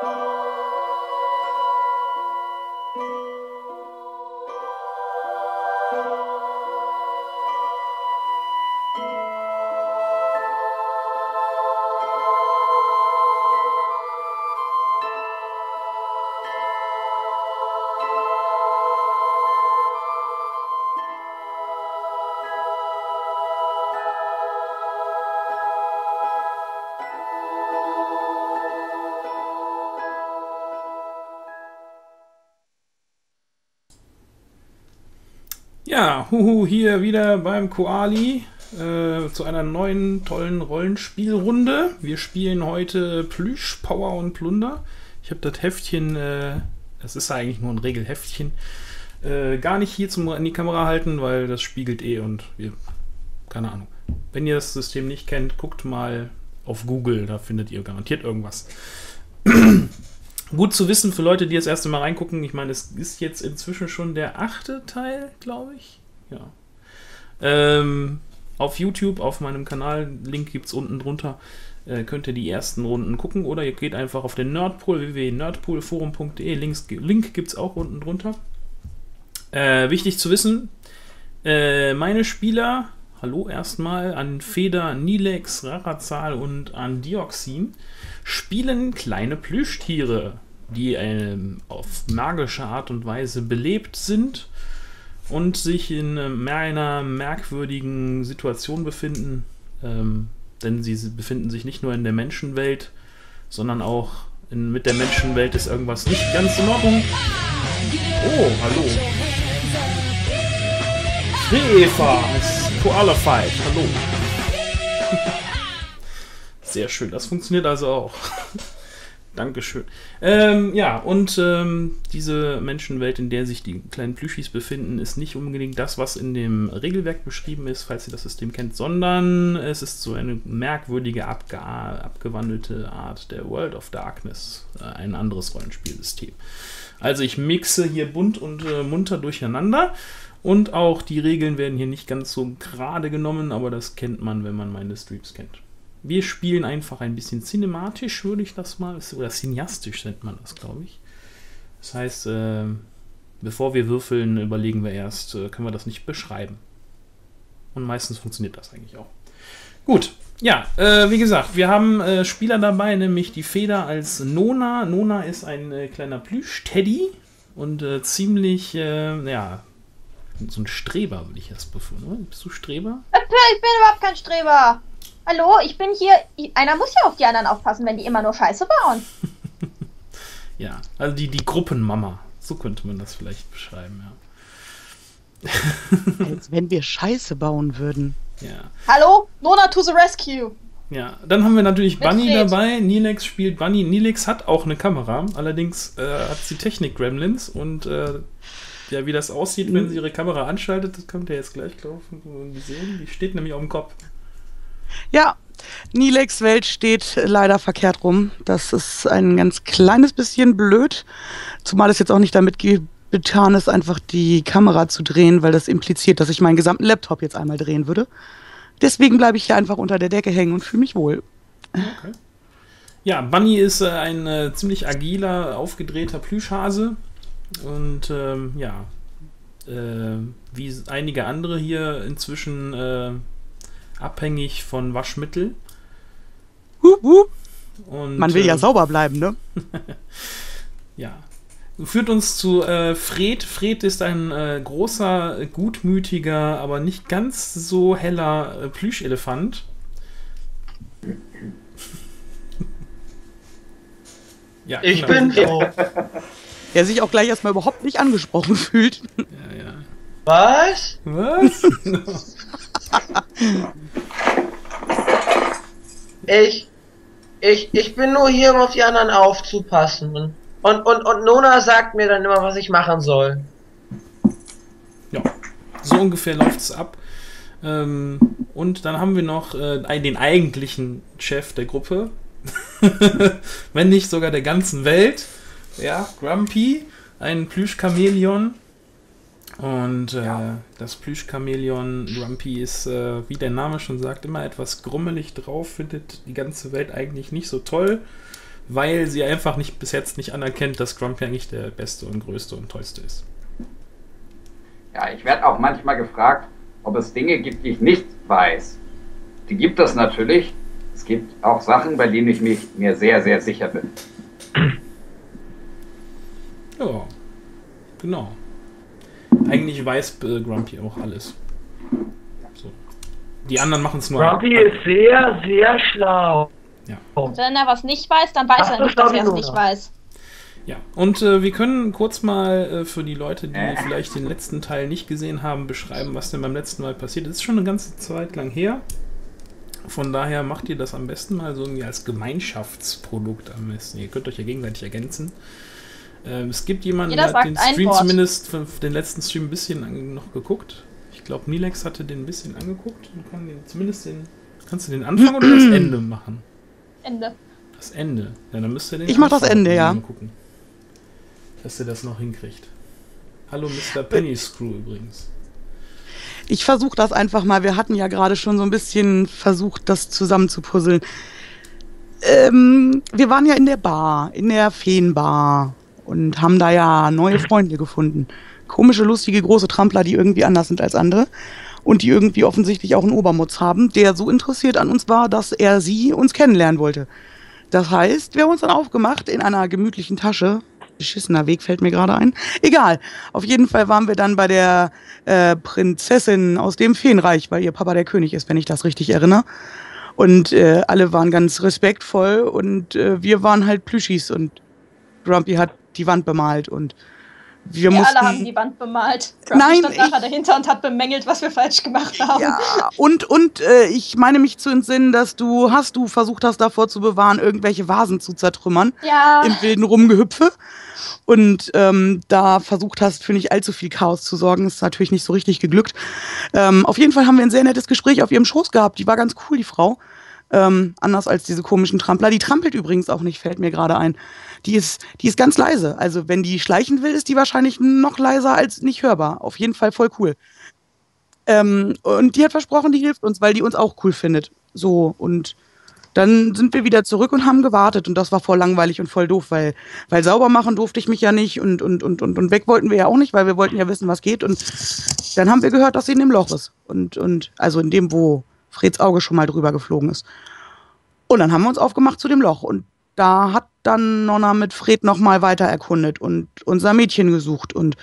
Ja, hier wieder beim Koali zu einer neuen tollen Rollenspielrunde. Wir spielen heute Plüsch, Power und Plunder. Ich habe das Heftchen, das ist eigentlich nur ein Regelheftchen, gar nicht hier an die Kamera halten, weil das spiegelt und wir, keine Ahnung. Wenn ihr das System nicht kennt, guckt mal auf Google, da findet ihr garantiert irgendwas. Gut zu wissen für Leute, die das erste Mal reingucken. Ich meine, es ist jetzt inzwischen schon der 8. Teil, glaube ich. Ja. Auf YouTube, auf meinem Kanal, Link gibt es unten drunter, könnt ihr die ersten Runden gucken. Oder ihr geht einfach auf den Nerdpool, www.nerdpoolforum.de. Link gibt es auch unten drunter. Wichtig zu wissen, meine Spieler, hallo erstmal, an Feder, Nilex, Rarazal und an Dioxin, spielen kleine Plüschtiere, die auf magische Art und Weise belebt sind und sich in einer merkwürdigen Situation befinden, denn sie befinden sich nicht nur in der Menschenwelt, sondern auch mit der Menschenwelt ist irgendwas nicht ganz in Ordnung. Oh, hallo. Eva ist Koala Fight, hallo. Sehr schön, das funktioniert also auch. Dankeschön. Ja, und diese Menschenwelt, in der sich die kleinen Plüschis befinden, ist nicht unbedingt das, was in dem Regelwerk beschrieben ist, falls ihr das System kennt, sondern es ist so eine merkwürdige, abgewandelte Art der World of Darkness, ein anderes Rollenspielsystem. Also ich mixe hier bunt und munter durcheinander und auch die Regeln werden hier nicht ganz so gerade genommen, aber das kennt man, wenn man meine Streams kennt. Wir spielen einfach ein bisschen cinematisch, würde ich das mal, oder cineastisch nennt man das, glaube ich. Das heißt, bevor wir würfeln, überlegen wir erst, können wir das nicht beschreiben. Und meistens funktioniert das eigentlich auch. Gut, ja, wie gesagt, wir haben Spieler dabei, nämlich die Feder als Nona. Nona ist ein kleiner Plüsch-Teddy und ziemlich, ja, so ein Streber, würde ich jetzt befinden. Bist du Streber? Ich bin überhaupt kein Streber. Hallo, ich bin hier. Einer muss ja auf die anderen aufpassen, wenn die immer nur Scheiße bauen. Ja, also die Gruppenmama. So könnte man das vielleicht beschreiben, ja. Als wenn wir Scheiße bauen würden. Ja. Hallo, Nona to the rescue. Ja, dann haben wir natürlich Bunny dabei. Nilex spielt Bunny. Nilex hat auch eine Kamera. Allerdings hat sie Technik-Gremlins und ja, wie das aussieht, wenn sie ihre Kamera anschaltet, das könnt ihr jetzt gleich sehen. Die steht nämlich auf dem Kopf. Ja, Nilex Welt steht leider verkehrt rum. Das ist ein ganz kleines bisschen blöd. Zumal es jetzt auch nicht damit getan ist, einfach die Kamera zu drehen, weil das impliziert, dass ich meinen gesamten Laptop jetzt einmal drehen würde. Deswegen bleibe ich hier einfach unter der Decke hängen und fühle mich wohl. Okay. Ja, Bunny ist ein ziemlich agiler, aufgedrehter Plüschhase. Und ja, wie einige andere hier inzwischen abhängig von Waschmittel. Und, man will ja sauber bleiben, ne? Ja. Führt uns zu Fred. Fred ist ein großer, gutmütiger, aber nicht ganz so heller Plüschelefant. Ja, ich bin der sich auch gleich erstmal überhaupt nicht angesprochen fühlt. Ja, ja. Was? Was? Ich bin nur hier, um auf die anderen aufzupassen. Und Nona sagt mir dann immer, was ich machen soll. Ja, so ungefähr läuft es ab. Und dann haben wir noch den eigentlichen Chef der Gruppe. Wenn nicht sogar der ganzen Welt. Ja, Grumpy, ein Plüschchamäleon. Und das Plüschchamäleon Grumpy ist, wie der Name schon sagt, immer etwas grummelig drauf, findet die ganze Welt eigentlich nicht so toll. weil sie einfach bis jetzt nicht anerkennt, dass Grumpy eigentlich der Beste und Größte und Tollste ist. Ja, ich werde auch manchmal gefragt, ob es Dinge gibt, die ich nicht weiß. Die gibt es natürlich. Es gibt auch Sachen, bei denen ich mir sehr, sehr sicher bin. Ja, genau. Eigentlich weiß Grumpy auch alles. So. Die anderen machen es nur. Grumpy ist sehr, sehr schlau. Ja. Wenn er was nicht weiß, dann weiß er nicht, dass er es nicht weiß. Ja, und wir können kurz mal für die Leute, die vielleicht den letzten Teil nicht gesehen haben, beschreiben, was denn beim letzten Mal passiert ist. Es ist schon eine ganze Zeit lang her. Von daher macht ihr das am besten mal so irgendwie als Gemeinschaftsprodukt am besten. Ihr könnt euch ja gegenseitig ergänzen. Es gibt jemanden, der hat den Stream zumindest, den letzten Stream ein bisschen noch geguckt. Ich glaube, Nilex hatte den ein bisschen angeguckt. Kannst du den Anfang oder das Ende machen? Ende. Das Ende. Ja, dann müsst ihr den Ich mach das Ende, ja. gucken. Dass ihr das noch hinkriegt. Hallo Mr. Pennyscrew übrigens. Ich versuche das einfach mal. Wir hatten ja gerade schon so ein bisschen versucht, das zusammen zu puzzeln. Wir waren ja in der Bar, in der Feenbar und haben da ja neue Freunde gefunden. Komische, lustige, große Trampler, die irgendwie anders sind als andere und die irgendwie offensichtlich auch einen Obermutz haben, der so interessiert an uns war, dass er uns kennenlernen wollte. Das heißt, wir haben uns dann aufgemacht in einer gemütlichen Tasche. Beschissener Weg fällt mir gerade ein. Egal. Auf jeden Fall waren wir dann bei der Prinzessin aus dem Feenreich, weil ihr Papa der König ist, wenn ich das richtig erinnere. Und alle waren ganz respektvoll und wir waren halt Plüschis und Grumpy hat die Wand bemalt und wir mussten... alle haben die Wand bemalt. Grumpy stand nachher dahinter und hat bemängelt, was wir falsch gemacht haben. Ja, und ich meine mich zu entsinnen, dass du versucht hast, davor zu bewahren, irgendwelche Vasen zu zertrümmern. Ja. Im wilden Rumgehüpfe. Und da versucht hast, für nicht allzu viel Chaos zu sorgen. Ist natürlich nicht so richtig geglückt. Auf jeden Fall haben wir ein sehr nettes Gespräch auf ihrem Schoß gehabt. Die war ganz cool, die Frau. Anders als diese komischen Trampler. Die trampelt übrigens auch nicht, fällt mir gerade ein. Die ist ganz leise. Also wenn die schleichen will, ist die wahrscheinlich noch leiser als nicht hörbar. Auf jeden Fall voll cool. Und die hat versprochen, die hilft uns, weil die uns auch cool findet. So, und dann sind wir wieder zurück und haben gewartet. Und das war voll langweilig und voll doof, weil sauber machen durfte ich mich ja nicht und weg wollten wir ja auch nicht, weil wir wollten ja wissen, was geht. Und dann haben wir gehört, dass sie in dem Loch ist. Und also in dem, wo Freds Auge schon mal drüber geflogen ist. Und dann haben wir uns aufgemacht zu dem Loch. Und da hat dann Nonna mit Fred nochmal weiter erkundet und unser Mädchen gesucht. Und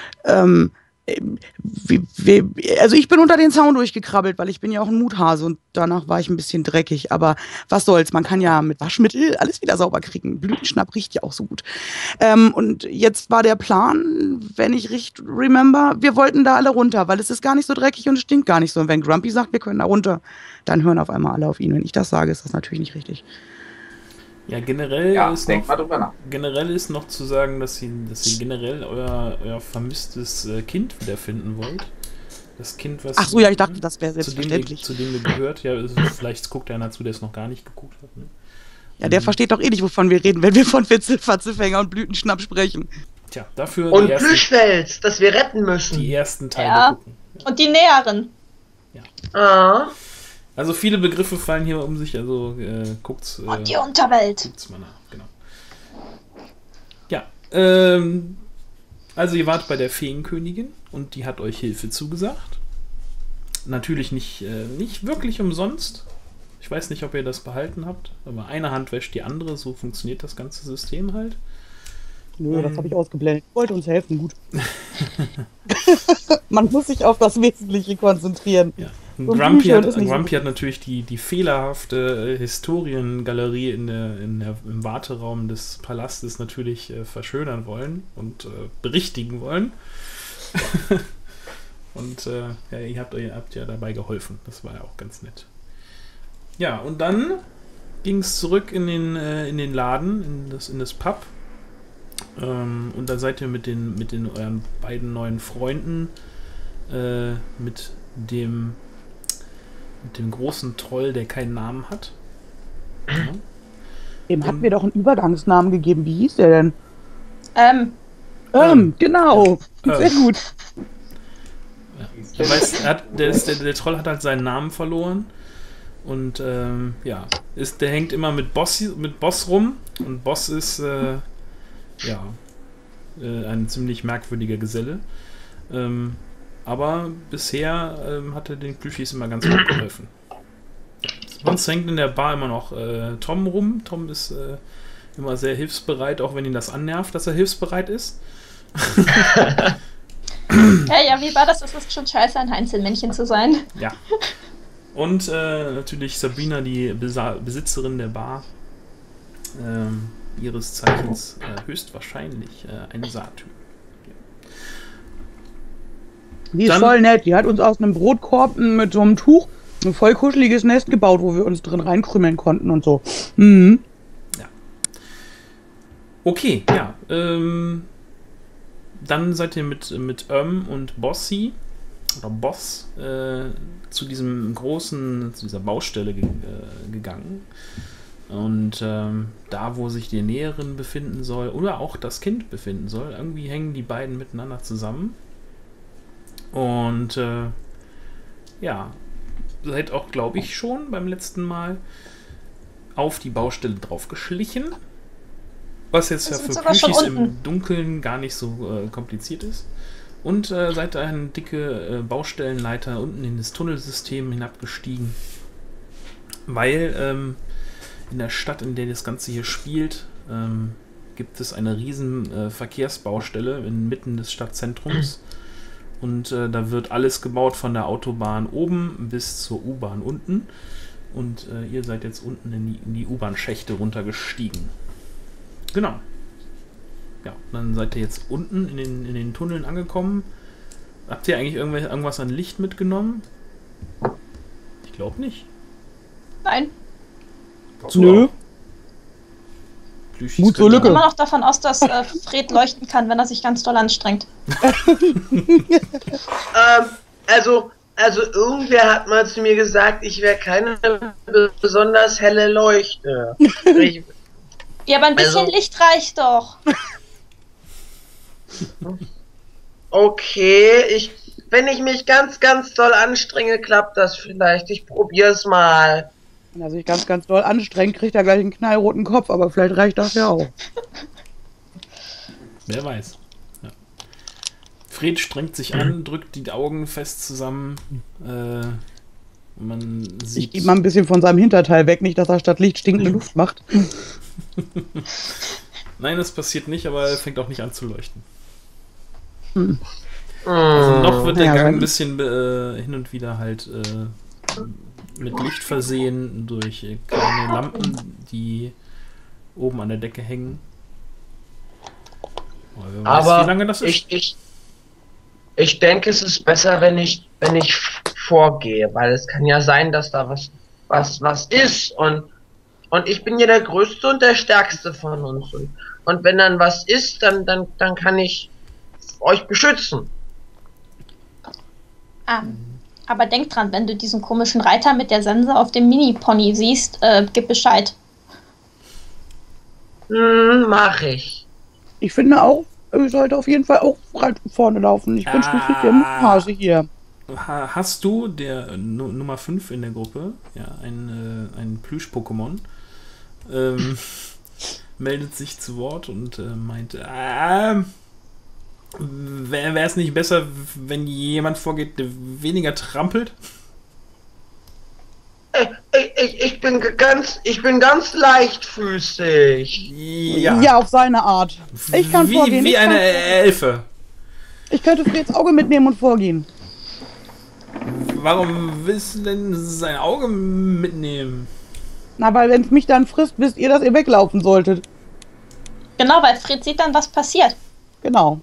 also ich bin unter den Zaun durchgekrabbelt, weil ich bin ja auch ein Muthase und danach war ich ein bisschen dreckig. Aber was soll's, man kann ja mit Waschmittel alles wieder sauber kriegen. Blütenschnapp riecht ja auch so gut. Und jetzt war der Plan, wenn ich richtig remember, wir wollten da alle runter, weil es ist gar nicht so dreckig und es stinkt gar nicht so. Und wenn Grumpy sagt, wir können da runter, dann hören auf einmal alle auf ihn. Wenn ich das sage, ist das natürlich nicht richtig. Ja, generell ist noch zu sagen, dass ihr generell euer vermisstes Kind wiederfinden wollt. Das Kind, was... Ach so, ja, ich dachte, das wäre selbstverständlich. Zu dem ihr gehört. Ja, vielleicht guckt einer zu, der es noch gar nicht geguckt hat. Ne? Ja, der versteht doch eh nicht, wovon wir reden, wenn wir von Witzelfatzefänger und Blütenschnapp sprechen. Tja, dafür... Und Plüschfels, das wir retten müssen. Die ersten Teile gucken. Und die näheren. Ja. Ah. Also viele Begriffe fallen hier um sich, also guckt's... und die Unterwelt. Guckt's mal nach, genau. Ja, also ihr wart bei der Feenkönigin und die hat euch Hilfe zugesagt. Natürlich nicht wirklich umsonst. Ich weiß nicht, ob ihr das behalten habt, aber eine Hand wäscht die andere, so funktioniert das ganze System halt. Nö, das habe ich ausgeblendet. Ich wollte uns helfen, gut. Man muss sich auf das Wesentliche konzentrieren. Ja. Grumpy hat natürlich die fehlerhafte Historiengalerie im Warteraum des Palastes natürlich verschönern wollen und berichtigen wollen. Und ihr habt ja dabei geholfen. Das war ja auch ganz nett. Ja, und dann ging es zurück in den Laden, in das Pub. Und dann seid ihr mit euren beiden neuen Freunden, mit dem großen Troll, der keinen Namen hat. Ja. Dem hatten wir doch einen Übergangsnamen gegeben. Wie hieß der denn? Genau. Sehr gut. Ja. Der Troll hat halt seinen Namen verloren. Und ja, der hängt immer mit Boss rum. Und Boss ist ein ziemlich merkwürdiger Geselle. Aber bisher hat er den Plüschis immer ganz gut geholfen. Sonst hängt in der Bar immer noch Tom rum. Tom ist immer sehr hilfsbereit, auch wenn ihn das annervt, dass er hilfsbereit ist. Ja, wie war das? Es ist schon scheiße, ein Heinzelmännchen zu sein. Ja. Und natürlich Sabrina, die Besitzerin der Bar, ihres Zeichens höchstwahrscheinlich eine Satyr. Die ist voll nett. Die hat uns aus einem Brotkorb mit so einem Tuch ein voll kuscheliges Nest gebaut, wo wir uns drin reinkrümmeln konnten und so. Mhm. Ja. Okay, ja. Dann seid ihr mit und Bossy oder Boss zu dieser Baustelle gegangen. Und da, wo sich die Näherin befinden soll oder auch das Kind befinden soll, irgendwie hängen die beiden miteinander zusammen. Und ja, seid auch, glaube ich, schon beim letzten Mal auf die Baustelle drauf geschlichen. Was jetzt ja für Plüschis im Dunkeln gar nicht so kompliziert ist. Und seid eine dicke Baustellenleiter unten in das Tunnelsystem hinabgestiegen. Weil in der Stadt, in der das Ganze hier spielt, gibt es eine riesen Verkehrsbaustelle inmitten des Stadtzentrums. Und da wird alles gebaut von der Autobahn oben bis zur U-Bahn unten. Und ihr seid jetzt unten in die U-Bahn-Schächte runtergestiegen. Genau. Ja, dann seid ihr jetzt unten in den Tunneln angekommen. Habt ihr eigentlich irgendwas an Licht mitgenommen? Ich glaube nicht. Nein. Nö. Mut zur Lücke. Ich gehe immer noch davon aus, dass Fred leuchten kann, wenn er sich ganz doll anstrengt. Also irgendwer hat mal zu mir gesagt, ich wäre keine besonders helle Leuchte. Ja, aber ein bisschen Licht reicht doch. Okay, wenn ich mich ganz, ganz doll anstrenge, klappt das vielleicht. Ich probier's mal. Wenn er sich ganz, ganz doll anstrengt, kriegt er gleich einen knallroten Kopf, aber vielleicht reicht das ja auch. Wer weiß. Ja. Fred strengt sich an, drückt die Augen fest zusammen. Man sieht. Ich gebe mal ein bisschen von seinem Hinterteil weg, nicht, dass er statt Licht stinkende Luft macht. Nein, das passiert nicht, aber er fängt auch nicht an zu leuchten. Also noch wird der Gang ein bisschen hin und wieder halt mit Licht versehen durch kleine Lampen, die oben an der Decke hängen. Aber weiß, wie lange das ist. Ich denke, es ist besser, wenn ich vorgehe, weil es kann ja sein, dass da was ist und ich bin ja der Größte und der Stärkste von uns und wenn dann was ist, dann kann ich euch beschützen. Aber denk dran, wenn du diesen komischen Reiter mit der Sense auf dem Mini-Pony siehst, gib Bescheid. Mach ich. Ich finde auch, ich sollte auf jeden Fall auch vorne laufen. Ich bin schließlich der Hase hier. Hast du, der Nummer 5 in der Gruppe, ja, ein Plüsch-Pokémon, meldet sich zu Wort und meint, wäre es nicht besser, wenn jemand vorgeht, der weniger trampelt? Ich bin ganz leichtfüßig. Ja, auf seine Art. Ich kann vorgehen. Wie eine Elfe. Ich könnte Freds Auge mitnehmen und vorgehen. Warum willst du denn sein Auge mitnehmen? Na, weil wenn es mich dann frisst, wisst ihr, dass ihr weglaufen solltet. Genau, weil Fred sieht dann, was passiert. Genau.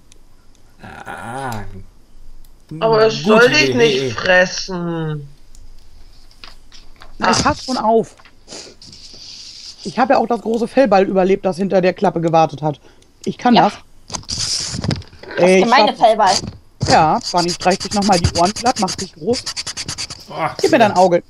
Aber es soll dich nicht fressen. Na, pass schon auf. Ich habe ja auch das große Fellball überlebt, das hinter der Klappe gewartet hat. Ich kann das. Das gemeine Fellball. Ja, Bunny streicht sich nochmal die Ohren platt, macht sich groß. Gib mir dein Auge.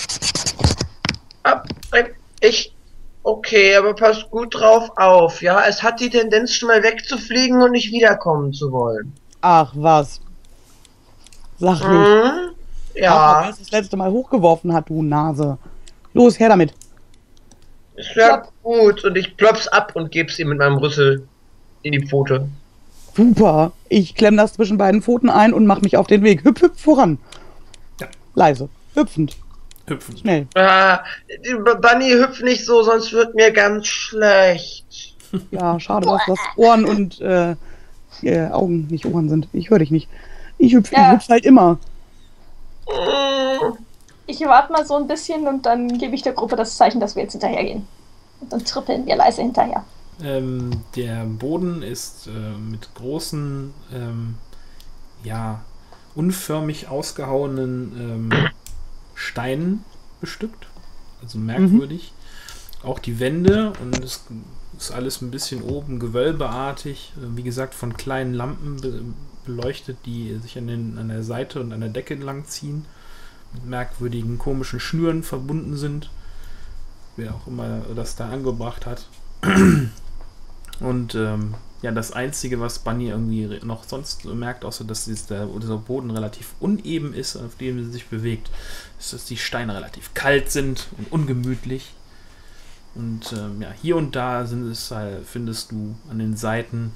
Okay, aber pass gut drauf auf. Ja, es hat die Tendenz, schon mal wegzufliegen und nicht wiederkommen zu wollen. Ach, was? Sag nicht. Ja. Als es das letzte Mal hochgeworfen hat, du Nase. Los, her damit. Ist ja gut. Und ich plop's ab und geb's ihm mit meinem Rüssel in die Pfote. Super. Ich klemm das zwischen beiden Pfoten ein und mach mich auf den Weg. Hüpf, hüpf voran. Ja. Leise. Hüpfend. Hüpfen. Schnell. Bunny, hüpf nicht so, sonst wird mir ganz schlecht. Ja, schade, dass das Ohren und Augen nicht Ohren sind. Ich höre dich nicht. Ich hüpf halt immer. Ich warte mal so ein bisschen und dann gebe ich der Gruppe das Zeichen, dass wir jetzt hinterhergehen. Und dann trippeln wir leise hinterher. Der Boden ist mit großen, unförmig ausgehauenen Steinen bestückt. Also merkwürdig. Auch die Wände, und es ist alles ein bisschen oben gewölbeartig. Wie gesagt, von kleinen Lampen beleuchtet, die sich an der Seite und an der Decke entlang ziehen. Mit merkwürdigen, komischen Schnüren verbunden sind. Wer auch immer das da angebracht hat. Und das Einzige, was Bunny irgendwie noch sonst merkt, außer dass dieser Boden relativ uneben ist, auf dem sie sich bewegt, ist, dass die Steine relativ kalt sind und ungemütlich. Und hier und da findest du an den Seiten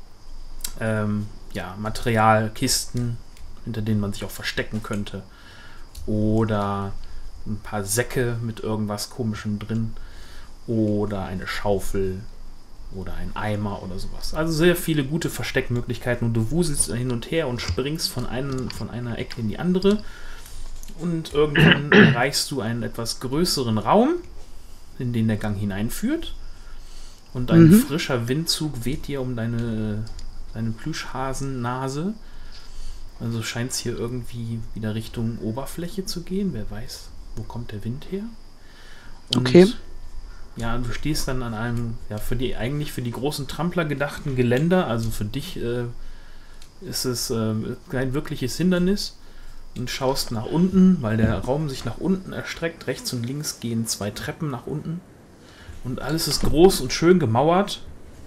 Materialkisten, hinter denen man sich auch verstecken könnte. Oder ein paar Säcke mit irgendwas Komischem drin. Oder eine Schaufel. Oder ein Eimer oder sowas. Also sehr viele gute Versteckmöglichkeiten. Und du wuselst hin und her und springst von einer Ecke in die andere. Und irgendwann erreichst du einen etwas größeren Raum, in den der Gang hineinführt. Und ein frischer Windzug weht dir um deine Plüschhasennase. Also scheint es hier irgendwie wieder Richtung Oberfläche zu gehen. Wer weiß, wo kommt der Wind her? Und okay. Ja, du stehst dann an einem, für die großen Trampler gedachten Geländer. Also für dich ist es kein wirkliches Hindernis. Und schaust nach unten, weil der Raum sich nach unten erstreckt. Rechts und links gehen 2 Treppen nach unten. Und alles ist groß und schön gemauert.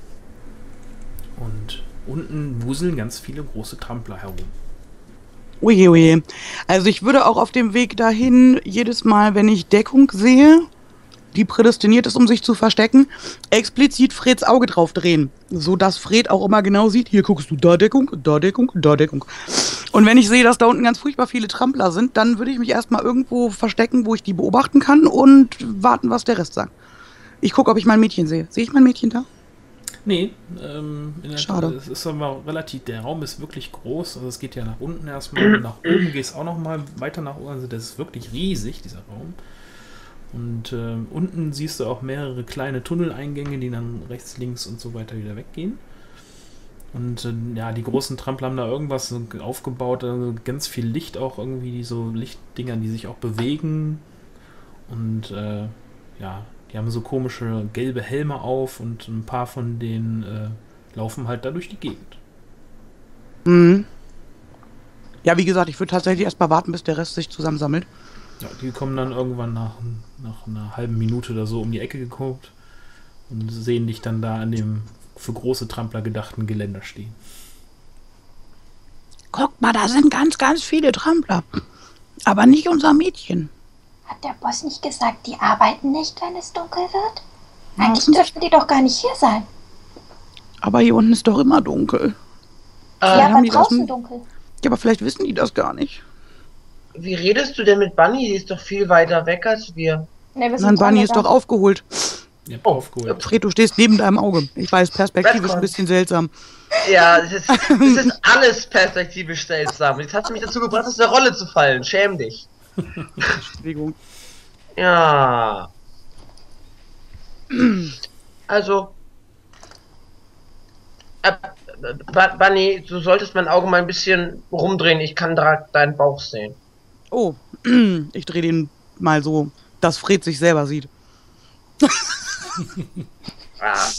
Und unten wuseln ganz viele große Trampler herum. Oje, oje. Also ich würde auch auf dem Weg dahin jedes Mal, wenn ich Deckung sehe, die prädestiniert ist, um sich zu verstecken, explizit Freds Auge drauf drehen. Sodass Fred auch immer genau sieht, hier guckst du, da Deckung, da Deckung, da Deckung. Und wenn ich sehe, dass da unten ganz furchtbar viele Trampler sind, dann würde ich mich erstmal irgendwo verstecken, wo ich die beobachten kann und warten, was der Rest sagt. Ich gucke, ob ich mein Mädchen sehe. Sehe ich mein Mädchen da? Nee, schade. Es ist aber relativ, der Raum ist wirklich groß, also es geht ja nach unten erstmal, nach oben geht es auch noch mal weiter nach oben, also das ist wirklich riesig, dieser Raum. Und unten siehst du auch mehrere kleine Tunneleingänge, die dann rechts, links und so weiter wieder weggehen. Und die großen Trampler haben da irgendwas aufgebaut, also ganz viel Licht auch irgendwie, so Lichtdinger, die sich auch bewegen. Und die haben so komische gelbe Helme auf und ein paar von denen laufen halt da durch die Gegend. Mhm. Ja, wie gesagt, ich würde tatsächlich erst mal warten, bis der Rest sich zusammensammelt. Ja, die kommen dann irgendwann nach einer halben Minute oder so um die Ecke geguckt und sehen dich dann da an dem für große Trampler gedachten Geländer stehen. Guck mal, da sind ganz, ganz viele Trampler. Aber nicht unser Mädchen. Hat der Boss nicht gesagt, die arbeiten nicht, wenn es dunkel wird? Eigentlich dürften die doch gar nicht hier sein. Aber hier unten ist doch immer dunkel. Ja, aber draußen dunkel. Ja, aber vielleicht wissen die das gar nicht. Wie redest du denn mit Bunny? Die ist doch viel weiter weg als wir. Nee, wir Nein, Bunny ist doch aufgeholt. Ja, aufgeholt. Fred, du stehst neben deinem Auge. Ich weiß, perspektivisch ein bisschen seltsam. Ja, das ist alles perspektivisch seltsam. Jetzt hast du mich dazu gebracht, aus der Rolle zu fallen. Schäm dich. Entschuldigung. Ja. Also. Bunny, du solltest mein Auge mal ein bisschen rumdrehen. Ich kann da deinen Bauch sehen. Oh, ich drehe den mal so, dass Fred sich selber sieht. Ah.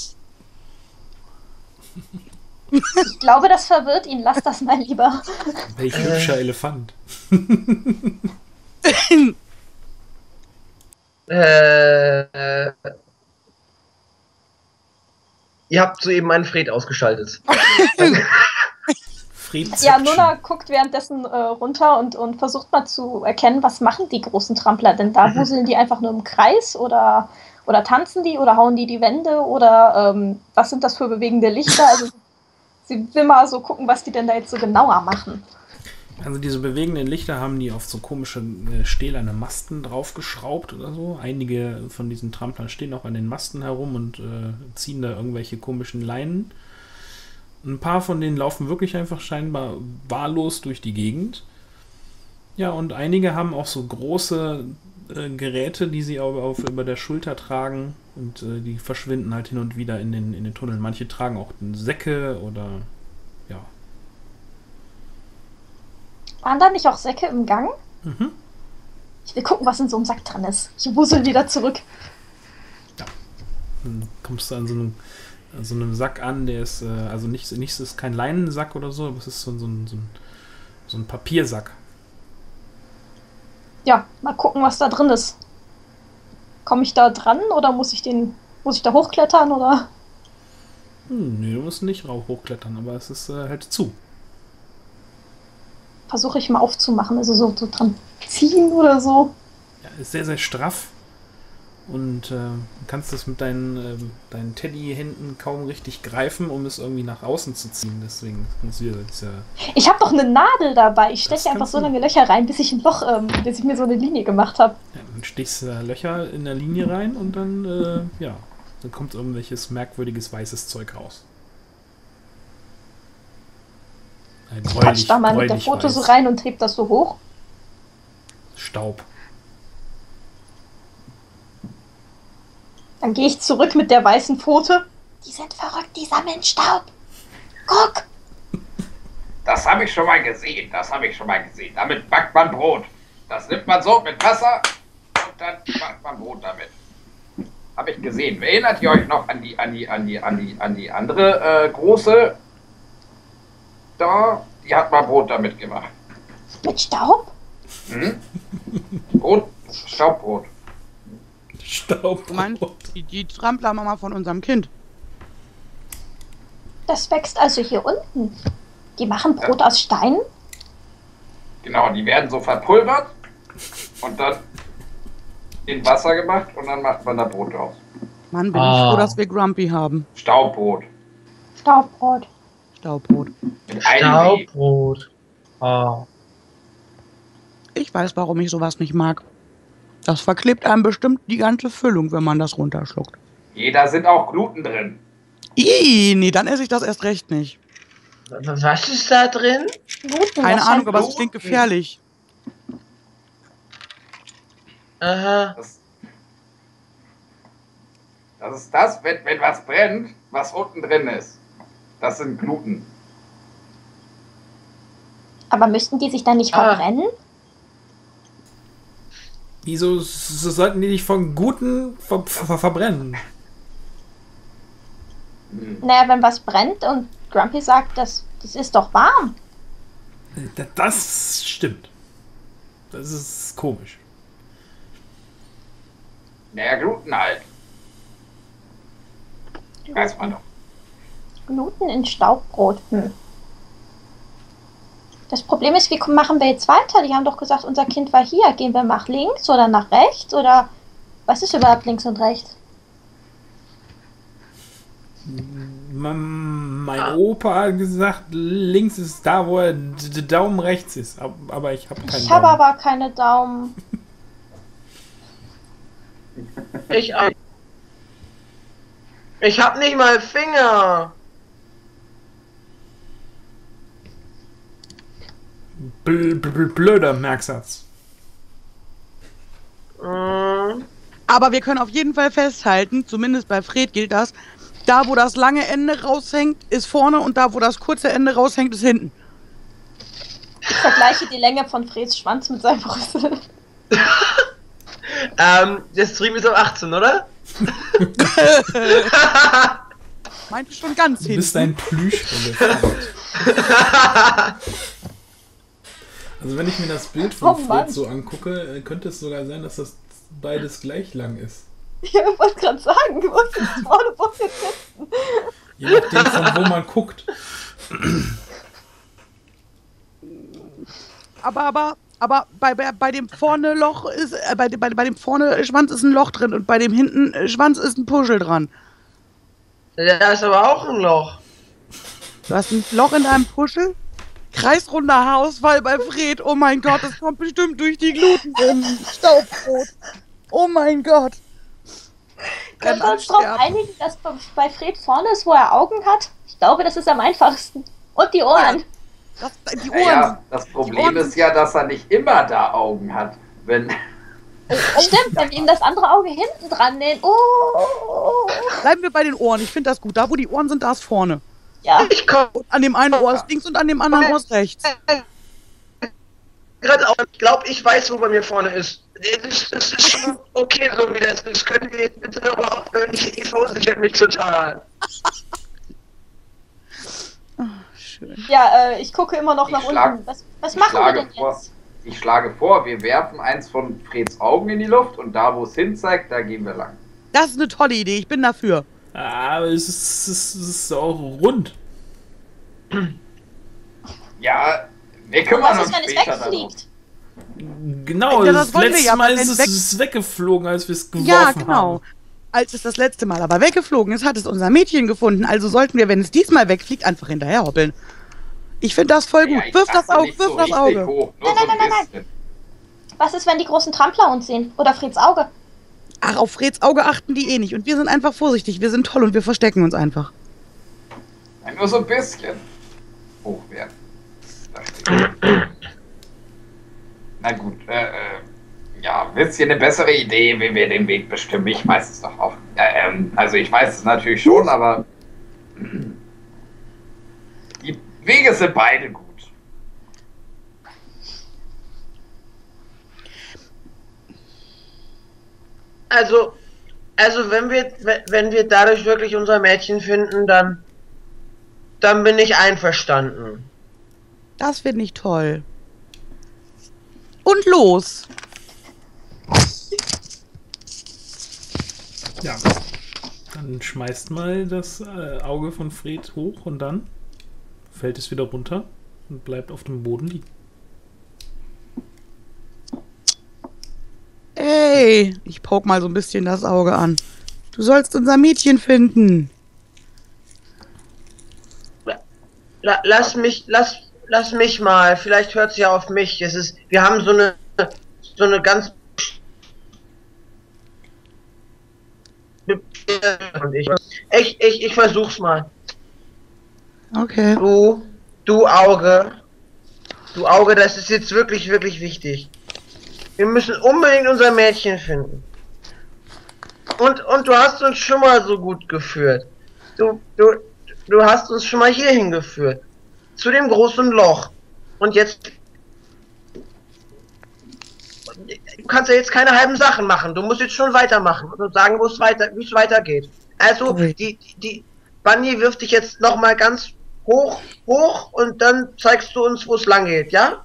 Ich glaube, das verwirrt ihn. Lass das mal lieber. Welch hübscher Elefant. Ihr habt soeben einen Fred ausgeschaltet. Ja, Nona guckt währenddessen runter und versucht mal zu erkennen, was machen die großen Trampler denn da? Wuseln die einfach nur im Kreis oder tanzen die oder hauen die Wände oder was sind das für bewegende Lichter? Also sie will mal so gucken, was die denn da jetzt so genauer machen. Also diese bewegenden Lichter haben die auf so komische stählerne Masten draufgeschraubt oder so. Einige von diesen Tramplern stehen auch an den Masten herum und ziehen da irgendwelche komischen Leinen. Ein paar von denen laufen wirklich einfach scheinbar wahllos durch die Gegend. Ja, und einige haben auch so große Geräte, die sie über der Schulter tragen und die verschwinden halt hin und wieder in den Tunneln. Manche tragen auch Säcke oder ja. Waren da nicht auch Säcke im Gang? Mhm. Ich will gucken, was in so einem Sack dran ist. Ich wusel wieder zurück. Ja. Dann kommst du an so einem Sack an, der ist, also nicht ist kein Leinensack oder so, aber es ist so ein Papiersack. Ja, mal gucken, was da drin ist. Komme ich da dran oder muss ich da hochklettern oder? Nee, du musst nicht hochklettern, aber es ist halt zu. Versuche ich mal aufzumachen, also so dran ziehen oder so. Ja, ist sehr, sehr straff. Und du kannst es mit deinen Teddy-Händen kaum richtig greifen, um es irgendwie nach außen zu ziehen. Deswegen muss wieder dieser... Ich habe doch eine Nadel dabei. Ich steche einfach so lange Löcher rein, bis ich bis ich mir so eine Linie gemacht habe. Ja, dann stichst du da Löcher in der Linie rein und dann, dann kommt irgendwelches merkwürdiges weißes Zeug raus. Ich quatsch da mal mit der Foto so rein und heb das so hoch. Staub. Dann gehe ich zurück mit der weißen Pfote. Die sind verrückt, die sammeln Staub. Guck! Das habe ich schon mal gesehen, Damit backt man Brot. Das nimmt man so mit Wasser und dann macht man Brot damit. Habe ich gesehen. Erinnert ihr euch noch an die andere große? Da, die hat mal Brot damit gemacht. Mit Staub? Brot, Staubbrot. Du meinst die Tramplermama von unserem Kind? Das wächst also hier unten. Die machen Brot aus Steinen? Genau, die werden so verpulvert und dann in Wasser gemacht und dann macht man da Brot draus. Mann, bin ich froh, dass wir Grumpy haben. Staubbrot. Staubbrot. Mit einem W. Staubbrot. Oh. Ich weiß, warum ich sowas nicht mag. Das verklebt einem bestimmt die ganze Füllung, wenn man das runterschluckt. Da sind auch Gluten drin. Nee, dann esse ich das erst recht nicht. Was ist da drin? Gluten, Keine Ahnung, aber es Gluten. klingt gefährlich. Aha. Das ist das, wenn was brennt, was unten drin ist. Das sind Gluten. Aber müssten die sich dann nicht verbrennen? Wieso sollten die dich von Guten verbrennen? Naja, wenn was brennt und Grumpy sagt, das ist doch warm. Das stimmt. Das ist komisch. Naja, Gluten halt. Weiß man doch. Gluten in Staubbrot. Das Problem ist, wie machen wir jetzt weiter? Die haben doch gesagt, unser Kind war hier. Gehen wir nach links oder nach rechts? Oder was ist überhaupt links und rechts? Mein Opa hat gesagt, links ist da, wo der Daumen rechts ist. Aber ich habe keinen Daumen. Ich habe aber keine Daumen. Ich hab nicht mal Finger. Blöder Merksatz. Aber wir können auf jeden Fall festhalten, zumindest bei Fred gilt das, da wo das lange Ende raushängt, ist vorne und da wo das kurze Ende raushängt, ist hinten. Ich vergleiche die Länge von Freds Schwanz mit seinem Brüssel. Der Stream ist um 18, oder? Meinte schon ganz hinten. Du bist ein Plüschelefant. Also wenn ich mir das Bild von Fred so angucke, könnte es sogar sein, dass das beides gleich lang ist. Ja, ich wollte gerade sagen, du musst jetzt vorne, wo jetzt sitzen. Je nachdem, von wo man guckt. Aber bei dem vorne Loch ist, bei dem vorne Schwanz ist ein Loch drin und bei dem hinten Schwanz ist ein Puschel dran. Da ist aber auch ein Loch. Du hast ein Loch in deinem Puschel? Kreisrunder Haarausfall bei Fred. Oh mein Gott, das kommt bestimmt durch die Gluten im Staubbrot. Oh mein Gott. Können wir uns darauf einigen, dass bei Fred vorne ist, wo er Augen hat? Ich glaube, das ist am einfachsten. Und die Ohren. Die Ohren. Ja, das Problem ist ja, dass er nicht immer da Augen hat. Wenn Stimmt, wenn wir ihm das andere Auge hinten dran nähen. Bleiben wir bei den Ohren. Ich finde das gut. Da, wo die Ohren sind, da ist vorne. Ja. Ich komme Und an dem einen Ohr ist links und an dem anderen Ohr ist rechts. gerade auch. Ich glaube, ich weiß, wo bei mir vorne ist. Das ist schon okay, so wie das ist. Können wir jetzt bitte aber aufhören? Ich verunsichert mich total. Schön. Ja, ich gucke immer noch nach unten. Was machen wir denn jetzt? Ich schlage vor, wir werfen eins von Freds Augen in die Luft und da, wo es hin zeigt, da gehen wir lang. Das ist eine tolle Idee. Ich bin dafür. Aber es ist auch rund. Ja, wir kümmern Was uns ist, wenn es später darum. wegfliegt? Genau, Ja, das das wollen wir letzte ja, Mal aber ist wenn es weggeflogen, als wir es geworfen Ja, genau. haben. Als es das letzte Mal aber weggeflogen ist, hat es unser Mädchen gefunden. Also sollten wir, wenn es diesmal wegfliegt, einfach hinterher hoppeln. Ich finde das voll gut. ich Wirf das dachte Auge, nicht wirf so das richtig Auge. Hoch, nur Nein, so ein nein, nein, bisschen. Was ist, wenn die großen Trampler uns sehen? Oder Freds Auge? Ach, auf Freds Auge achten die eh nicht. Und wir sind einfach vorsichtig. Wir sind toll und wir verstecken uns einfach. Nein, nur so ein bisschen hoch werden. Da steht. Na gut, ja, wisst ihr eine bessere Idee, wie wir den Weg bestimmen? Ich weiß es doch auch. Also ich weiß es natürlich schon, aber die Wege sind beide gut. Also wenn wir dadurch wirklich unser Mädchen finden, dann bin ich einverstanden. Das finde ich toll. Und los. Ja. Dann schmeißt mal das Auge von Fred hoch und dann fällt es wieder runter und bleibt auf dem Boden liegen. Ey, ich poke mal so ein bisschen das Auge an. Du sollst unser Mädchen finden. Lass mich mal. Vielleicht hört sie ja auf mich. Wir haben so eine ganz ich versuch's mal. Okay. Du Auge, das ist jetzt wirklich, wirklich wichtig. Wir müssen unbedingt unser Mädchen finden. Und du hast uns schon mal so gut geführt. Du hast uns schon mal hier hingeführt. Zu dem großen Loch. Und jetzt... Du kannst ja jetzt keine halben Sachen machen. Du musst jetzt schon weitermachen und sagen, wie es weitergeht. Also, Okay. die Bunny wirft dich jetzt nochmal ganz hoch und dann zeigst du uns, wo es lang geht, ja?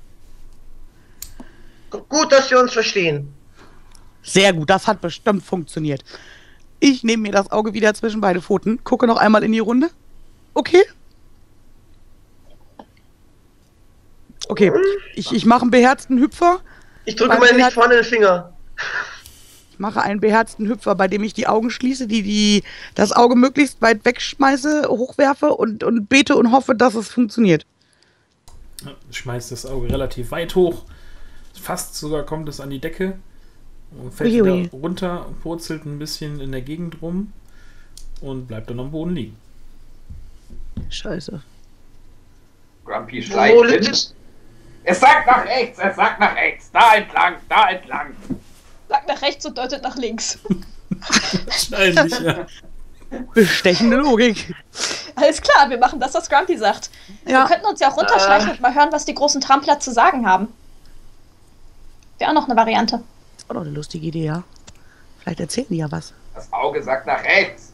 Gut, dass wir uns verstehen. Sehr gut, das hat bestimmt funktioniert. Ich nehme mir das Auge wieder zwischen beide Pfoten, gucke noch einmal in die Runde. Okay? Okay, ich mache einen beherzten Hüpfer. Ich drücke mal nicht vorne den Finger. Ich mache einen beherzten Hüpfer, bei dem ich die Augen schließe, das Auge möglichst weit wegschmeiße, hochwerfe und bete und hoffe, dass es funktioniert. Ja, schmeißt das Auge relativ weit hoch. Fast sogar kommt es an die Decke. Und fällt Uiui. wieder runter, purzelt ein bisschen in der Gegend rum und bleibt dann am Boden liegen. Scheiße. Grumpy Wo schleicht liegt hin. es? Es sagt nach rechts, da entlang, da entlang. Sagt nach rechts und deutet nach links. Wahrscheinlich, ja. Bestechende Logik. Alles klar, wir machen das, was Grumpy sagt. Ja. Wir könnten uns ja auch runterschleichen und mal hören, was die großen Trampler zu sagen haben. Wäre auch noch eine Variante. Das war doch eine lustige Idee, ja. Vielleicht erzählen die ja was. Das Auge sagt nach rechts.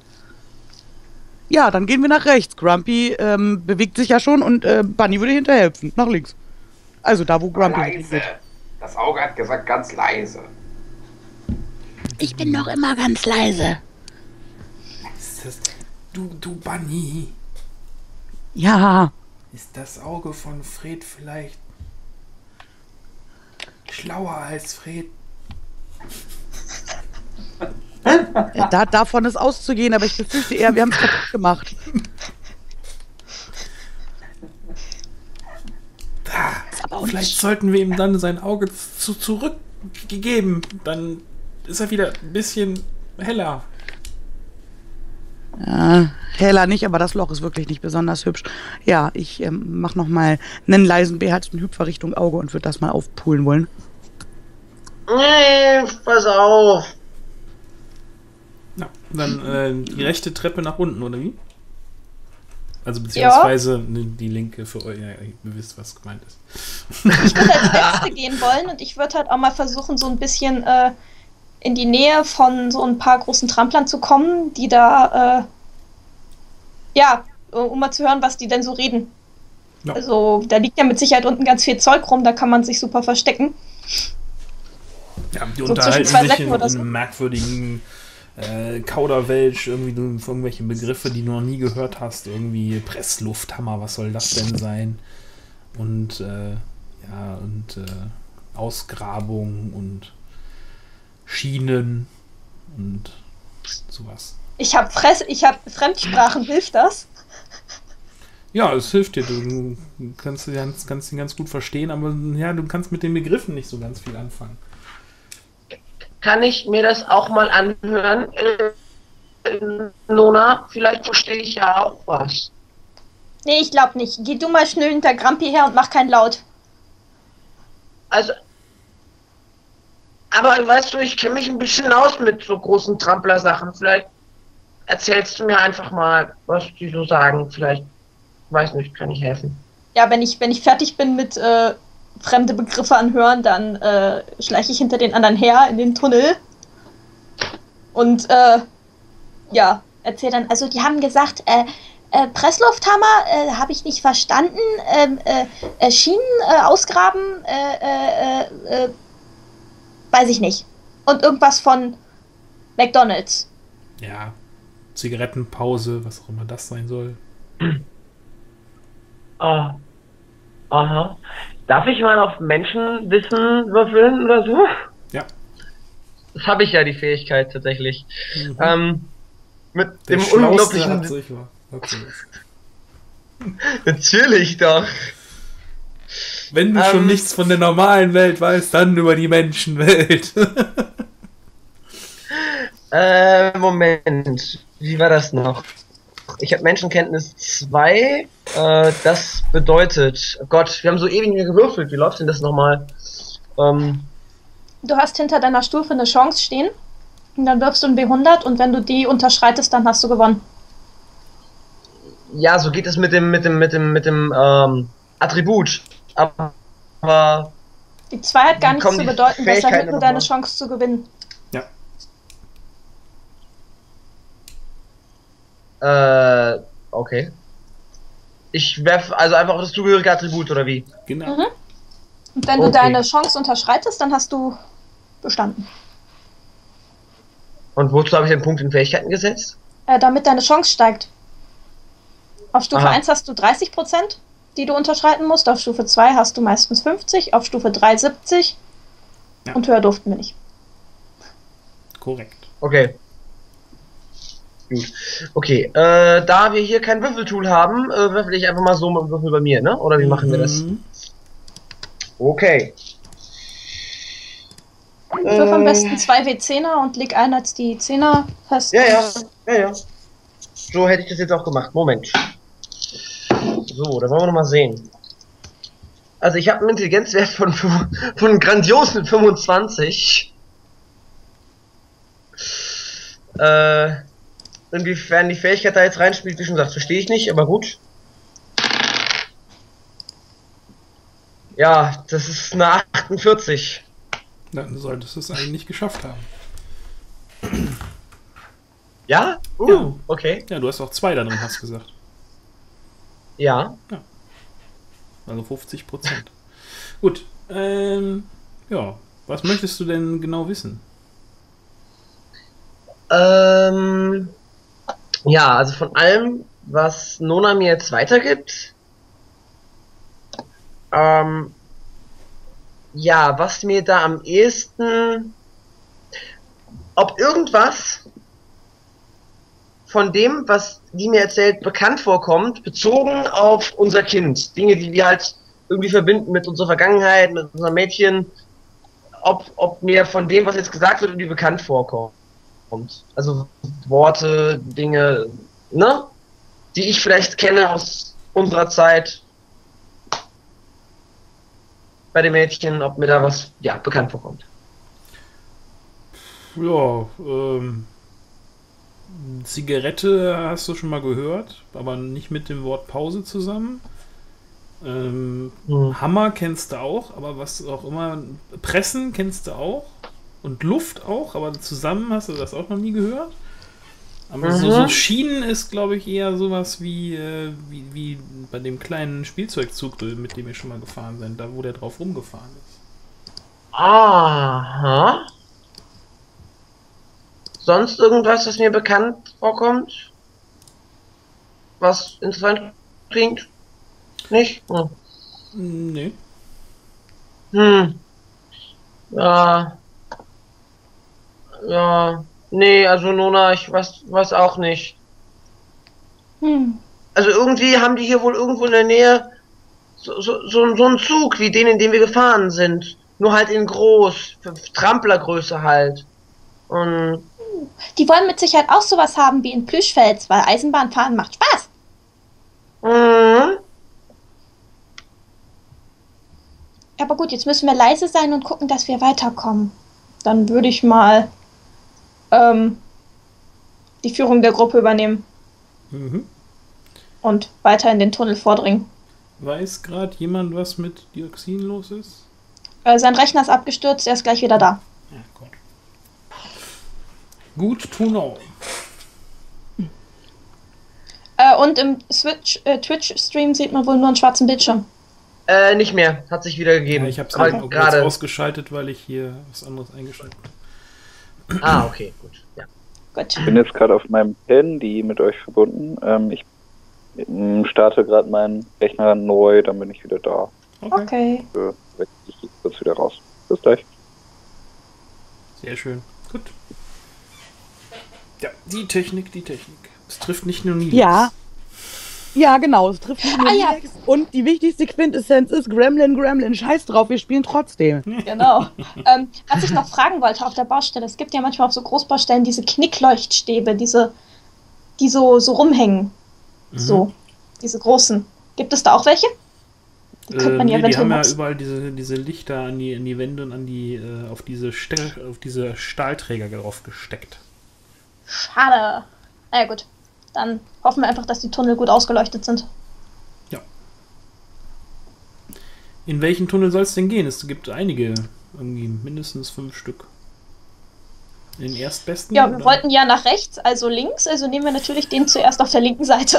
Ja, dann gehen wir nach rechts. Grumpy bewegt sich ja schon und Bunny würde hinterhelfen. Nach links. Also da, wo Grumpy Leise. hingeht. Das Auge hat gesagt ganz leise. Ich bin noch immer ganz leise. Ist das, du Bunny, Ja. ist das Auge von Fred vielleicht Schlauer als Fred. Ja, davon ist auszugehen, aber ich befürchte eher, wir haben es kaputt gemacht. Vielleicht sollten wir ihm dann sein Auge zurückgeben. Dann ist er wieder ein bisschen heller. Ja, heller nicht, aber das Loch ist wirklich nicht besonders hübsch. Ja, ich mach noch mal einen leisen beherzten Hüpfer Richtung Auge und würde das mal aufpulen wollen. Nee, pass auf. Ja, dann die rechte Treppe nach unten, oder wie? Also beziehungsweise die linke für euch. Ja, ihr wisst, was gemeint ist. Ich würde als Letzte gehen wollen und ich würde halt auch mal versuchen, so ein bisschen in die Nähe von so ein paar großen Tramplern zu kommen, die da, um mal zu hören, was die denn so reden. Ja. Also, da liegt ja mit Sicherheit unten ganz viel Zeug rum, da kann man sich super verstecken. Ja, die So unterhalten zwischen zwei sich Säcken in oder so. einem merkwürdigen Kauderwelsch, irgendwie irgendwelche Begriffe, die du noch nie gehört hast. Irgendwie Presslufthammer, was soll das denn sein? Und Ausgrabung und Schienen und sowas. Ich hab Fremdsprachen, hilft das? Ja, es hilft dir. Du kannst ihn ganz gut verstehen, aber ja, du kannst mit den Begriffen nicht so ganz viel anfangen. Kann ich mir das auch mal anhören, Nona? Vielleicht verstehe ich ja auch was. Nee, ich glaub nicht. Geh du mal schnell hinter Grampi her und mach keinen Laut. Also, aber weißt du, ich kenne mich ein bisschen aus mit so großen Trampler-Sachen. Vielleicht erzählst du mir einfach mal, was die so sagen. Vielleicht, weiß nicht, kann ich helfen. Ja, wenn ich fertig bin mit fremde Begriffe anhören, dann schleiche ich hinter den anderen her in den Tunnel. Und erzähl dann, also die haben gesagt, Presslufthammer, habe ich nicht verstanden, Schienen ausgraben, weiß ich nicht. Und irgendwas von McDonald's. Ja, Zigarettenpause, was auch immer das sein soll. Ah. Aha. Darf ich mal auf Menschenwissen würfeln oder so? Ja. Das habe ich ja, die Fähigkeit tatsächlich. Mit Der dem Schlauste hat unglaublichen... sich was. Natürlich doch. Wenn du schon nichts von der normalen Welt weißt, dann über die Menschenwelt. Moment. Wie war das noch? Ich habe Menschenkenntnis 2. Das bedeutet... Oh Gott, wir haben so ewig nicht mehr gewürfelt. Wie läuft denn das nochmal? Du hast hinter deiner Stufe eine Chance stehen. Und dann wirfst du ein W100 und wenn du die unterschreitest, dann hast du gewonnen. Ja, so geht es mit dem Attribut. Aber Die 2 hat gar nichts kommen zu die bedeuten, das erhöht Fähigkeiten nur deine nochmal? Chance zu gewinnen. Okay. Ich werfe also einfach das zugehörige Attribut, oder wie? Genau. Mhm. Und wenn du deine Chance unterschreitest, dann hast du bestanden. Und wozu habe ich den Punkt in Fähigkeiten gesetzt? Damit deine Chance steigt. Auf Stufe Aha. 1 hast du 30%, die du unterschreiten musst. Auf Stufe 2 hast du meistens 50, auf Stufe 3 70. Ja. Und höher durften wir nicht. Korrekt. Okay. Gut. Okay, da wir hier kein Würfeltool haben, würfel ich einfach mal so mit dem Würfel bei mir, ne? Oder wie machen wir das? Okay. Wirf am besten 2 W10er und leg einen als die 10er fest. Ja. So hätte ich das jetzt auch gemacht. Moment. So, da wollen wir noch mal sehen. Also ich habe einen Intelligenzwert von grandiosen 25. Inwiefern die Fähigkeit da jetzt reinspielt, wie schon gesagt, verstehe ich nicht, aber gut. Ja, das ist eine 48. Dann solltest du es eigentlich nicht geschafft haben. Ja? Ja. Okay. Ja, du hast auch 2 da drin, hast du gesagt. Ja. Also 50%. Gut. Ja. Was möchtest du denn genau wissen? Ja, also von allem, was Nona mir jetzt weitergibt, Ja, was mir da am ehesten... Ob irgendwas von dem, was die mir erzählt, bekannt vorkommt, bezogen auf unser Kind. Dinge, die wir halt irgendwie verbinden mit unserer Vergangenheit, mit unserem Mädchen. Ob mir von dem, was jetzt gesagt wird, irgendwie bekannt vorkommt. Also Worte, Dinge, ne? Die ich vielleicht kenne aus unserer Zeit bei den Mädchen, ob mir da was, ja, bekannt vorkommt. Ja, Zigarette hast du schon mal gehört, aber nicht mit dem Wort Pause zusammen. Hammer kennst du auch, aber was auch immer. Pressen kennst du auch. Und Luft auch, aber zusammen hast du das auch noch nie gehört. Aber so Schienen ist, glaube ich, eher sowas wie bei dem kleinen Spielzeugzug, mit dem wir schon mal gefahren sind, da wo der drauf rumgefahren ist. Aha. Sonst irgendwas, was mir bekannt vorkommt? Was interessant klingt? Nicht? Nee. Ja. Ja. Nee, also Nona, ich weiß auch nicht. Also irgendwie haben die hier wohl irgendwo in der Nähe so einen Zug, wie den, in dem wir gefahren sind. Nur halt in groß, für Tramplergröße halt. Und Die wollen mit Sicherheit auch sowas haben wie in Plüschfels, weil Eisenbahnfahren macht Spaß. Aber gut, jetzt müssen wir leise sein und gucken, dass wir weiterkommen. Dann würde ich mal die Führung der Gruppe übernehmen. Und weiter in den Tunnel vordringen. Weiß gerade jemand, was mit Dioxin los ist? Sein Rechner ist abgestürzt, er ist gleich wieder da. Ja, gut. Gut to know. Und im Twitch-Stream sieht man wohl nur einen schwarzen Bildschirm. Nicht mehr. Hat sich wieder gegeben. Ja, ich habe es Aber gerade ausgeschaltet, weil ich hier was anderes eingeschaltet habe. Ah, okay, gut. Ja. Gut. Ich bin jetzt gerade auf meinem Handy mit euch verbunden. Ich starte gerade meinen Rechner neu, dann bin ich wieder da. Okay. Ich gehe kurz wieder raus. Bis gleich. Sehr schön. Gut. Ja, die Technik. Es trifft nicht nur Nils. Ja, genau, es trifft nicht nur ja. Nils. Und die wichtigste Quintessenz ist Gremlin, scheiß drauf, wir spielen trotzdem. Genau. Was ich noch fragen wollte auf der Baustelle, es gibt ja manchmal auf so Großbaustellen diese Knickleuchtstäbe, die so rumhängen. So, diese großen. Gibt es da auch welche? Die könnte man ja die haben ja nutzen. überall diese Lichter an die Wände und auf diese Stahlträger drauf gesteckt. Schade. Na gut, dann hoffen wir einfach, dass die Tunnel gut ausgeleuchtet sind. Ja. In welchen Tunnel soll es denn gehen? Es gibt einige, irgendwie mindestens 5 Stück. In den erstbesten? Ja, wir wollten ja nach rechts, also links, also nehmen wir natürlich den zuerst auf der linken Seite.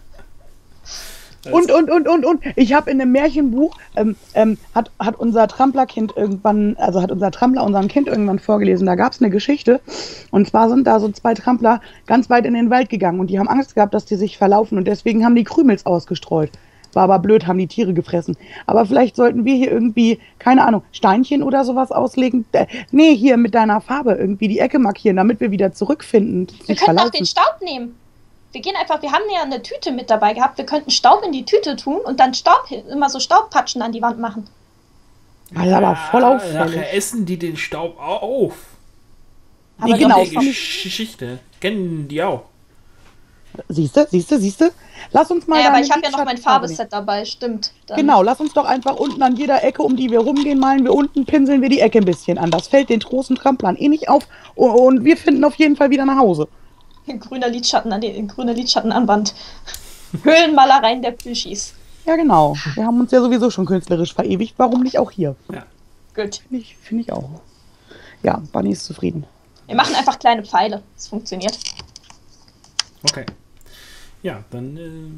Und. Ich habe in einem Märchenbuch, hat unser Tramplerkind irgendwann, also hat unser Trampler unserem Kind irgendwann vorgelesen, da gab es eine Geschichte. Und zwar sind da so 2 Trampler ganz weit in den Wald gegangen und die haben Angst gehabt, dass die sich verlaufen und deswegen haben die Krümels ausgestreut. War aber blöd, haben die Tiere gefressen. Aber vielleicht sollten wir hier irgendwie, keine Ahnung, Steinchen oder sowas auslegen. Nee, hier mit deiner Farbe irgendwie die Ecke markieren, damit wir wieder zurückfinden. Wir könnten auch den Staub nehmen. Wir haben ja eine Tüte mit dabei gehabt. Wir könnten Staub in die Tüte tun und dann immer so Staubpatschen an die Wand machen. Das ist aber voll auffällig. Nachher essen die den Staub auf. Aber genau. Die Geschichte. Kennen die auch. Siehst du? Lass uns mal. Ja, aber ich habe ja noch mein Farbeset dabei, stimmt. Dann. Genau, lass uns doch einfach unten an jeder Ecke, um die wir rumgehen, malen wir unten, pinseln wir die Ecke ein bisschen an. Das fällt den großen Tramplern eh nicht auf und wir finden auf jeden Fall wieder nach Hause. In grüner Lidschatten an Wand. Höhlenmalereien der Plüschis. Ja, genau. Wir haben uns ja sowieso schon künstlerisch verewigt. Warum nicht auch hier? Ja. Gut. Finde ich auch. Ja, Bunny ist zufrieden. Wir machen einfach kleine Pfeile. Das funktioniert. Okay. Ja, dann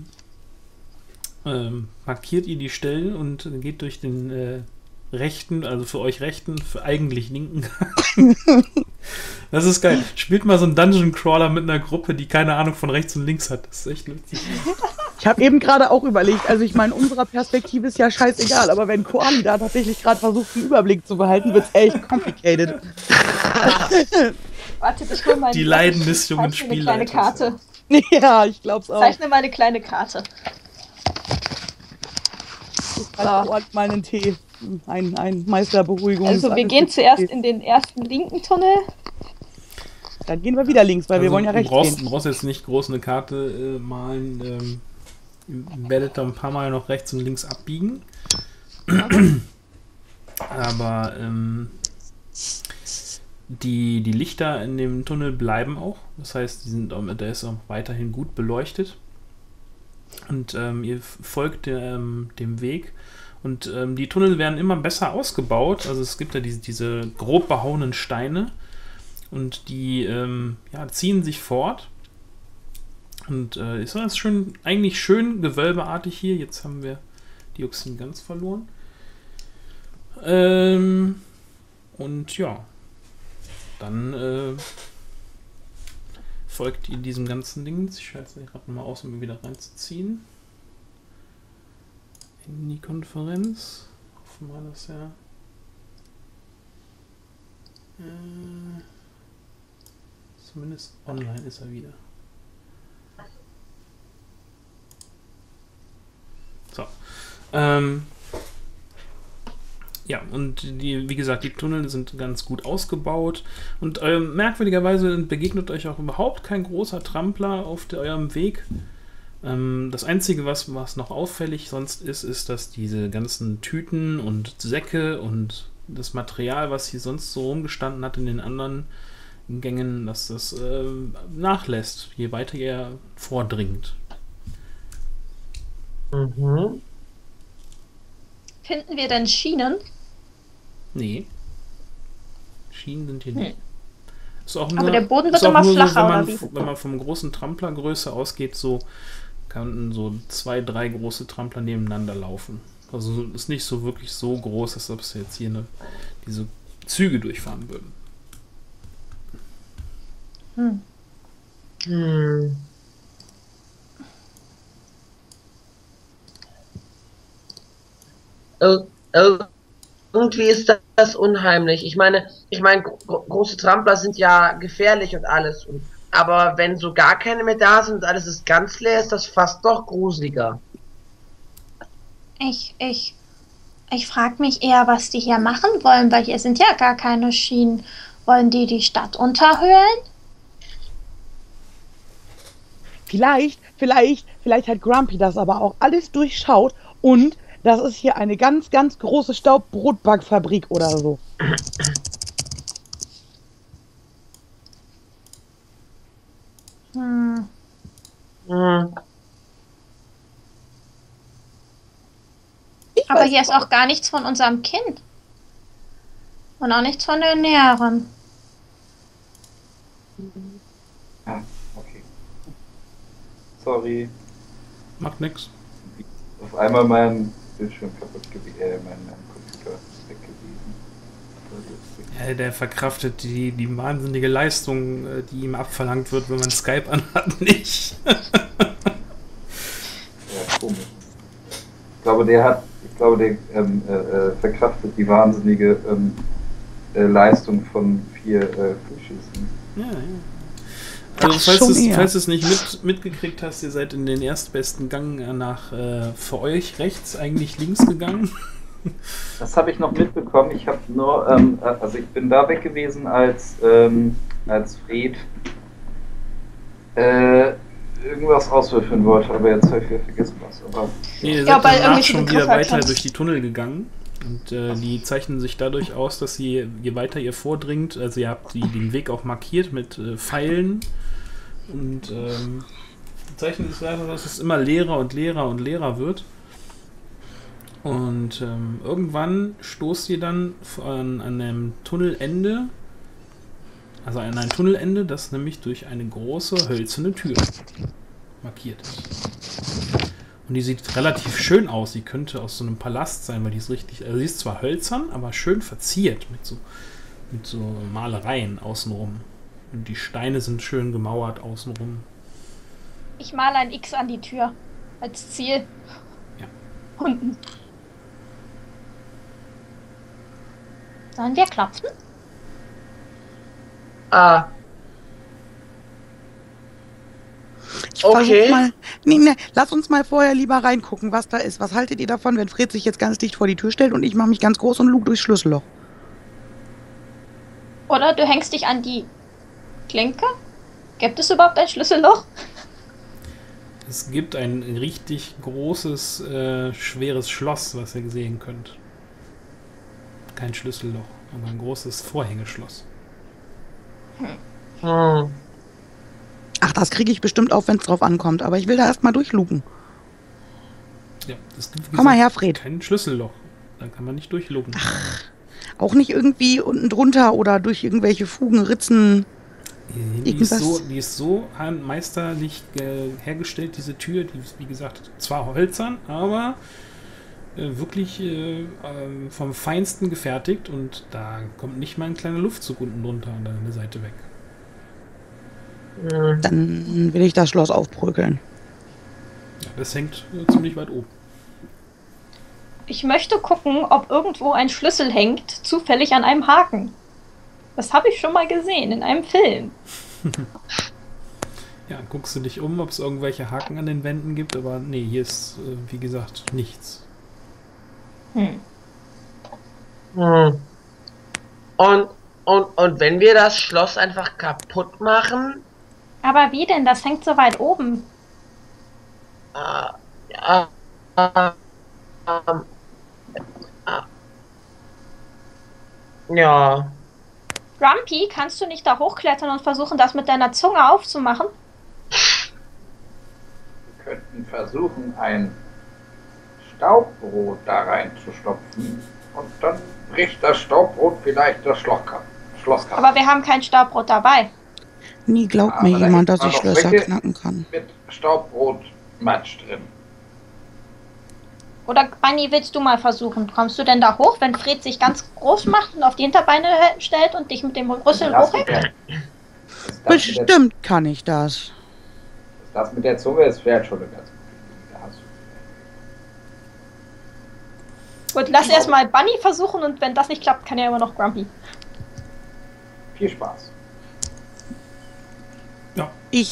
markiert ihr die Stellen und geht durch den rechten, also für euch rechten, für eigentlich linken Das ist geil. Spielt mal so einen Dungeon Crawler mit einer Gruppe, die keine Ahnung von rechts und links hat. Das ist echt lustig. Ich habe eben gerade auch überlegt, also ich meine, unserer Perspektive ist ja scheißegal, aber wenn Koali da tatsächlich gerade versucht, einen Überblick zu behalten, wird's echt complicated. Warte, ich hol mal Die Leiden des jungen Zeichne eine kleine Spielleiters. Karte. Ja, ich glaub's auch. Zeichne mal eine kleine Karte. Koali mal einen Tee. Ein Meisterberuhigung. Also wir gehen zuerst in den ersten linken Tunnel. Dann gehen wir wieder links, weil wir wollen ja rechts Du gehen. brauchst jetzt nicht groß eine Karte malen. Ihr werdet da ein paar Mal noch rechts und links abbiegen. Aber die Lichter in dem Tunnel bleiben auch. Das heißt, der ist auch weiterhin gut beleuchtet. Und ihr folgt dem Weg. Und die Tunnel werden immer besser ausgebaut. Also es gibt ja diese grob behauenen Steine. Und die ziehen sich fort. Und ist das eigentlich schön gewölbeartig hier. Jetzt haben wir Dioxin ganz verloren. Und ja, dann folgt ihr diesem ganzen Ding. Ich schalte es gerade mal aus, um ihn wieder reinzuziehen. In die Konferenz. Hoffen wir, dass er... zumindest online ist er wieder. So. Ja, und wie gesagt, die Tunnel sind ganz gut ausgebaut. Und merkwürdigerweise begegnet euch auch überhaupt kein großer Trampler auf eurem Weg. Das Einzige, was noch auffällig sonst ist, dass diese ganzen Tüten und Säcke und das Material, was hier sonst so rumgestanden hat in den anderen Gängen, dass das nachlässt, je weiter ihr vordringt. Mhm. Finden wir denn Schienen? Nee. Schienen sind hier nicht. Ist auch nur, Aber der Boden ist wird auch immer nur flacher, so, oder wie? wenn man vom großen Tramplergröße ausgeht, so kann so 2, 3 große Trampler nebeneinander laufen. Also ist nicht so wirklich so groß, als ob es jetzt hier diese Züge durchfahren würden. Irgendwie ist das unheimlich. Ich meine, große Trampler sind ja gefährlich und alles. Aber wenn so gar keine mehr da sind und alles ist ganz leer, ist das fast noch gruseliger. Ich frage mich eher, was die hier machen wollen, weil hier sind ja gar keine Schienen. Wollen die Stadt unterhöhlen? Vielleicht hat Grumpy das aber auch alles durchschaut und das ist hier eine ganz, ganz große Staubbrotbackfabrik oder so. Aber hier ist auch gar nichts von unserem Kind. Und auch nichts von der Näherin. Ah, okay. Sorry. Macht nix. Auf einmal mein Bildschirm kaputt gewesen, mein Computer ist weg gewesen. Ja, der verkraftet die wahnsinnige Leistung, die ihm abverlangt wird, wenn man Skype anhat, nicht. Ja, komisch. Ich glaube, der verkraftet die wahnsinnige Leistung von 4 Frühschüssen. Ja. Also falls du es nicht mitgekriegt hast, ihr seid in den erstbesten Gang nach für euch rechts, eigentlich links gegangen. Das habe ich noch mitbekommen. Ich habe nur, also ich bin da weg gewesen, als Fred irgendwas auswürfeln wollte, aber jetzt habe ich wieder vergessen was. Aber ihr seid danach schon wieder weiter durch die Tunnel gegangen. Und die zeichnen sich dadurch aus, dass je weiter ihr vordringt, also ihr habt den Weg auch markiert mit Pfeilen und zeichnen sich dadurch, dass es immer leerer und leerer und leerer wird. Und irgendwann stoßt ihr dann an einem Tunnelende, also an ein Tunnelende, das nämlich durch eine große hölzerne Tür markiert ist. Und die sieht relativ schön aus. Die könnte aus so einem Palast sein, weil die ist richtig. Also sie ist zwar hölzern, aber schön verziert mit so Mit so Malereien außenrum. Und die Steine sind schön gemauert außenrum. Ich male ein X an die Tür. Als Ziel. Ja. Unten. Sollen wir klopfen? Ah, Ich versuch Okay. mal. Nee, lass uns mal vorher lieber reingucken, was da ist. Was haltet ihr davon, wenn Fred sich jetzt ganz dicht vor die Tür stellt und ich mache mich ganz groß und luge durchs Schlüsselloch? Oder du hängst dich an die Klinke? Gibt es überhaupt ein Schlüsselloch? Es gibt ein richtig großes, schweres Schloss, was ihr sehen könnt. Kein Schlüsselloch, aber ein großes Vorhängeschloss. hm. Ach, das kriege ich bestimmt auf, wenn es drauf ankommt. Aber ich will da erstmal durchlugen. Ja, es gibt, wie Komm mal gesagt, her, Fred. kein Schlüsselloch. Da kann man nicht durchlugen. Auch nicht irgendwie unten drunter oder durch irgendwelche Fugen, Ritzen. Die ist irgendwas. so meisterlich hergestellt, diese Tür. Die ist, wie gesagt, zwar hölzern, aber wirklich vom Feinsten gefertigt. Und da kommt nicht mal ein kleiner Luftzug unten drunter an der Seite weg. Hm. Dann will ich das Schloss aufbrökeln. Ja, das hängt ziemlich weit oben. Ich möchte gucken, ob irgendwo ein Schlüssel hängt, zufällig an einem Haken. Das habe ich schon mal gesehen in einem Film. Ja, guckst du dich um, ob es irgendwelche Haken an den Wänden gibt, aber nee, hier ist, wie gesagt, nichts. Hm. Hm. Und wenn wir das Schloss einfach kaputt machen, Aber wie denn? Das hängt so weit oben. ja, ja, Grumpy, kannst du nicht da hochklettern und versuchen, das mit deiner Zunge aufzumachen? Wir könnten versuchen, ein Staubbrot da reinzustopfen und dann bricht das Staubbrot vielleicht das Schloss kaputt. Aber wir haben kein Staubbrot dabei. Nie glaubt Aber mir da jemand, hängt dass ich man noch Schlösser Säcke knacken kann. mit Staubbrotmatsch drin. Oder Bunny, willst du mal versuchen? Kommst du denn da hoch, wenn Fred sich ganz groß macht und auf die Hinterbeine stellt und dich mit dem Rüssel Das hochhält? mit der- das Bestimmt kann ich das. Das mit der Zunge ist vielleicht schon eine ganz gute Idee. Da hast du Gut, lass erstmal Bunny versuchen und wenn das nicht klappt, kann ja immer noch Grumpy. viel Spaß. Ja,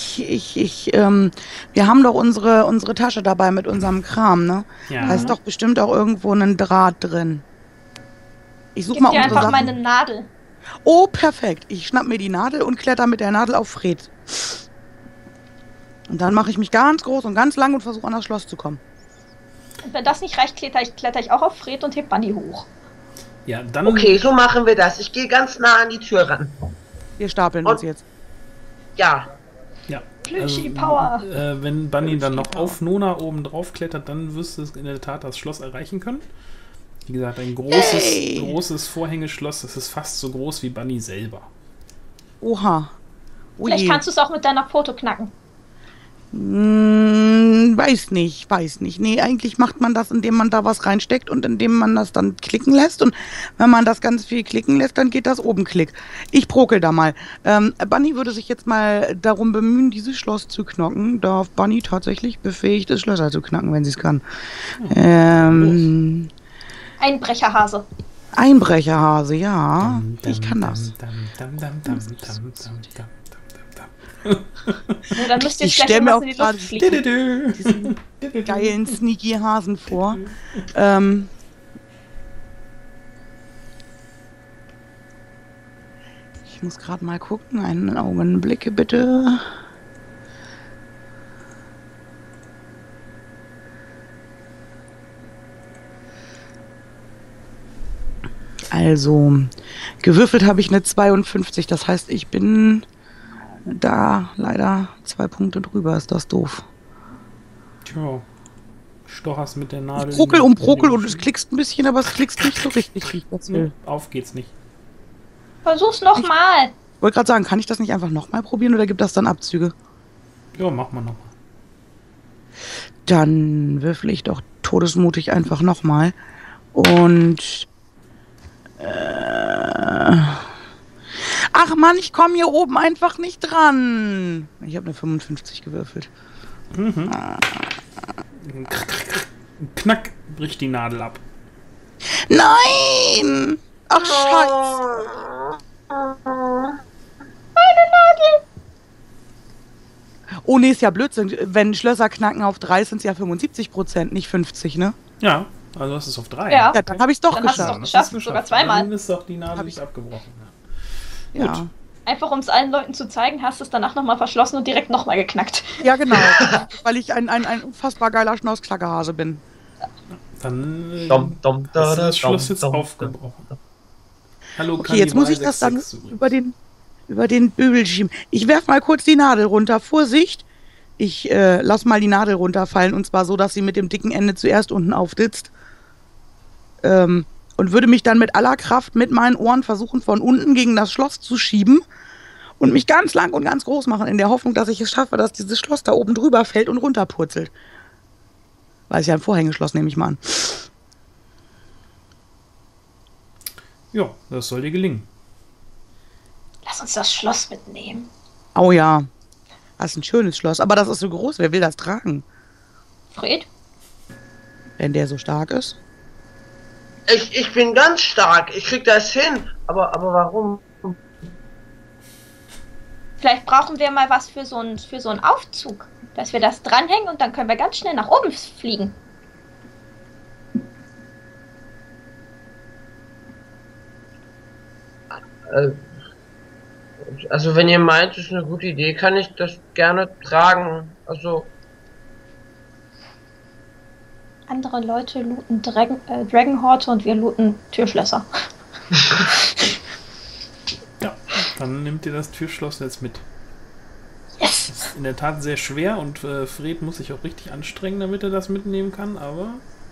Wir haben doch unsere Tasche dabei mit unserem Kram, ne? ja. Da ist doch bestimmt auch irgendwo ein Draht drin. Ich suche Gib mal dir unsere einfach Sachen. meine Nadel. Oh, perfekt. Ich schnapp mir die Nadel und kletter mit der Nadel auf Fred. Und dann mache ich mich ganz groß und ganz lang und versuche an das Schloss zu kommen. Und wenn das nicht reicht, kletter ich auch auf Fred und heb Bunny hoch. Ja, dann okay, so machen wir das. Ich gehe ganz nah an die Tür ran. Wir stapeln Und- uns jetzt. Ja, ja. Plüschi Power. Wenn Bunny dann noch Power. auf Nona oben drauf klettert, dann wirst du in der Tat das Schloss erreichen können. Wie gesagt, ein großes Vorhängeschloss, das ist fast so groß wie Bunny selber. Oha. Oh Vielleicht je. kannst du es auch mit deiner Foto knacken. Weiß nicht. Nee, eigentlich macht man das, indem man da was reinsteckt und indem man das dann klicken lässt. Und wenn man das ganz viel klicken lässt, dann geht das oben klick. Ich prokel da mal. Bunny würde sich jetzt mal darum bemühen, dieses Schloss zu knacken. Darf Bunny tatsächlich befähigt ist, Schlösser zu knacken, wenn sie es kann. Einbrecherhase. Einbrecherhase, ja. Ich kann das. Ja, dann müsst ihr Ich gleich stell mir irgendwas auch in die gerade Luft fliegen. diesen geilen sneaky Hasen vor. Ich muss gerade mal gucken. Einen Augenblick bitte. Also, gewürfelt habe ich eine 52. Das heißt, ich bin da leider 2 Punkte drüber. Ist das doof. Tja, stocherst mit der Nadel. Prokel und es klickst ein bisschen, aber es klickst nicht so richtig, wie ich das will. Auf geht's nicht. Versuch's nochmal. Ich wollte gerade sagen, kann ich das nicht einfach nochmal probieren oder gibt das dann Abzüge? Ja, mach mal nochmal. Dann würfel ich doch todesmutig einfach nochmal. Und Ach Mann, ich komme hier oben einfach nicht dran. Ich habe eine 55 gewürfelt. Mhm. Knack, bricht die Nadel ab. Nein! Ach, scheiße. Oh nee, ist ja Blödsinn. Wenn Schlösser knacken auf 3, sind es ja 75%, nicht 50, ne? Ja, also hast du es auf 3. Ja. Ja, dann habe ich es doch Dann hast du es geschafft. doch geschafft, sogar zweimal. Dann ist doch die Nadel Hab nicht ich- abgebrochen. Ja. Gut. Einfach um es allen Leuten zu zeigen, hast du es danach nochmal verschlossen und direkt nochmal geknackt. Ja, genau. Weil ich ein unfassbar geiler Schnauzklackerhase bin. Dann Dom, dom, da, hast du da, das Schloss dom, jetzt dom, aufgebrochen. Hallo, Okay, jetzt muss ich das dann 66 über den Bügel schieben. Ich werf mal kurz die Nadel runter. Vorsicht! Ich lass mal die Nadel runterfallen und zwar so, dass sie mit dem dicken Ende zuerst unten aufsitzt. Und würde mich dann mit aller Kraft mit meinen Ohren versuchen, von unten gegen das Schloss zu schieben und mich ganz lang und ganz groß machen, in der Hoffnung, dass ich es schaffe, dass dieses Schloss da oben drüber fällt und runterpurzelt. Weil es ja ein Vorhängeschloss, nehme ich mal an. Ja, das soll dir gelingen. Lass uns das Schloss mitnehmen. Oh ja, das ist ein schönes Schloss, aber das ist so groß. Wer will das tragen, Fred? wenn der so stark ist? Ich bin ganz stark. Ich krieg das hin. Aber warum? Vielleicht brauchen wir mal was für so einen Aufzug. Dass wir das dranhängen und dann können wir ganz schnell nach oben fliegen. Also wenn ihr meint, das ist eine gute Idee, kann ich das gerne tragen. Also Andere Leute looten Dragonhorte und wir looten Türschlösser. Ja, dann nimmt ihr das Türschloss jetzt mit. Yes! Das ist in der Tat sehr schwer und Fred muss sich auch richtig anstrengen, damit er das mitnehmen kann, aber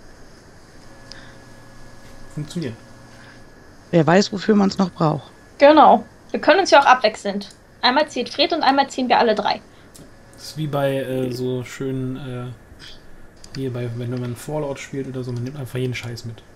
funktioniert. Wer weiß, wofür man es noch braucht. Genau. Wir können uns ja auch abwechselnd. Einmal zieht Fred und einmal ziehen wir alle drei. Das ist wie bei so schönen, hier wenn man Fallout spielt oder so, man nimmt einfach jeden Scheiß mit.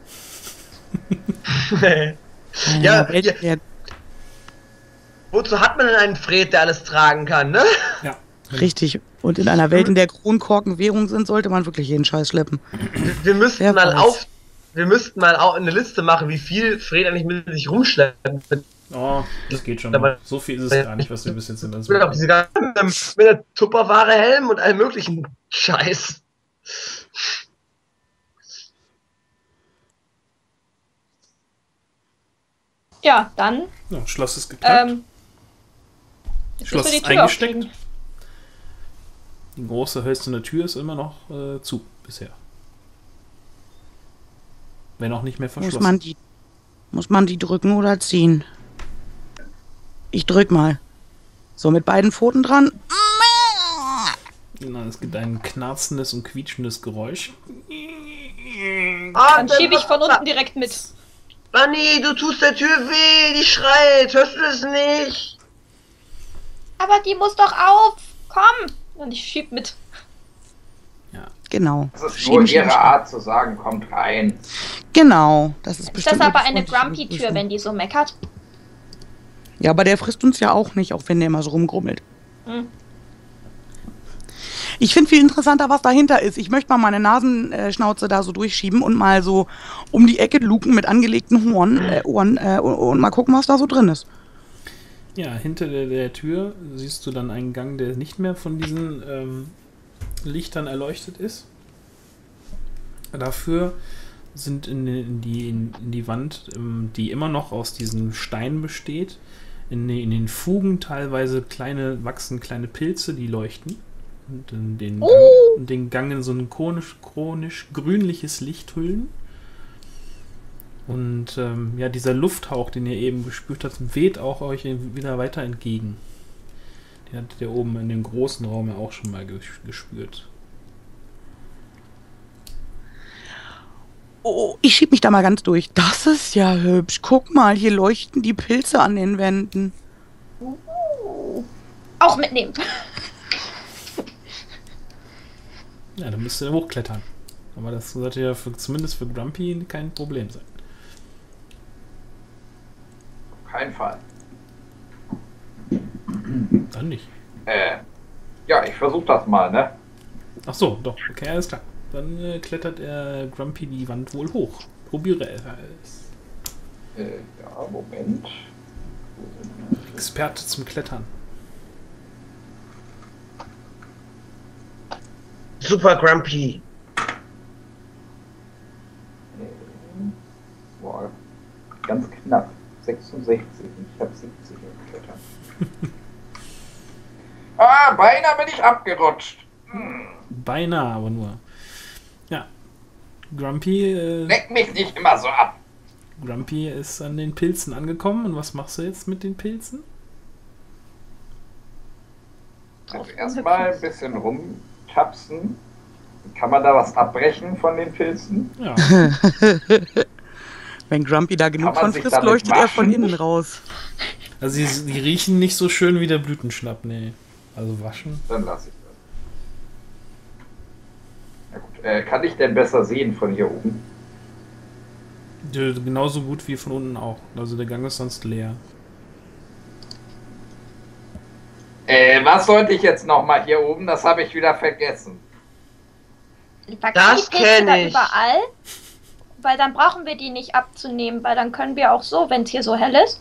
Ja, Der wozu hat man denn einen Fred, der alles tragen kann, ne? Ja. Richtig. Und in einer Welt, in der Kronkorken Währung sind, sollte man wirklich jeden Scheiß schleppen. Wir müssten Wer mal weiß. wir müssten mal auch eine Liste machen, wie viel Fred eigentlich mit sich rumschleppt. Oh, das geht schon. Aber- So viel ist es gar nicht, was wir bis jetzt sind. Mit auch diese ganzen, mit der Tupperware Helm und allem möglichen Scheiß. Ja, dann Ja, Schloss ist geknackt. jetzt Schloss müssen wir ist die Tür eingesteckt. aufkriegen. Die große hölzerne Tür ist immer noch zu bisher. Wenn auch nicht mehr verschlossen. Muss man die drücken oder ziehen? Ich drück mal. So, mit beiden Pfoten dran. Na, es gibt ein knarzendes und quietschendes Geräusch. Dann schiebe ich von unten direkt mit. Bunny, du tust der Tür weh, die schreit, hörst du das nicht? Aber die muss doch auf! Komm! Und ich schieb mit. Genau. Das ist nur ihre Art zu sagen, kommt rein. Genau. Das ist Ist bestimmt das aber eine eine freundliche Grumpy-Tür, Begrüßung. wenn die so meckert? Ja, aber der frisst uns ja auch nicht, auch wenn der immer so rumgrummelt. Hm. Ich finde viel interessanter, was dahinter ist. Ich möchte mal meine Nasenschnauze da so durchschieben und mal so um die Ecke luken mit angelegten Ohren und mal gucken, was da so drin ist. Ja, hinter der Tür siehst du dann einen Gang, der nicht mehr von diesen Lichtern erleuchtet ist. Dafür sind in die Wand, die immer noch aus diesen Steinen besteht, in den Fugen teilweise wachsen kleine Pilze, die leuchten. Und den Gang in so ein chronisch grünliches Licht hüllen. Und ja, dieser Lufthauch, den ihr eben gespürt habt, weht auch euch wieder weiter entgegen. Den hattet ihr oben in dem großen Raum ja auch schon mal gespürt. Oh, ich schieb mich da mal ganz durch. Das ist ja hübsch. Guck mal, hier leuchten die Pilze an den Wänden. Auch mitnehmen. Ja, dann müsst ihr hochklettern. Aber das sollte ja zumindest für Grumpy kein Problem sein. Auf keinen Fall. Dann nicht. Ja, ich versuche das mal, ne? Ach so, doch. Okay, alles klar. Dann klettert er Grumpy die Wand wohl hoch. Probiere es. Ja, Moment. Experte zum Klettern. Super Grumpy. Boah, ganz knapp. 66. Ich habe 70 geklettert. Beinahe bin ich abgerutscht. Beinahe, aber nur. Ja. Grumpy, Leck mich nicht immer so ab. Grumpy ist an den Pilzen angekommen. Und was machst du jetzt mit den Pilzen? Also erstmal ein bisschen rumtapsen. Kann man da was abbrechen von den Pilzen? Ja. Wenn Grumpy da genug Kann man von sich frisst, damit leuchtet er von waschen? innen raus. Also die riechen nicht so schön wie der Blütenschnapp, nee. Also waschen. Dann lasse ich das. Na gut. Kann ich denn besser sehen von hier oben? Genauso gut wie von unten auch. Also der Gang ist sonst leer. Was sollte ich jetzt nochmal hier oben? Das habe ich wieder vergessen. Das kenn ich. Überall, weil dann brauchen wir die nicht abzunehmen, weil dann können wir auch so, wenn es hier so hell ist.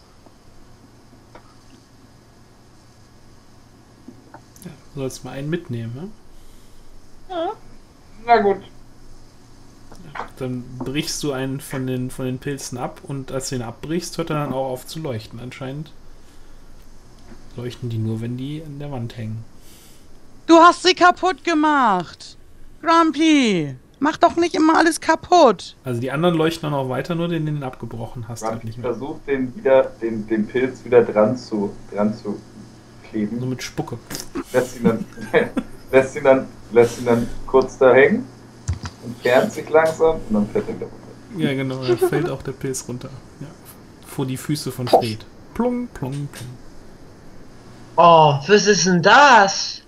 Du sollst mal einen mitnehmen, ne? Mhm. Na gut. Dann brichst du einen von den Pilzen ab und als du ihn abbrichst, hört er dann auch auf zu leuchten. Anscheinend leuchten die nur, wenn die an der Wand hängen. Du hast sie kaputt gemacht. Grumpy, mach doch nicht immer alles kaputt. Also die anderen leuchten dann auch weiter, nur den du abgebrochen hast. Halt Ich nicht mehr. versuche den Pilz wieder dran zu kleben. So mit Spucke. Lässt ihn dann kurz da hängen, entfernt sich langsam und dann fällt er wieder runter. Ja, genau, da fällt auch der Pilz runter. Ja. Vor die Füße von Fred. Plong, plong, plong. Oh, was ist denn das?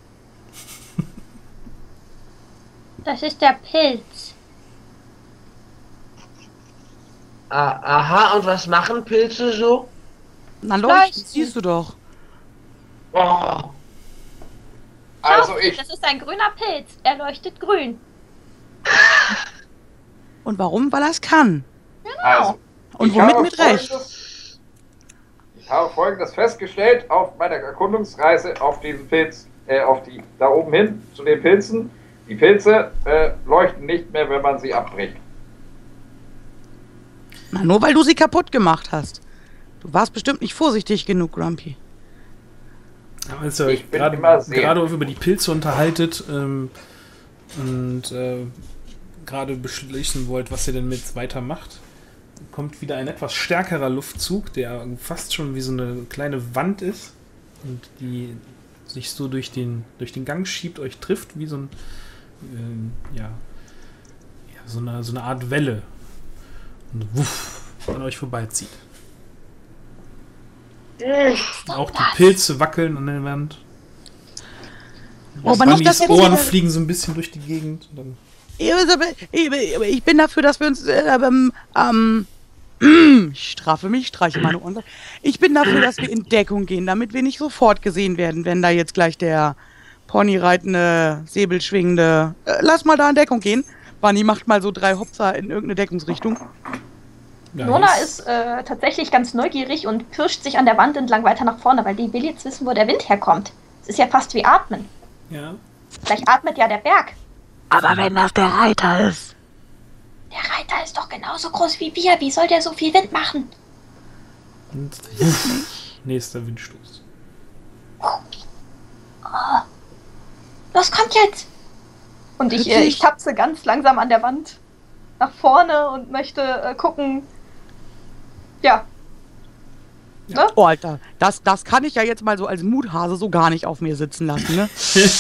Das ist der Pilz. Aha, und was machen Pilze so? Na leuchten, Leuchten. siehst du doch. Oh, Also Das ist ein grüner Pilz. Er leuchtet grün. Und warum? Weil er es kann. Also, Und ich womit habe mit Recht? Ich habe Folgendes festgestellt auf meiner Erkundungsreise auf diesen Pilz, da oben hin zu den Pilzen. Die Pilze leuchten nicht mehr, wenn man sie abbricht. Na, nur weil du sie kaputt gemacht hast. Du warst bestimmt nicht vorsichtig genug, Grumpy. Ja, als ihr Ich euch bin gerade immer sehr- über die Pilze unterhaltet und gerade beschließen wollt, was ihr denn mit weiter macht, kommt wieder ein etwas stärkerer Luftzug, der fast schon wie so eine kleine Wand ist und die sich so durch den Gang schiebt, euch trifft, wie so ein so eine Art Welle und wuff, an euch vorbeizieht. Auch die Pilze wackeln an der Wand. Oh, aber nicht, dass Bannys jetzt Ohren wieder- fliegen so ein bisschen durch die Gegend. Und dann Ich bin dafür, dass wir uns. Ich strafe mich, streiche meine Ohren. Ich bin dafür, dass wir in Deckung gehen, damit wir nicht sofort gesehen werden, wenn da jetzt gleich der ponyreitende, säbelschwingende. Lass mal da in Deckung gehen. Bunny macht mal so 3 Hopser in irgendeine Deckungsrichtung. ja, Nona das- ist tatsächlich ganz neugierig und pirscht sich an der Wand entlang weiter nach vorne, weil die will jetzt wissen, wo der Wind herkommt. Es ist ja fast wie Atmen. Ja. Vielleicht atmet ja der Berg. Aber wenn das der Reiter ist. Der Reiter ist doch genauso groß wie wir. Wie soll der so viel Wind machen? Und wuff, nächster Windstoß. Los, kommt jetzt! Und ich Witzig. tapse ganz langsam an der Wand nach vorne und möchte gucken. Ja. Ne? Oh, Alter, das kann ich ja jetzt mal so als Muthase so gar nicht auf mir sitzen lassen, ne?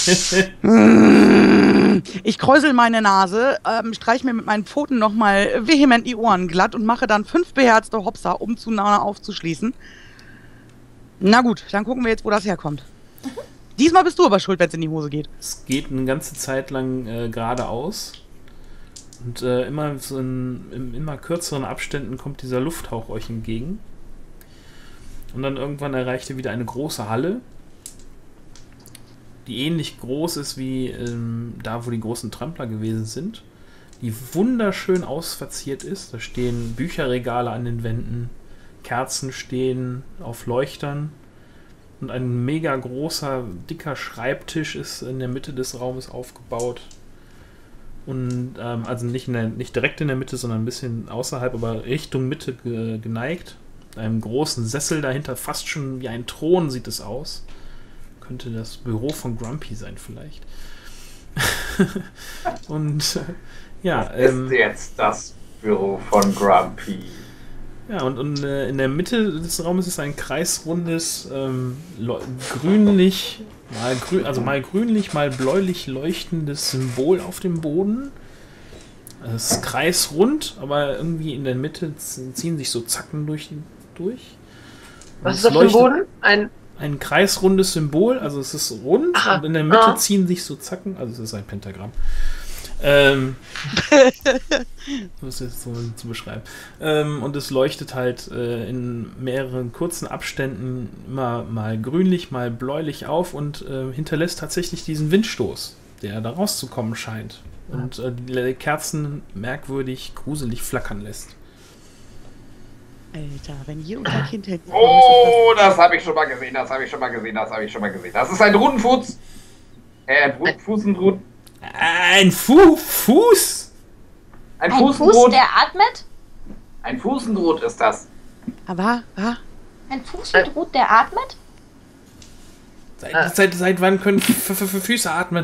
Ich kräusel meine Nase, streich mir mit meinen Pfoten nochmal vehement die Ohren glatt und mache dann 5 beherzte Hopser, um zu Nana aufzuschließen. Na gut, dann gucken wir jetzt, wo das herkommt. Diesmal bist du aber schuld, wenn es in die Hose geht. Es geht eine ganze Zeit lang geradeaus. Und immer so in immer kürzeren Abständen kommt dieser Lufthauch euch entgegen. Und dann irgendwann erreicht ihr wieder eine große Halle. die ähnlich groß ist wie da, wo die großen Trampler gewesen sind. Die wunderschön ausverziert ist. Da stehen Bücherregale an den Wänden, Kerzen stehen auf Leuchtern und ein mega großer, dicker Schreibtisch ist in der Mitte des Raumes aufgebaut. Und also nicht direkt in der Mitte, sondern ein bisschen außerhalb, aber Richtung Mitte geneigt. Mit einem großen Sessel dahinter, fast schon wie ein Thron sieht es aus. Könnte das Büro von Grumpy sein vielleicht. Und ja, ist jetzt das Büro von Grumpy. Ja, und in der Mitte des Raumes ist ein kreisrundes, grünlich, mal grünlich, mal bläulich leuchtendes Symbol auf dem Boden. Es ist kreisrund, aber irgendwie in der Mitte ziehen sich so Zacken durch. Was ist auf dem Boden? Ein kreisrundes Symbol, also es ist rund und in der Mitte ziehen sich so Zacken, also es ist ein Pentagramm. Das ist jetzt so zu beschreiben. Und es leuchtet halt in mehreren kurzen Abständen immer mal grünlich, mal bläulich auf und hinterlässt tatsächlich diesen Windstoß, der da rauszukommen scheint. Und die Kerzen merkwürdig, gruselig flackern lässt. Alter, wenn hier unser Kind hält. Oh, das habe ich schon mal gesehen, das ist ein Rudenfuß. Fußendrut. Ein Fuß? Ein Fuß, Fußendrut. der atmet? Ein Fußendrut ist das. Aber, Ein Fußendrut, der atmet? Seit wann können Füße atmen?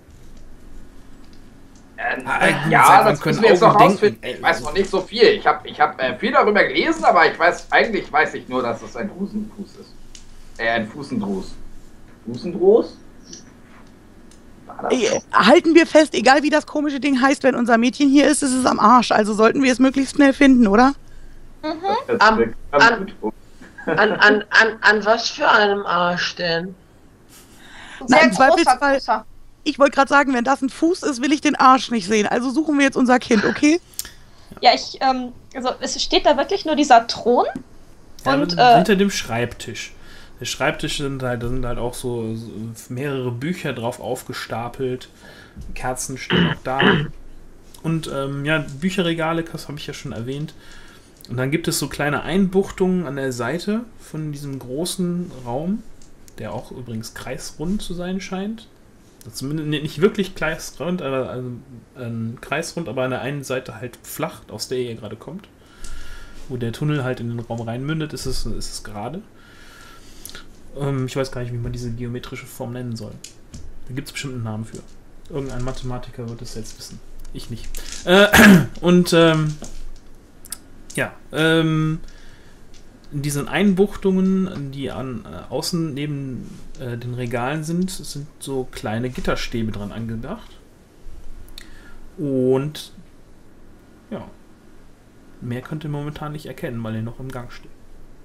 Ja, das können wir jetzt noch rausfinden. Ich weiß noch nicht so viel. Ich hab viel darüber gelesen, aber eigentlich weiß ich nur, dass es ein Fußenfuß ist. Ein Fußendruß. Fußendruß? halten wir fest, egal wie das komische Ding heißt, wenn unser Mädchen hier ist, ist es am Arsch. Also sollten wir es möglichst schnell finden, oder? An was für einem Arsch denn? Na, im Sehr großer Zweifelsfall, Fußer. ich wollte gerade sagen, wenn das ein Fuß ist, will ich den Arsch nicht sehen. Also suchen wir jetzt unser Kind, okay? Ja, also es steht da wirklich nur dieser Thron Ja, und hinter dem Schreibtisch. Der Schreibtisch da sind halt auch so mehrere Bücher drauf aufgestapelt. Kerzen stehen auch da. Und ja, Bücherregale, das habe ich ja schon erwähnt. Und dann gibt es so kleine Einbuchtungen an der Seite von diesem großen Raum, der auch übrigens kreisrund zu sein scheint. Zumindest nicht wirklich kreisrund, aber kreisrund, aber an der einen Seite halt flach, aus der ihr gerade kommt. Wo der Tunnel halt in den Raum reinmündet, ist es gerade. Ich weiß gar nicht, wie man diese geometrische Form nennen soll. Da gibt es bestimmt einen Namen für. Irgendein Mathematiker wird es jetzt wissen. Ich nicht. In diesen Einbuchtungen, die an außen neben den Regalen sind so kleine Gitterstäbe dran angebracht. Und ja, mehr könnt ihr momentan nicht erkennen, weil ihr noch im Gang steht.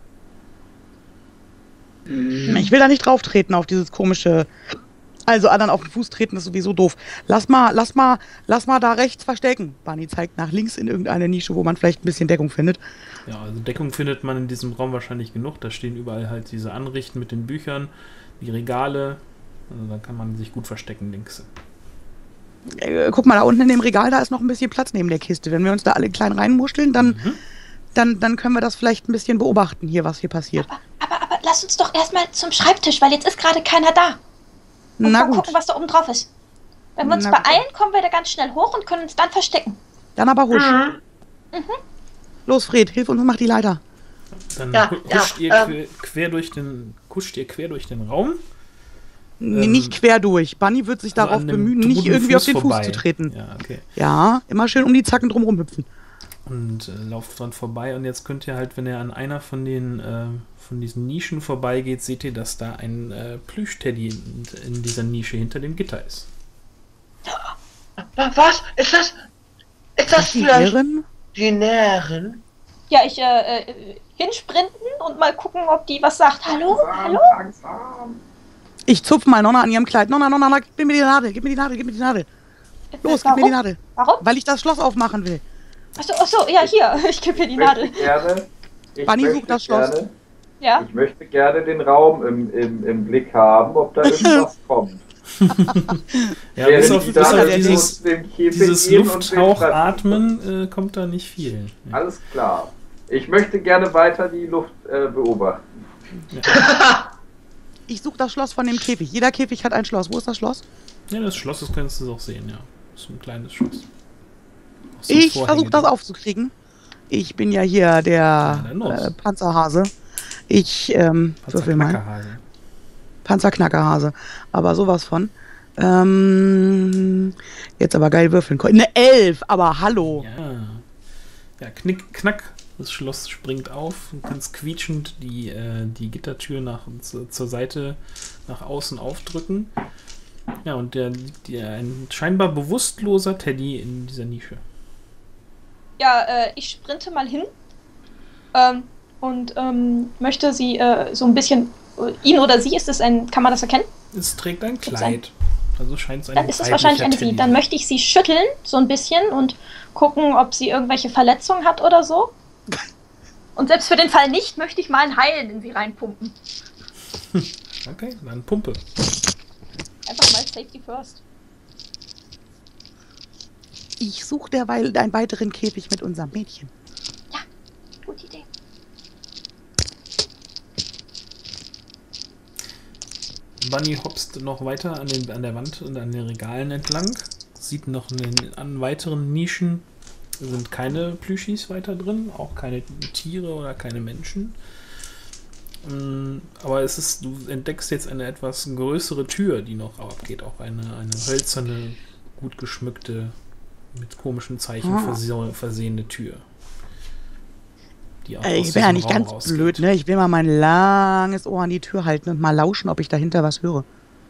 Ich will da nicht drauf treten auf dieses komische. Also anderen auf den Fuß treten ist sowieso doof. Lass mal da rechts verstecken. Barney zeigt nach links in irgendeine Nische, wo man vielleicht ein bisschen Deckung findet. Ja, also Deckung findet man in diesem Raum wahrscheinlich genug. Da stehen überall halt diese Anrichten mit den Büchern, die Regale. Also da kann man sich gut verstecken links. Guck mal, da unten in dem Regal, da ist noch ein bisschen Platz neben der Kiste. Wenn wir uns da alle klein reinmuscheln, dann können wir das vielleicht ein bisschen beobachten hier, was hier passiert. Aber lass uns doch erstmal zum Schreibtisch, weil jetzt ist gerade keiner da. Und Na mal gut, gucken, was da oben drauf ist. Wenn wir uns Na gut. beeilen, kommen wir da ganz schnell hoch und können uns dann verstecken. dann aber husch. Los, Fred, hilf uns und mach die Leiter. Dann Ja, kuscht ja, ihr quer durch den Raum. Nicht quer durch. Bunny wird sich Also darauf an dem bemühen, nicht toten irgendwie auf den Fuß vorbei. zu treten. Ja, okay. Ja, immer schön um die Zacken drumherum hüpfen. Und lauft dran vorbei. Und jetzt könnt ihr halt, wenn ihr an einer von diesen Nischen vorbeigeht, seht ihr, dass da ein Plüschteddy in dieser Nische hinter dem Gitter ist. Was? Ist das Die vielleicht Herren? die Näherin? ja, ich hinsprinten und mal gucken, ob die was sagt. Hallo? Hallo? Langsam. Ich zupf mal Nonna an ihrem Kleid. Nonna, gib mir die Nadel, gib mir die Nadel. Los, gib mir die Nadel. Warum? Weil ich das Schloss aufmachen will. Achso, ja, hier. Ich gebe dir die Nadel. Bunny sucht das Schloss. Ja. Ich möchte gerne den Raum im Blick haben, ob da irgendwas kommt. Ja, bis Während auf, die bis da auf halt dieses, zu dem Käfig dieses gehen und den Lufthauch Schreibtisch atmen kommt da nicht viel. Ja. Alles klar. Ich möchte gerne weiter die Luft beobachten. Ich suche das Schloss von dem Käfig. Jeder Käfig hat ein Schloss. Wo ist das Schloss? Ja, das Schloss, das kannst du auch sehen, ja. Das ist ein kleines Schloss. Aus so Ich Vorhängen. versuche das aufzukriegen. Ich bin ja hier der dann los. Panzerhase. Ich würfel mal. Panzerknackerhase. Panzerknackerhase. Aber sowas von. Jetzt aber geil würfeln. Eine 11, aber hallo. Ja. Ja, knick, knack. Das Schloss springt auf und kannst quietschend die Gittertür zur Seite nach außen aufdrücken. Ja, und der liegt ein scheinbar bewusstloser Teddy in dieser Nische. Ja, ich sprinte mal hin und möchte sie so ein bisschen, ihn oder sie, kann man das erkennen? Es trägt ein Kleid. Also scheint es ein Dann ist es wahrscheinlich eine sie. Dann möchte ich sie schütteln, so ein bisschen, und gucken, ob sie irgendwelche Verletzungen hat oder so. Und selbst für den Fall nicht, möchte ich mal ein Heilen in sie reinpumpen. Okay, dann Pumpe. Einfach mal Safety First. Ich suche derweil einen weiteren Käfig mit unserem Mädchen. Ja, gute Idee. Bunny hopst noch weiter an der Wand und an den Regalen entlang. Sieht noch an weiteren Nischen sind keine Plüschis weiter drin, auch keine Tiere oder keine Menschen. Aber du entdeckst jetzt eine etwas größere Tür, die noch abgeht. Auch eine hölzerne, gut geschmückte, mit komischen Zeichen versehene Tür. Die auch Ich wäre ja nicht ganz blöd, ne? Ich will mal mein langes Ohr an die Tür halten und mal lauschen, ob ich dahinter was höre.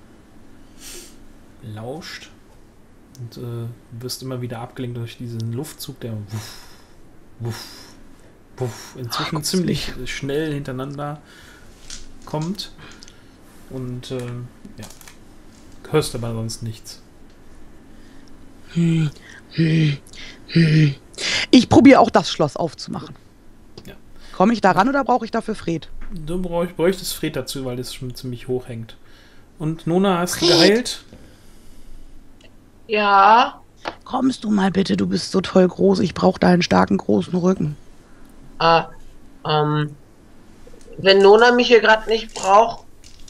Lauscht und wirst immer wieder abgelenkt durch diesen Luftzug, der wuff, wuff, wuff, inzwischen ziemlich schnell hintereinander kommt. Und ja, hörst aber sonst nichts. Ich probiere auch das Schloss aufzumachen. Ja. Komme ich da ran oder brauche ich dafür Fred? Du bräuchtest Fred dazu, weil das schon ziemlich hoch hängt. Und Nona, hast du geheilt? Ja. Kommst du mal bitte, du bist so toll groß. Ich brauche deinen starken, großen Rücken. Wenn Nona mich hier gerade nicht braucht.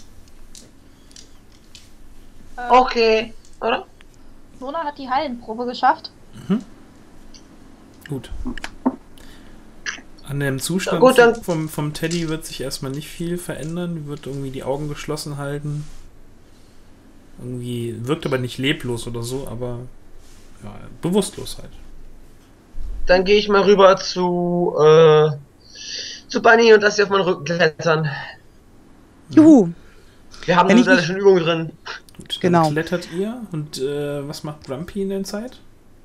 Okay, oder? Nona hat die Heilenprobe geschafft. Mhm. Gut. An dem Zustand gut, vom Teddy wird sich erstmal nicht viel verändern. Die wird irgendwie die Augen geschlossen halten. Irgendwie wirkt aber nicht leblos oder so, aber ja, bewusstlos halt. Dann gehe ich mal rüber zu Bunny und lass sie auf meinen Rücken klettern. Juhu. Wir haben da schon Übungen drin. Gut, genau. Dann klettert ihr und was macht Grumpy in der Zeit?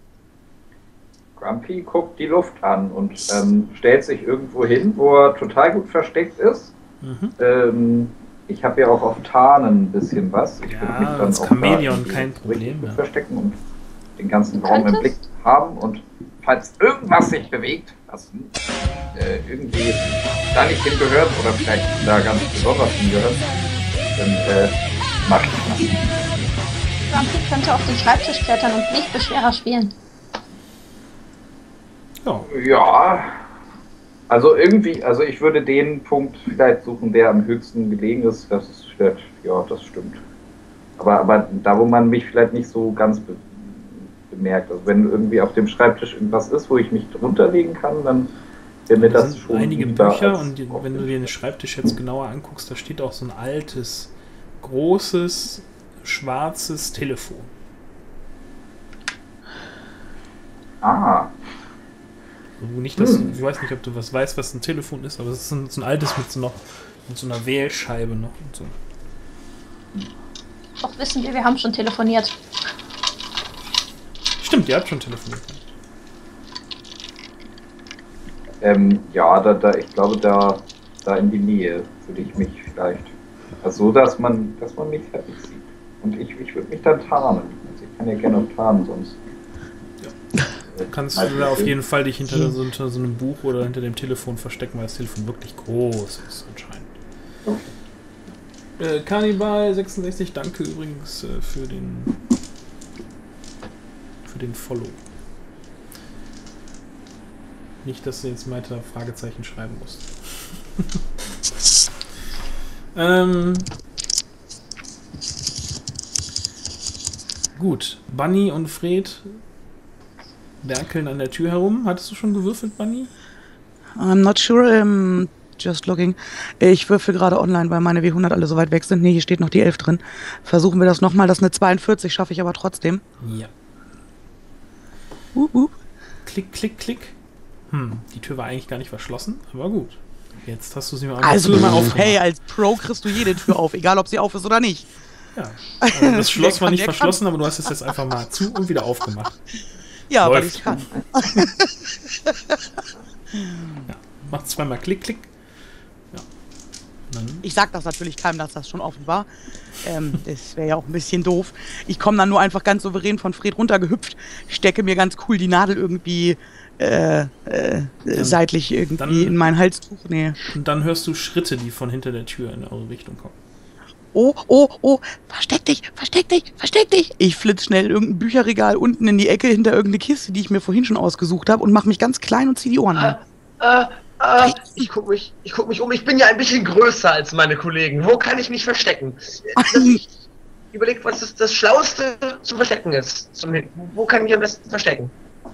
Grumpy guckt die Luft an und stellt sich irgendwo hin, wo er total gut versteckt ist. Mhm. Ich habe ja auch auf Tarnen ein bisschen was. Ich Ja, würde mich dann als auch Chamäleon da kein Problem, ja. verstecken und den ganzen Raum im Blick haben. Und falls irgendwas sich bewegt, was irgendwie da nicht hingehört oder vielleicht da ganz besonders hingehört, dann mache ich das. Grumpy könnte auf den Schreibtisch klettern und Lichtbeschwerer spielen. Ja. Ja, also irgendwie, also ich würde den Punkt vielleicht suchen, der am höchsten gelegen ist. Das ist vielleicht, ja, das stimmt. Aber da, wo man mich vielleicht nicht so ganz bemerkt, also wenn irgendwie auf dem Schreibtisch irgendwas ist, wo ich mich drunter legen kann, dann wäre mir das schon einige lieber Bücher als und auf wenn du dem dir den Schreibtisch jetzt genauer anguckst, da steht auch so ein altes, großes, schwarzes Telefon. Ah. Nicht, dass ich weiß nicht, ob du was weißt, was ein Telefon ist, aber es ist so ein altes mit so einer Wählscheibe noch und so. Doch wissen wir haben schon telefoniert. Stimmt, ihr habt schon telefoniert. Ja, ich glaube, da in die Nähe würde ich mich vielleicht, also so, dass man mich fertig sieht. Und ich würde mich dann tarnen. Also ich kann ja gerne auch tarnen, sonst. Ja. Kannst du da auf jeden Fall dich hinter so einem Buch oder hinter dem Telefon verstecken, weil das Telefon wirklich groß ist anscheinend. Cannibal66, danke übrigens für den Follow. Nicht, dass du jetzt weiter Fragezeichen schreiben musst. Gut, Bunny und Fred werkeln an der Tür herum. Hattest du schon gewürfelt, Bunny? I'm not sure, just looking. Ich würfel gerade online, weil meine W100 alle so weit weg sind. Nee, hier steht noch die 11 drin. Versuchen wir das nochmal. Das ist eine 42, schaffe ich aber trotzdem. Ja. Klick, klick, klick. Die Tür war eigentlich gar nicht verschlossen, aber gut. Jetzt hast du sie mal aufgemacht. Hey, als Pro kriegst du jede Tür auf, egal ob sie auf ist oder nicht. Ja, also das Schloss war nicht verschlossen, aber du hast es jetzt einfach mal zu und wieder aufgemacht. Ja, aber ich kann. Ja, mach zweimal Klick, Klick. Ja. Ich sag das natürlich keinem, dass das schon offen war. Das wäre ja auch ein bisschen doof. Ich komme dann nur einfach ganz souverän von Fred runtergehüpft, stecke mir ganz cool die Nadel irgendwie seitlich irgendwie in mein Halstuch. Nee. Und dann hörst du Schritte, die von hinter der Tür in eure Richtung kommen. Oh, versteck dich. Ich flitz schnell irgendein Bücherregal unten in die Ecke hinter irgendeine Kiste, die ich mir vorhin schon ausgesucht habe und mache mich ganz klein und zieh die Ohren an. Ich guck mich um. Ich bin ja ein bisschen größer als meine Kollegen. Wo kann ich mich verstecken? Überleg, was das Schlauste zu verstecken ist. Wo kann ich mich am besten verstecken?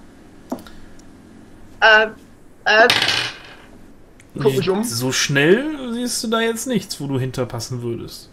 Guck mich um. So schnell siehst du da jetzt nichts, wo du hinterpassen würdest.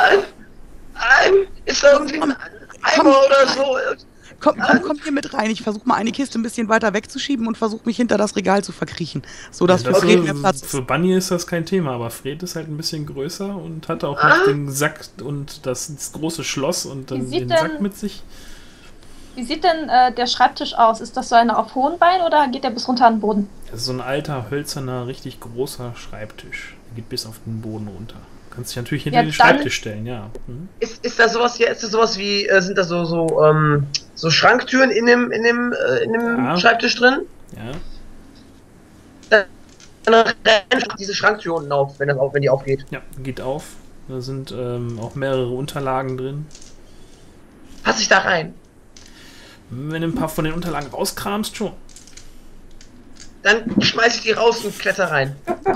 Ist da irgendwie ein Eimer oder so? Komm hier mit rein. Ich versuche mal eine Kiste ein bisschen weiter wegzuschieben und versuche mich hinter das Regal zu verkriechen, sodass für Fred mehr Platz ist. Für Bunny ist das kein Thema, aber Fred ist halt ein bisschen größer und hat auch noch den Sack und das große Schloss und dann den Sack mit sich. Wie sieht denn der Schreibtisch aus? Ist das so einer auf hohen Beinen oder geht der bis runter an den Boden? Das ist so ein alter, hölzerner, richtig großer Schreibtisch. Der geht bis auf den Boden runter. Du kannst dich natürlich hinter den Schreibtisch stellen, ja. Ist da sowas hier? Ist das sowas wie, sind da so Schranktüren in dem Schreibtisch drin? Ja. Dann rennt diese Schranktür unten auf, wenn die aufgeht. Ja, geht auf. Da sind auch mehrere Unterlagen drin. Passe ich da rein? Wenn du ein paar von den Unterlagen rauskramst, schon. Dann schmeiß ich die raus und kletter rein.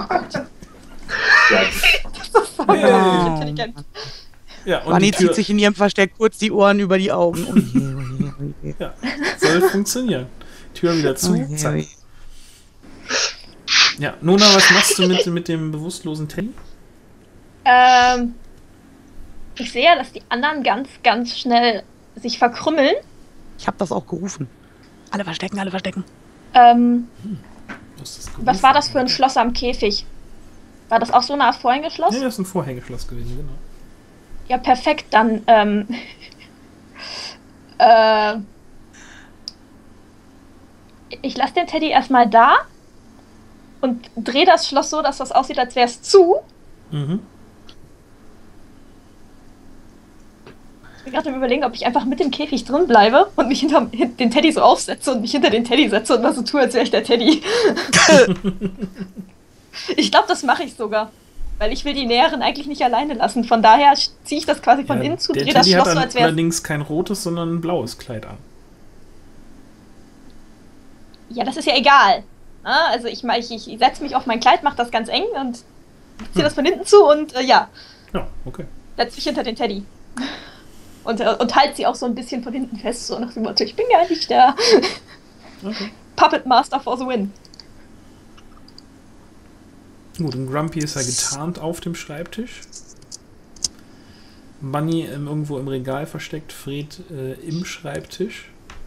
Intelligent. Ja, und Bunny zieht sich in ihrem Versteck kurz die Ohren über die Augen. Ja, soll funktionieren. Tür wieder zu, zack. Ja, Nona, was machst du mit dem bewusstlosen Teddy? Ich sehe ja, dass die anderen ganz, ganz schnell sich verkrümmeln. Ich habe das auch gerufen. Alle verstecken. Was war das für ein Schloss am Käfig? War das auch so eine Art Vorhängeschloss? Ja, das ist ein Vorhängeschloss gewesen, genau. Ja, perfekt, dann ich lasse den Teddy erstmal da und drehe das Schloss so, dass das aussieht, als wäre es zu. Ich bin gerade am Überlegen, ob ich einfach mit dem Käfig drin bleibe und mich hinter den Teddy so aufsetze und mich hinter den Teddy setze und mal so tue, als wäre ich der Teddy. Ich glaube, das mache ich sogar. Weil ich will die Näheren eigentlich nicht alleine lassen. Von daher ziehe ich das quasi von innen zu, drehe das Schloss so, als wäre... allerdings kein rotes, sondern ein blaues Kleid an. Ja, das ist ja egal. Also ich setze mich auf mein Kleid, mache das ganz eng und ziehe das von hinten zu und ja. Ja, okay. Setze mich hinter den Teddy. Und halte sie auch so ein bisschen von hinten fest, so nach dem Motto, ich bin gar nicht der Puppet Master for the win. Gut, und Grumpy ist ja getarnt auf dem Schreibtisch. Bunny irgendwo im Regal versteckt, Fred im Schreibtisch.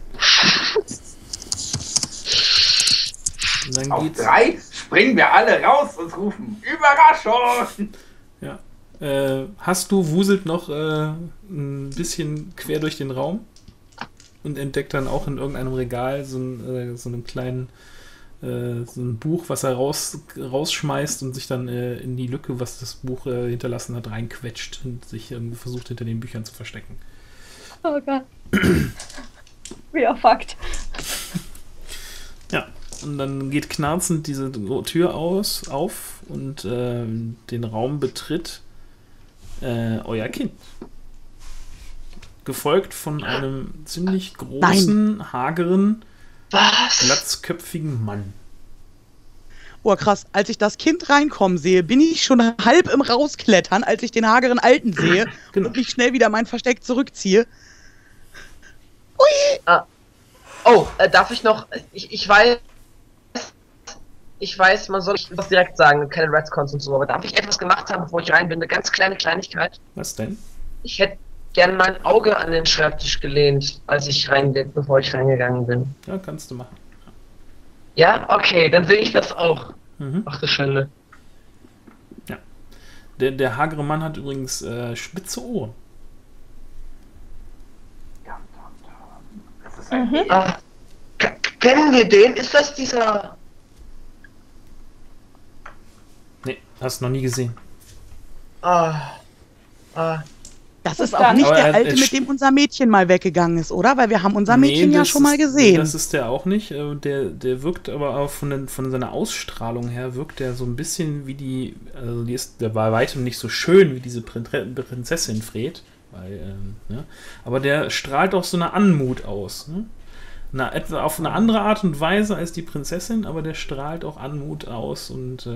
Und dann auf 3 springen wir alle raus und rufen Überraschung! Ja. Hast du wuselt noch ein bisschen quer durch den Raum und entdeckt dann auch in irgendeinem Regal so einen kleinen so ein Buch, was er rausschmeißt und sich dann in die Lücke, was das Buch hinterlassen hat, reinquetscht und sich irgendwie versucht, hinter den Büchern zu verstecken. Oh Gott. We are fucked. Ja, und dann geht knarzend diese Tür auf und den Raum betritt euer Kind. Gefolgt von einem ziemlich großen, hageren, glatzköpfigen Mann. Oh, krass. Als ich das Kind reinkommen sehe, bin ich schon halb im Rausklettern, als ich den hageren Alten sehe Genau. und mich schnell wieder mein Versteck zurückziehe. Darf ich noch, ich weiß, man soll nicht was direkt sagen, keine Redcons und so, aber darf ich etwas gemacht haben, bevor ich rein bin? Eine ganz kleine Kleinigkeit. Was denn? Ich hätte gern mein Auge an den Schreibtisch gelehnt, bevor ich reingegangen bin. Ja, kannst du machen. Ja, okay, dann sehe ich das auch. Mhm. Ach du Schande. Ja. Der hagere Mann hat übrigens spitze Ohren. Das ist ein Kennen wir den? Ist das dieser... Nee, hast noch nie gesehen. Das ist Und auch dann- nicht Aber der er- Alte, er mit dem unser Mädchen mal weggegangen ist, oder? Weil wir haben unser Mädchen ja das schon mal ist- gesehen. Das ist der auch nicht. Der wirkt aber auch von seiner Ausstrahlung her, wirkt der so ein bisschen wie der war weitem nicht so schön wie diese Prinzessin Fred. Aber der strahlt auch so eine Anmut aus. Ne? Etwa auf eine andere Art und Weise als die Prinzessin, aber der strahlt auch Anmut aus und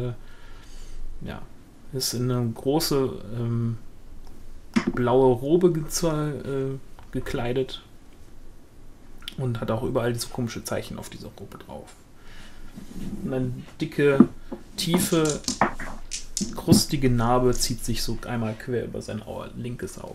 ist in eine große blaue Robe gekleidet und hat auch überall diese komische Zeichen auf dieser Robe drauf. Und eine dicke, tiefe, krustige Narbe zieht sich so einmal quer über sein linkes Auge.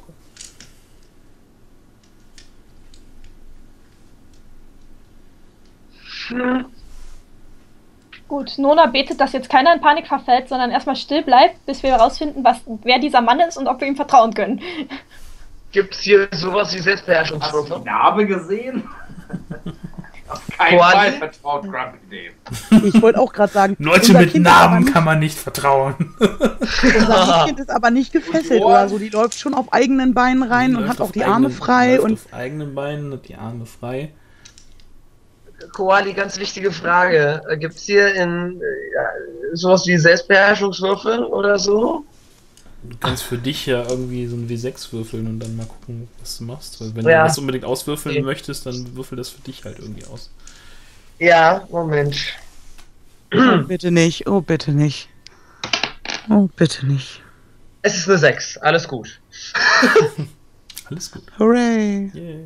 Gut, Nona betet, dass jetzt keiner in Panik verfällt, sondern erstmal still bleibt, bis wir herausfinden, wer dieser Mann ist und ob wir ihm vertrauen können. Gibt's hier sowas wie Hast du Selbstbeherrschungswürfe? die Narbe gesehen? Auf keinen Koali? Fall vertraut Grumpy dem. Ich wollte auch gerade sagen, Leute unser mit Kind ist aber Namen nicht- kann man nicht vertrauen. Unser Mädchen ist aber nicht gefesselt Ohren? oder so. Die läuft schon auf eigenen Beinen rein und Läuft hat auch auf die Arme frei. läuft Und auf eigenen Beinen hat die Arme frei. Koali, ganz wichtige Frage. Gibt's hier sowas wie Selbstbeherrschungswürfe oder so? Du kannst für dich ja irgendwie so ein W6 würfeln und dann mal gucken, was du machst. Weil wenn Ja. du das unbedingt auswürfeln Okay. möchtest, dann würfel das für dich halt irgendwie aus. Ja, Moment. oh, bitte nicht, oh bitte nicht. Oh, bitte nicht. Es ist eine 6, alles gut. Alles gut. Hooray. Yay.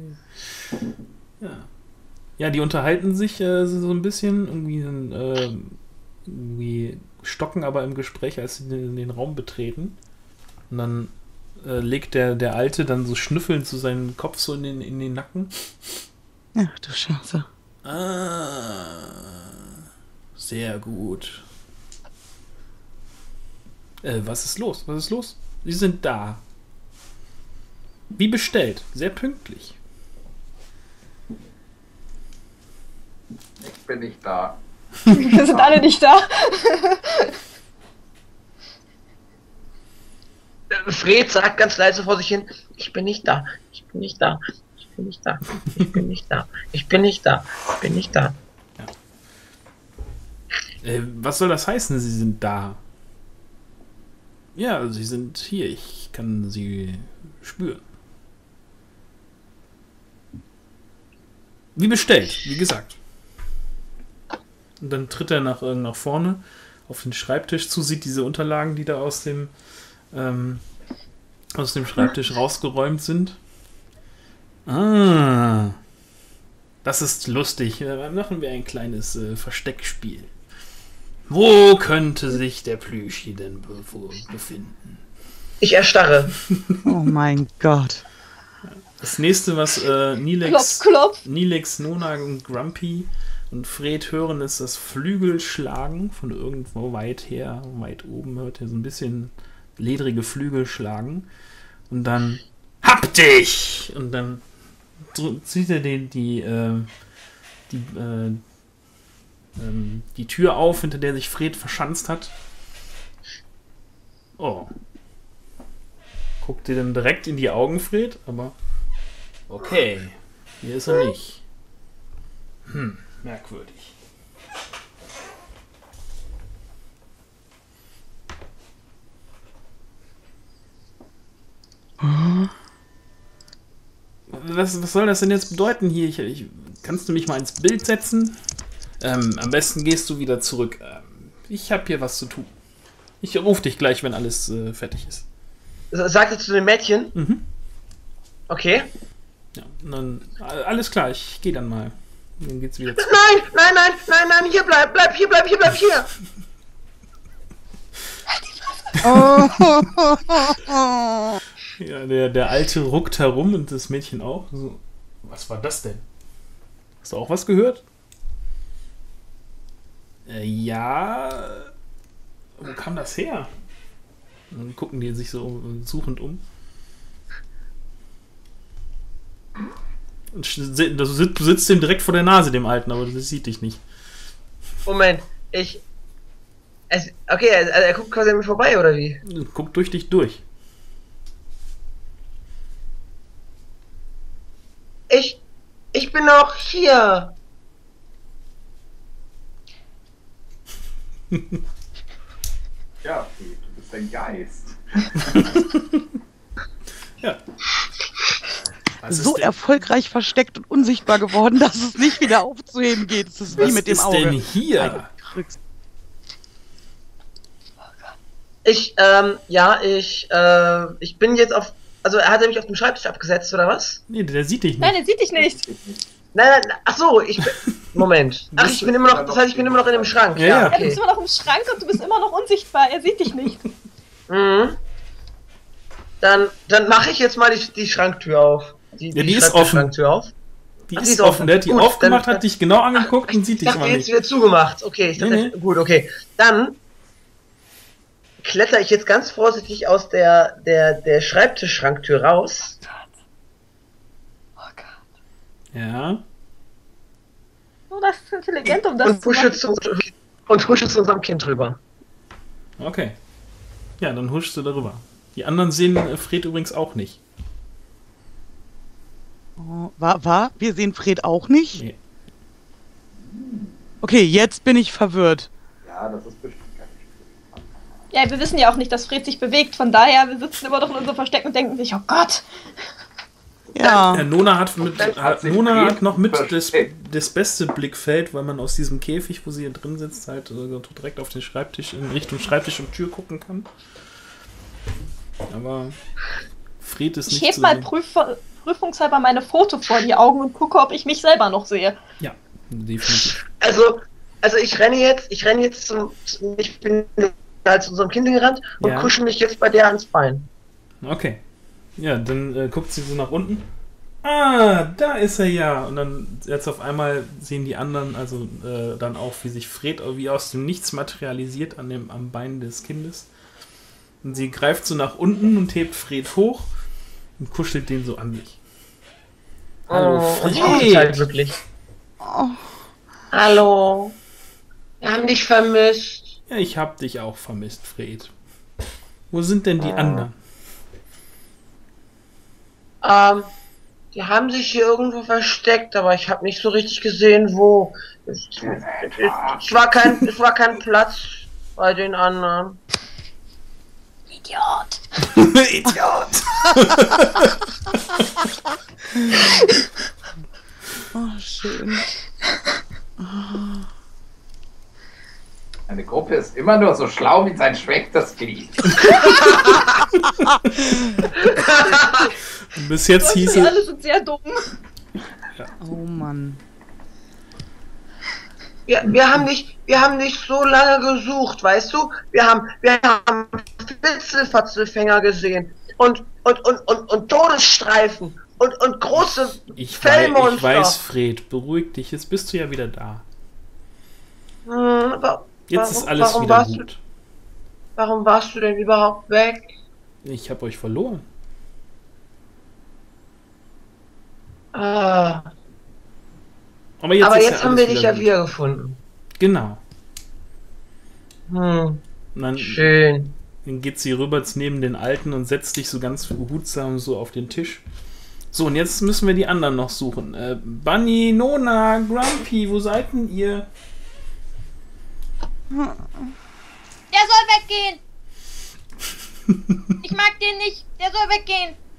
Ja, die unterhalten sich so ein bisschen, irgendwie stocken aber im Gespräch, als sie den Raum betreten. Und dann legt der Alte dann so schnüffelnd so seinen Kopf so in den Nacken. Ach du Scheiße. Sehr gut. Was ist los? Was ist los? Sie sind da. Wie bestellt. Sehr pünktlich. Ich bin nicht da. Wir sind alle nicht da. Fred sagt ganz leise vor sich hin, ich bin nicht da, ich bin nicht da, ich bin nicht da, ich bin nicht da, ich bin nicht da, ich bin nicht da. Was soll das heißen, Sie sind da? Ja, Sie sind hier. Ich kann Sie spüren. Wie bestellt, wie gesagt. Und dann tritt er nach vorne auf den Schreibtisch zu, sieht diese Unterlagen, die da aus dem Schreibtisch rausgeräumt sind. Ah, das ist lustig. Machen wir ein kleines Versteckspiel. Wo könnte sich der Plüschi denn befinden? Ich erstarre. Oh mein Gott. Das nächste, was Klopf, klopf. Nilex, Nona und Grumpy und Fred hören, ist das Flügelschlagen von irgendwo weit her, weit oben hört ihr so ein bisschen ledrige Flügel schlagen und dann hab dich! Und dann zieht er die Tür auf, hinter der sich Fred verschanzt hat. Oh. Guckt dir dann direkt in die Augen, Fred, aber okay, hier ist er nicht. Merkwürdig. Was soll das denn jetzt bedeuten hier? Kannst du mich mal ins Bild setzen? Am besten gehst du wieder zurück. Ich habe hier was zu tun. Ich rufe dich gleich, wenn alles fertig ist. Sagst du zu dem Mädchen? Mhm. Okay. Ja, und dann, alles klar, ich gehe dann mal. Dann geht's wieder zurück. Nein, hier bleib hier. Ja, der Alte ruckt herum und das Mädchen auch. So, was war das denn? Hast du auch was gehört? Ja. Wo kam das her? Und dann gucken die sich so suchend um. Und du sitzt dem direkt vor der Nase, dem Alten, aber das sieht dich nicht. Moment, okay, also er guckt quasi an mir vorbei, oder wie? Guckt durch dich durch. Ich bin noch hier. Ja, du bist ein Geist. Ja. Was So ist denn, erfolgreich versteckt und unsichtbar geworden, dass es nicht wieder aufzuheben geht. Es ist wie was mit dem ist Auge. denn hier? Ich bin jetzt auf. Also hat er mich auf dem Schreibtisch abgesetzt, oder was? Nee, der sieht dich Nein, nicht. er sieht dich nicht. Nein, ach so, Moment. Ach, ich bin immer noch, das heißt, ich bin immer noch in dem Schrank. Ja, Ja, du okay. bist immer noch im Schrank und du bist immer noch unsichtbar. Er sieht dich nicht. Mhm. Dann mache ich jetzt mal die Schranktür auf. Ja, die ist offen. Schranktür auf. Die Ach, ist offen. Der hat die Gut, aufgemacht, dann- hat dich genau angeguckt und sieht Ich dich dachte, aber jetzt nicht. wieder zugemacht. Okay, ich dachte, Nee, gut, okay. Dann kletter ich jetzt ganz vorsichtig aus der Schreibtischschranktür raus. Oh Gott. Ja. Oh, das ist intelligent, um das Und zu husche machen. zu unserem Kind rüber. Okay. Ja, dann huschst du darüber. Die anderen sehen Fred übrigens auch nicht. Oh, wir sehen Fred auch nicht? Nee. Okay, jetzt bin ich verwirrt. Ja, das ist bestimmt gar nicht. Ja, wir wissen ja auch nicht, dass Fred sich bewegt. Von daher, wir sitzen immer noch in unserem Versteck und denken sich, oh Gott. Ja. Nona hat sich noch mit versteckt. das beste Blickfeld, weil man aus diesem Käfig, wo sie hier drin sitzt, halt direkt auf den Schreibtisch, in Richtung Schreibtisch und Tür gucken kann. Aber Fred ist Ich nicht heb zu mal sehen. prüfungshalber meine Foto vor die Augen und gucke, ob ich mich selber noch sehe. Ja, definitiv. Also ich renne jetzt ich bin halt zu unserem Kind gerannt und Ja. kuschel mich jetzt bei der ans Bein. Okay. Ja, dann guckt sie so nach unten. Ah, da ist er ja. Und dann jetzt auf einmal sehen die anderen, also dann auch, wie sich Fred wie aus dem Nichts materialisiert am Bein des Kindes. Und sie greift so nach unten und hebt Fred hoch und kuschelt den so an sich. Hallo, Und ich Fred. bin halt wirklich. Hallo. Wir haben dich vermisst. Ja, ich hab dich auch vermisst, Fred. Wo sind denn die anderen? Die haben sich hier irgendwo versteckt, aber ich habe nicht so richtig gesehen, wo. Es war kein Platz bei den anderen. Idiot. Idiot! Oh, schön. Eine Gruppe ist immer nur so schlau wie sein schwächstes Glied. Bis jetzt hieß Wir es. alle sind sehr dumm. Oh Mann. Wir haben nicht so lange gesucht, weißt du? Wir haben Spitzelfatzelfänger gesehen und Todesstreifen und große Ich Fellmonster. weiß, Fred, beruhig dich, jetzt bist du ja wieder da. Jetzt ist alles warum wieder warst gut. Warum warst du denn überhaupt weg? Ich habe euch verloren. Ah, Aber jetzt, aber ist jetzt ja haben alles wir dich ja gut. wiedergefunden. Genau. Hm, Und dann schön. geht sie rüber neben den Alten und setzt dich so ganz behutsam so auf den Tisch. So, und jetzt müssen wir die anderen noch suchen. Bunny, Nona, Grumpy, wo seid denn ihr? Der soll weggehen. Ich mag den nicht. Der soll weggehen.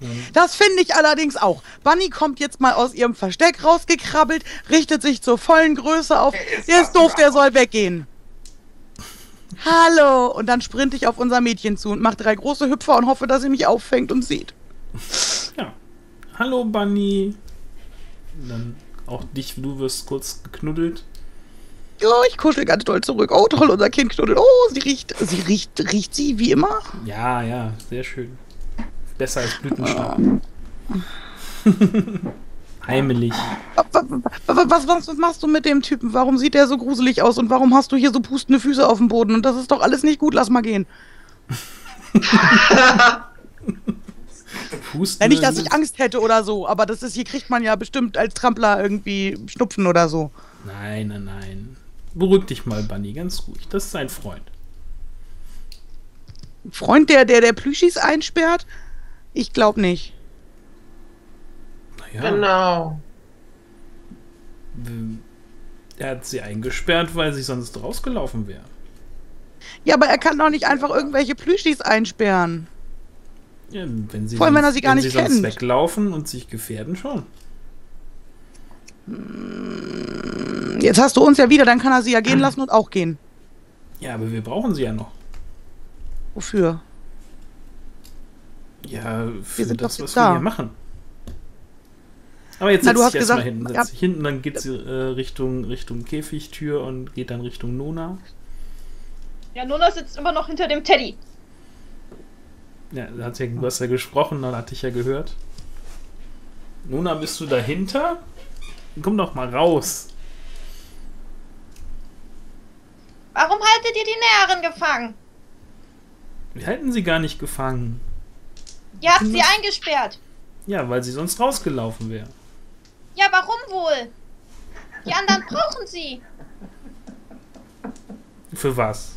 Das finde ich allerdings auch. Bunny kommt jetzt mal aus ihrem Versteck rausgekrabbelt, richtet sich zur vollen Größe auf. Der ist doof, der soll weggehen. Hallo! Und dann sprinte ich auf unser Mädchen zu und mache 3 große Hüpfer und hoffe, dass sie mich auffängt und sieht. Ja. Hallo, Bunny. Und dann auch dich, du wirst kurz geknuddelt. Ja, ich kuschel ganz doll zurück. Oh, toll, unser Kind knuddelt. Oh, riecht sie wie immer? Ja, sehr schön. Besser als Blütenstab. Heimelig. Was machst du mit dem Typen? Warum sieht der so gruselig aus und warum hast du hier so pustende Füße auf dem Boden? Und das ist doch alles nicht gut, lass mal gehen. Ja, nicht, dass ich Angst hätte oder so, aber das ist, hier kriegt man ja bestimmt als Trampler irgendwie Schnupfen oder so. Nein. Beruhig dich mal, Bunny, ganz ruhig. Das ist ein Freund. Ein Freund, der Plüschis einsperrt? Ich glaube nicht. Naja. Genau. Er hat sie eingesperrt, weil sie sonst rausgelaufen wäre. Ja, aber er kann doch nicht einfach irgendwelche Plüschis einsperren. Ja, wenn sie vor allem, wenn er sie gar nicht sonst kennt. Weglaufen und sich gefährden, schon. Jetzt hast du uns ja wieder, dann kann er sie ja gehen lassen und auch gehen. Ja, aber wir brauchen sie ja noch. Wofür? Ja, für sind das, doch was jetzt da. wir hier machen. Aber jetzt Na, setz du hast dich erstmal gesagt, hin. ja. Setz dich hinten, dann geht sie Richtung Käfigtür und geht dann Richtung Nona. Ja, Nona sitzt immer noch hinter dem Teddy. Ja, du hast ja gesprochen, dann hatte ich ja gehört. Nona, bist du dahinter? Komm doch mal raus. Warum haltet ihr die Näherin gefangen? Wir halten sie gar nicht gefangen. Ihr habt sie eingesperrt. Ja, weil sie sonst rausgelaufen wäre. Ja, warum wohl? Die anderen brauchen sie. Für was?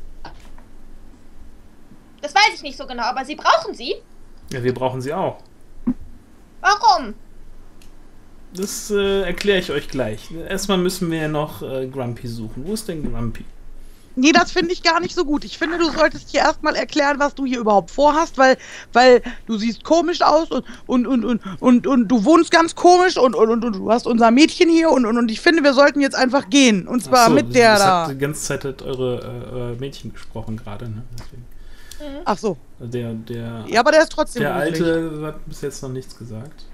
Das weiß ich nicht so genau, aber sie brauchen sie. Ja, wir brauchen sie auch. Warum? Das erkläre ich euch gleich. Erstmal müssen wir ja noch Grumpy suchen. Wo ist denn Grumpy? Nee, das finde ich gar nicht so gut. Ich finde, du solltest hier erstmal erklären, was du hier überhaupt vorhast, weil du siehst komisch aus und du wohnst ganz komisch und du hast unser Mädchen hier und ich finde, wir sollten jetzt einfach gehen. Und zwar mit der da. Die ganze Zeit hat eure Mädchen gesprochen gerade, ne? Deswegen. Ach so. Der Ja, aber der ist trotzdem Der gruselig. Alte hat bis jetzt noch nichts gesagt.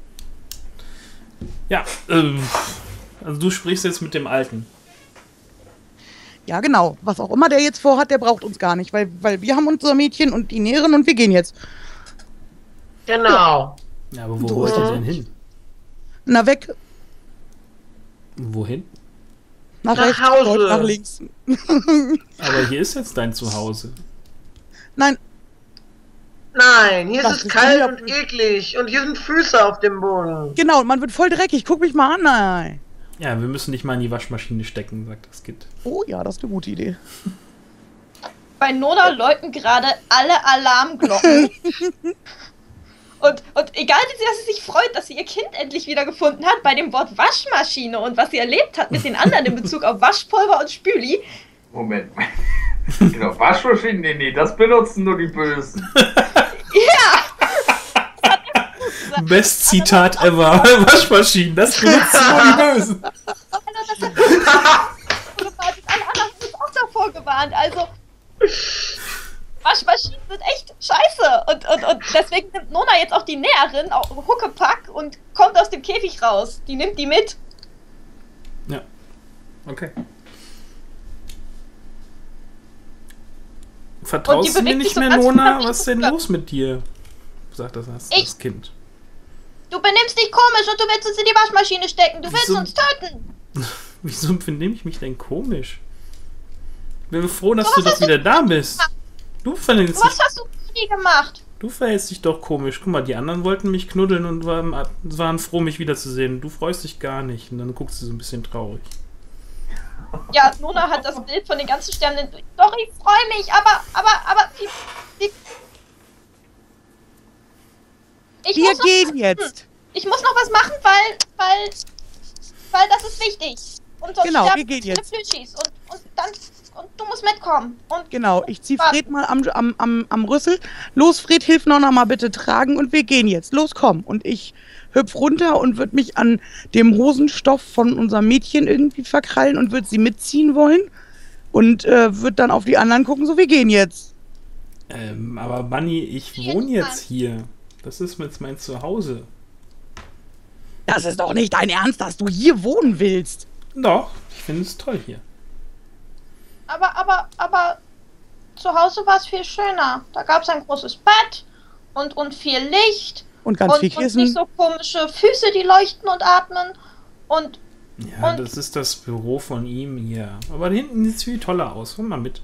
Ja, also du sprichst jetzt mit dem Alten. Ja, genau. Was auch immer der jetzt vorhat, der braucht uns gar nicht, weil wir haben unser Mädchen und die Näherin und wir gehen jetzt. Genau. Ja, aber wo wollt ihr denn hin? Na, weg. Wohin? Nach rechts, Hause. dort, nach links. Aber hier ist jetzt dein Zuhause. Nein, Nein, hier Das ist es ist kalt ja- und eklig und hier sind Füße auf dem Boden. genau, man wird voll dreckig. Guck mich mal an. Nein. Ja, wir müssen dich mal in die Waschmaschine stecken, sagt das Kind. Oh ja, das ist eine gute Idee. Bei Nona läuten gerade alle Alarmglocken. und egal, dass sie sich freut, dass sie ihr Kind endlich wieder gefunden hat, bei dem Wort Waschmaschine und was sie erlebt hat mit den anderen in Bezug auf Waschpulver und Spüli. Moment. Genau, Waschmaschinen, nee, das benutzen nur die Bösen. Best Zitat ever. Waschmaschinen, das benutzen nur die Bösen. Alle anderen haben uns auch davor gewarnt. Also, Waschmaschinen sind echt scheiße. Und deswegen nimmt Nona jetzt auch die Näherin, auch Huckepack, und kommt aus dem Käfig raus. Die nimmt die mit. Ja. Okay. Vertraust du mir bewegt nicht sich so mehr, ganz Nona? förmlich Was ist denn rüber. los mit dir? Sagt das das Kind. Du benimmst dich komisch und du willst uns in die Waschmaschine stecken. Du willst Wieso? uns töten. Wieso benehme ich mich denn komisch? Ich bin froh, dass du doch wieder da bist. Du verhältst Was hast du nie gemacht? dich doch komisch. Guck mal, die anderen wollten mich knuddeln und waren froh, mich wiederzusehen. Du freust dich gar nicht. Und dann guckst du so ein bisschen traurig. Ja, Nona hat das Bild von den ganzen Sternen. Doch, ich freue mich, aber ich Wir muss noch, gehen jetzt. ich muss noch was machen, weil das ist wichtig. Und sonst Genau, sterben wir gehen viele jetzt. Plüschis. Und du musst muss mitkommen. Und Genau, ich zieh Fred mal am Rüssel. Los, Fred, hilf Nonna mal bitte tragen und wir gehen jetzt. Los, komm. Und ich hüpf runter und würde mich an dem Hosenstoff von unserem Mädchen irgendwie verkrallen und würde sie mitziehen wollen. Und würde dann auf die anderen gucken, so, wir gehen jetzt. Aber Bunny, ich wohne jetzt hier. Das ist jetzt mein Zuhause. Das ist doch nicht dein Ernst, dass du hier wohnen willst. Doch, ich finde es toll hier. Aber zu Hause war es viel schöner. Da gab es ein großes Bett und viel Licht. Und ganz viel Und Kissen. nicht so komische Füße, die leuchten und atmen. Und Ja, das ist das Büro von ihm hier. Aber da hinten sieht es viel toller aus. Komm mal mit.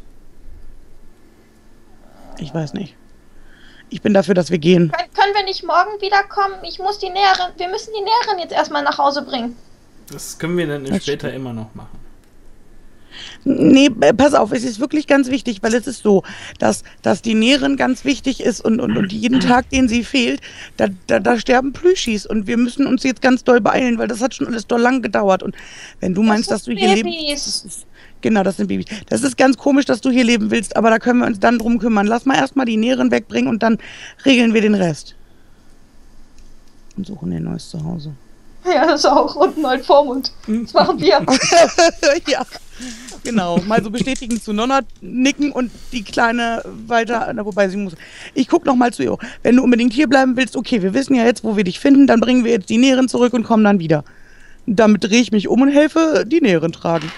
Ich weiß nicht. Ich bin dafür, dass wir gehen. können wir nicht morgen wiederkommen? Wir müssen die Näherin jetzt erstmal nach Hause bringen. Das können wir dann Das später immer noch machen. Nee, pass auf, es ist wirklich ganz wichtig, weil es ist so, dass die Näherin ganz wichtig ist und jeden Tag, den sie fehlt, da sterben Plüschis und wir müssen uns jetzt ganz doll beeilen, weil das hat schon alles doll lang gedauert und wenn du meinst, dass du hier lebst... Genau, das sind Babys. Das ist ganz komisch, dass du hier leben willst, aber da können wir uns dann drum kümmern. Lass mal erstmal die Näherin wegbringen und dann regeln wir den Rest. Und suchen ein neues Zuhause. Ja, das auch. Und ein neuen Vormund. Das machen wir. Ja, genau. Mal so bestätigend zu Nonna nicken und die Kleine weiter, wobei sie muss. Ich guck noch mal zu ihr. Wenn du unbedingt hier bleiben willst, okay, wir wissen ja jetzt, wo wir dich finden, dann bringen wir jetzt die Näherin zurück und kommen dann wieder. Damit drehe ich mich um und helfe die Näherin tragen.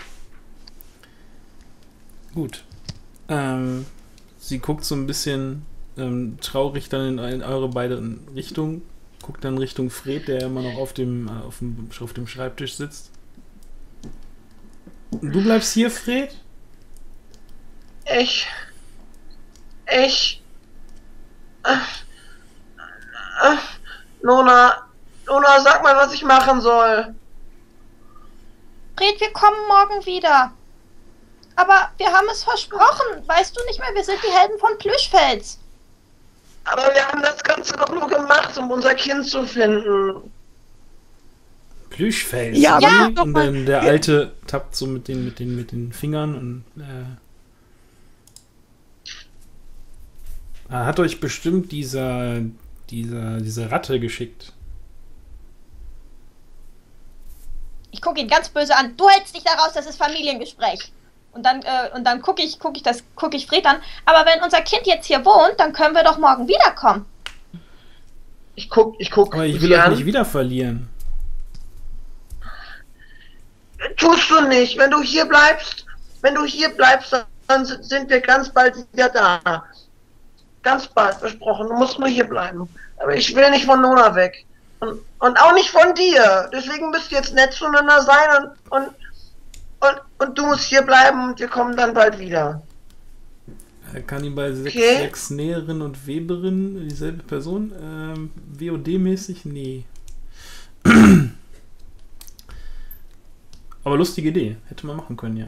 Gut. Sie guckt so ein bisschen traurig dann in eure beiden Richtungen. Guckt dann Richtung Fred, der immer noch auf dem Schreibtisch sitzt. Du bleibst hier, Fred? Nona, sag mal, was ich machen soll. Fred, wir kommen morgen wieder. Aber wir haben es versprochen. Weißt du nicht mehr, wir sind die Helden von Plüschfels. Aber wir haben das Ganze doch nur gemacht, um unser Kind zu finden. Plüschfels. Ja, ja, Und dann der Alte tappt so mit den Fingern und er hat euch bestimmt diese Ratte geschickt. Ich gucke ihn ganz böse an. Du hältst dich da raus, das ist Familiengespräch. Und dann gucke ich Fred an. Aber wenn unser Kind jetzt hier wohnt, dann können wir doch morgen wiederkommen. Ich guck Aber ich will euch nicht wieder verlieren. Tust du nicht. Wenn du hier bleibst, dann sind wir ganz bald wieder da. Ganz bald, versprochen. Du musst nur hier bleiben. Aber ich will nicht von Nona weg. Und auch nicht von dir. Deswegen müsst ihr jetzt nett zueinander sein und du musst hier bleiben und wir kommen dann bald wieder. Kann ihn bei sechs Näherin und Weberin dieselbe Person? WOD-mäßig? Nee. Aber lustige Idee. Hätte man machen können, ja.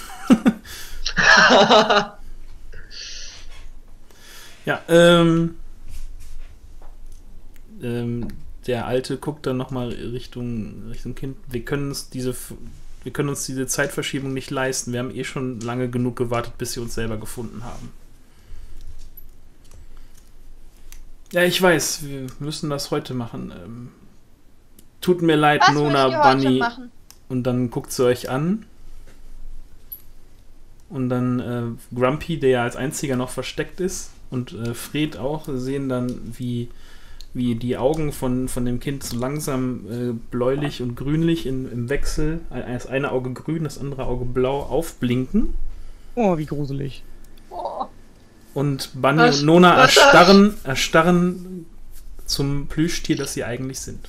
Ja, der Alte guckt dann nochmal Richtung Kind. Wir können uns diese Zeitverschiebung nicht leisten. Wir haben eh schon lange genug gewartet, bis sie uns selber gefunden haben. Ja, ich weiß, wir müssen das heute machen. Tut mir leid, Was Nona, müsst ihr heute Bunny. machen? Und dann guckt sie euch an. Und dann Grumpy, der ja als einziger noch versteckt ist, und Fred auch, sehen dann, wie die Augen von dem Kind so langsam bläulich und grünlich im Wechsel, das eine Auge grün, das andere Auge blau, aufblinken. Oh, wie gruselig. Oh. Und Bunny und Nona erstarren zum Plüschtier, das sie eigentlich sind.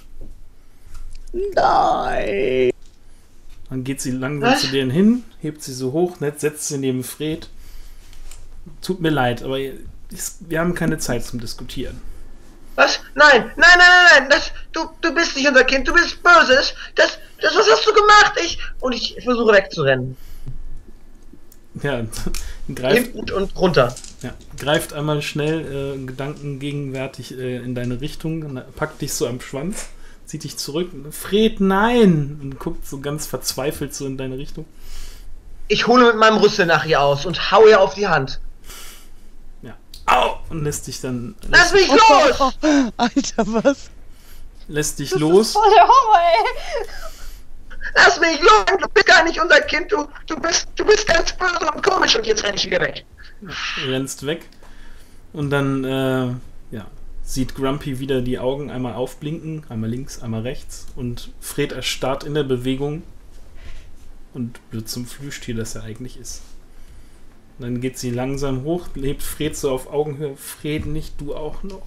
Nein. Dann geht sie langsam zu denen hin, hebt sie so hoch, nett, setzt sie neben Fred. Tut mir leid, aber wir haben keine Zeit zum Diskutieren. Was? Nein. Du bist nicht unser Kind, du bist Böses. Was hast du gemacht? Ich versuche wegzurennen. Ja, Hinten und runter. Ja, greift einmal schnell gedankengegenwärtig in deine Richtung, packt dich so am Schwanz, zieht dich zurück. Fred, nein! Und guckt so ganz verzweifelt so in deine Richtung. Ich hole mit meinem Rüssel nach ihr aus und hau ihr auf die Hand. Ja. Au! Und lässt dich dann. Lass mich los! Alter, was? Lässt dich Das los. ist voll der Horror, ey. Lass mich los! Du bist gar nicht unser Kind, du bist ganz böse und komisch und jetzt renn ich wieder weg. Rennst weg. Und dann, sieht Grumpy wieder die Augen einmal aufblinken, einmal links, einmal rechts. Und Fred erstarrt in der Bewegung und wird zum Plüschtier, das er eigentlich ist. Und dann geht sie langsam hoch, lebt Fred so auf Augenhöhe. Fred, nicht du auch noch.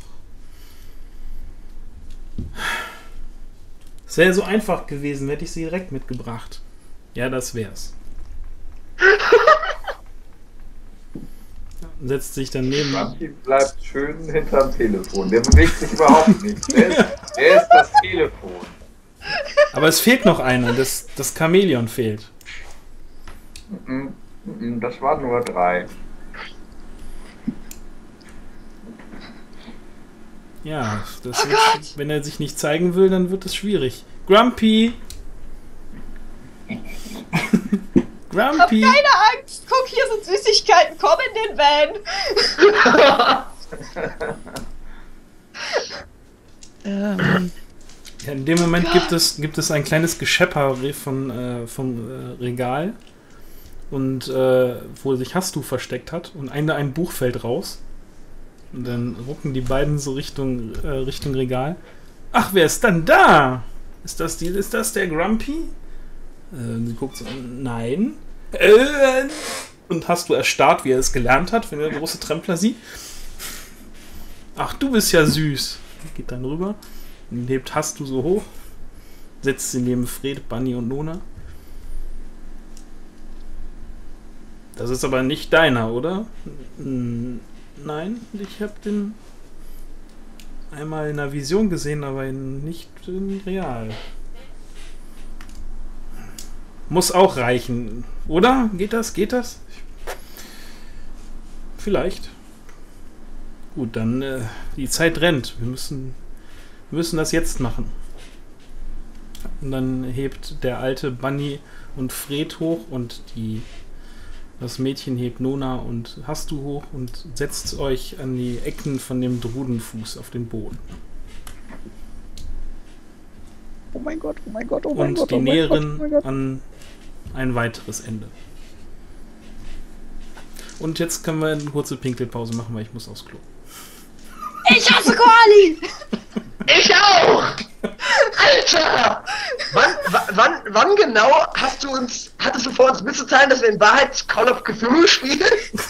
Es wäre so einfach gewesen, hätte ich sie direkt mitgebracht. Ja, das wär's. Setzt sich dann neben. Grumpy bleibt schön hinterm Telefon. Der bewegt sich überhaupt nicht. Der ist das Telefon. Aber es fehlt noch einer. Das Chamäleon fehlt. Das waren nur 3. Ja, das wird, wenn er sich nicht zeigen will, dann wird es schwierig. Grumpy! Hab Grumpy! keine Angst. Guck, hier sind Süßigkeiten. Komm in den Van. Ja, in dem Moment gibt es ein kleines Geschepper vom Regal, und wo sich Hastu versteckt hat, und ein Buch fällt raus. Und dann rucken die beiden so Richtung Regal. Ach, wer ist dann da? Ist das der Grumpy? Sie guckt so, nein. Und Hastu erstarrt, wie er es gelernt hat, wenn er große Trempler sieht. Ach, du bist ja süß. Geht dann rüber und hebt Hastu so hoch. Setzt sie neben Fred, Bunny und Nona. Das ist aber nicht deiner, oder? Nein, ich habe den einmal in einer Vision gesehen, aber nicht in real. Muss auch reichen, oder? Geht das? Vielleicht. Gut, dann die Zeit rennt. Wir müssen das jetzt machen. Und dann hebt der alte Bunny und Fred hoch und das Mädchen hebt Nona und Hastu hoch und setzt euch an die Ecken von dem Drudenfuß auf den Boden. Oh mein Gott, oh mein Gott, oh mein Und Gott. die oh mein Gott, oh mein näheren Gott. an ein weiteres Ende. Und jetzt können wir eine kurze Pinkelpause machen, weil ich muss aufs Klo. Ich hasse Koali. Ich auch! Alter! Wann genau hattest du vor, uns mitzuteilen, dass wir in Wahrheit Call of Cthulhu spielen?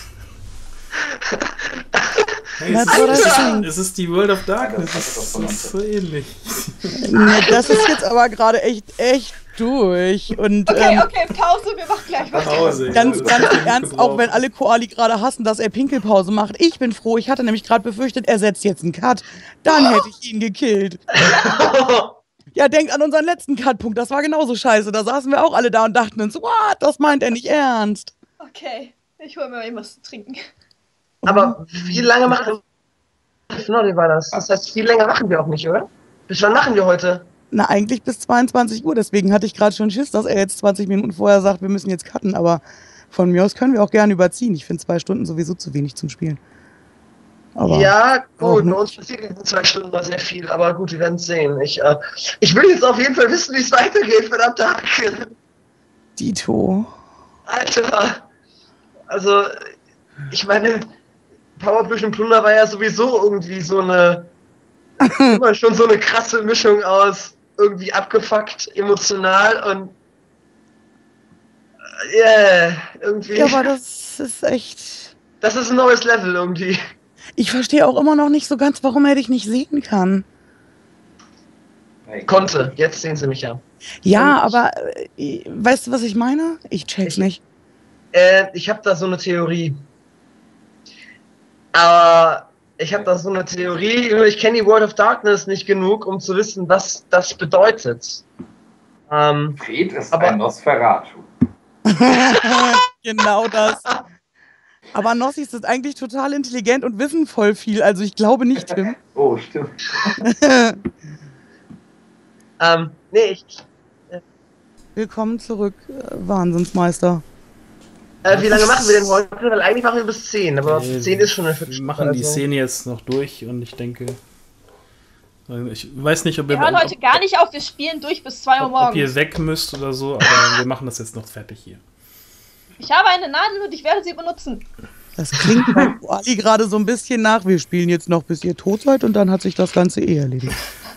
Hey, Das war das Ding. es ist die World of Darkness. das Das hat ist so ähnlich. Nee, das ist jetzt aber gerade echt durch. Und Okay, Pause, wir machen gleich weiter. Pause. ganz im Ernst, auch wenn Gebraucht. alle Koali gerade hassen, dass er Pinkelpause macht. Ich bin froh, ich hatte nämlich gerade befürchtet, er setzt jetzt einen Cut. Dann hätte ich ihn gekillt. Ja, denkt an unseren letzten Cut-Punkt, das war genauso scheiße. Da saßen wir auch alle da und dachten uns, what, das meint er nicht ernst. Okay, ich hole mir was zu trinken. Aber wie lange machen wir? War das? Das heißt, viel länger machen wir auch nicht, oder? Bis wann machen wir heute? Na, eigentlich bis 22 Uhr, deswegen hatte ich gerade schon Schiss, dass er jetzt 20 Minuten vorher sagt, wir müssen jetzt cutten, aber von mir aus können wir auch gerne überziehen. Ich finde 2 Stunden sowieso zu wenig zum Spielen. Aber Ja, auch gut, nicht. bei uns passiert in den 2 Stunden mal sehr viel, aber gut, wir werden es sehen. Ich will jetzt auf jeden Fall wissen, wie es weitergeht, verdammt Hack. Dito. Alter, also, ich meine, Powerpush und Plunder war ja sowieso irgendwie so eine, immer schon so eine krasse Mischung aus irgendwie abgefuckt, emotional und, irgendwie, Ja, aber das ist echt... das ist ein neues Level irgendwie. Ich verstehe auch immer noch nicht so ganz, warum er dich nicht sehen kann. Konnte, jetzt sehen sie mich ja. Ja, aber weißt du, was ich meine? Ich check's nicht. Ich habe da so eine Theorie. Aber ich kenne die World of Darkness nicht genug, um zu wissen, was das bedeutet. Fred ist Aber- ein Nosferatu. Genau das. Aber Nossis ist eigentlich total intelligent und wissen voll viel. Also ich glaube nicht, Tim. Oh, stimmt. Nee, Willkommen zurück, Wahnsinnsmeister. Wie lange machen wir denn heute? Weil eigentlich machen wir bis 10, aber 10 ist schon eine Wir Viertelstunde. machen die also. Szene jetzt noch durch und ich denke. Ich weiß nicht, ob Wir hören heute gar nicht auf, wir spielen durch bis 2 Uhr ob ihr morgens. weg müsst oder so, aber wir machen das jetzt noch fertig hier. Ich habe eine Nadel und ich werde sie benutzen. Das klingt bei Koali gerade so ein bisschen nach. Wir spielen jetzt noch, bis ihr tot seid und dann hat sich das Ganze erledigt.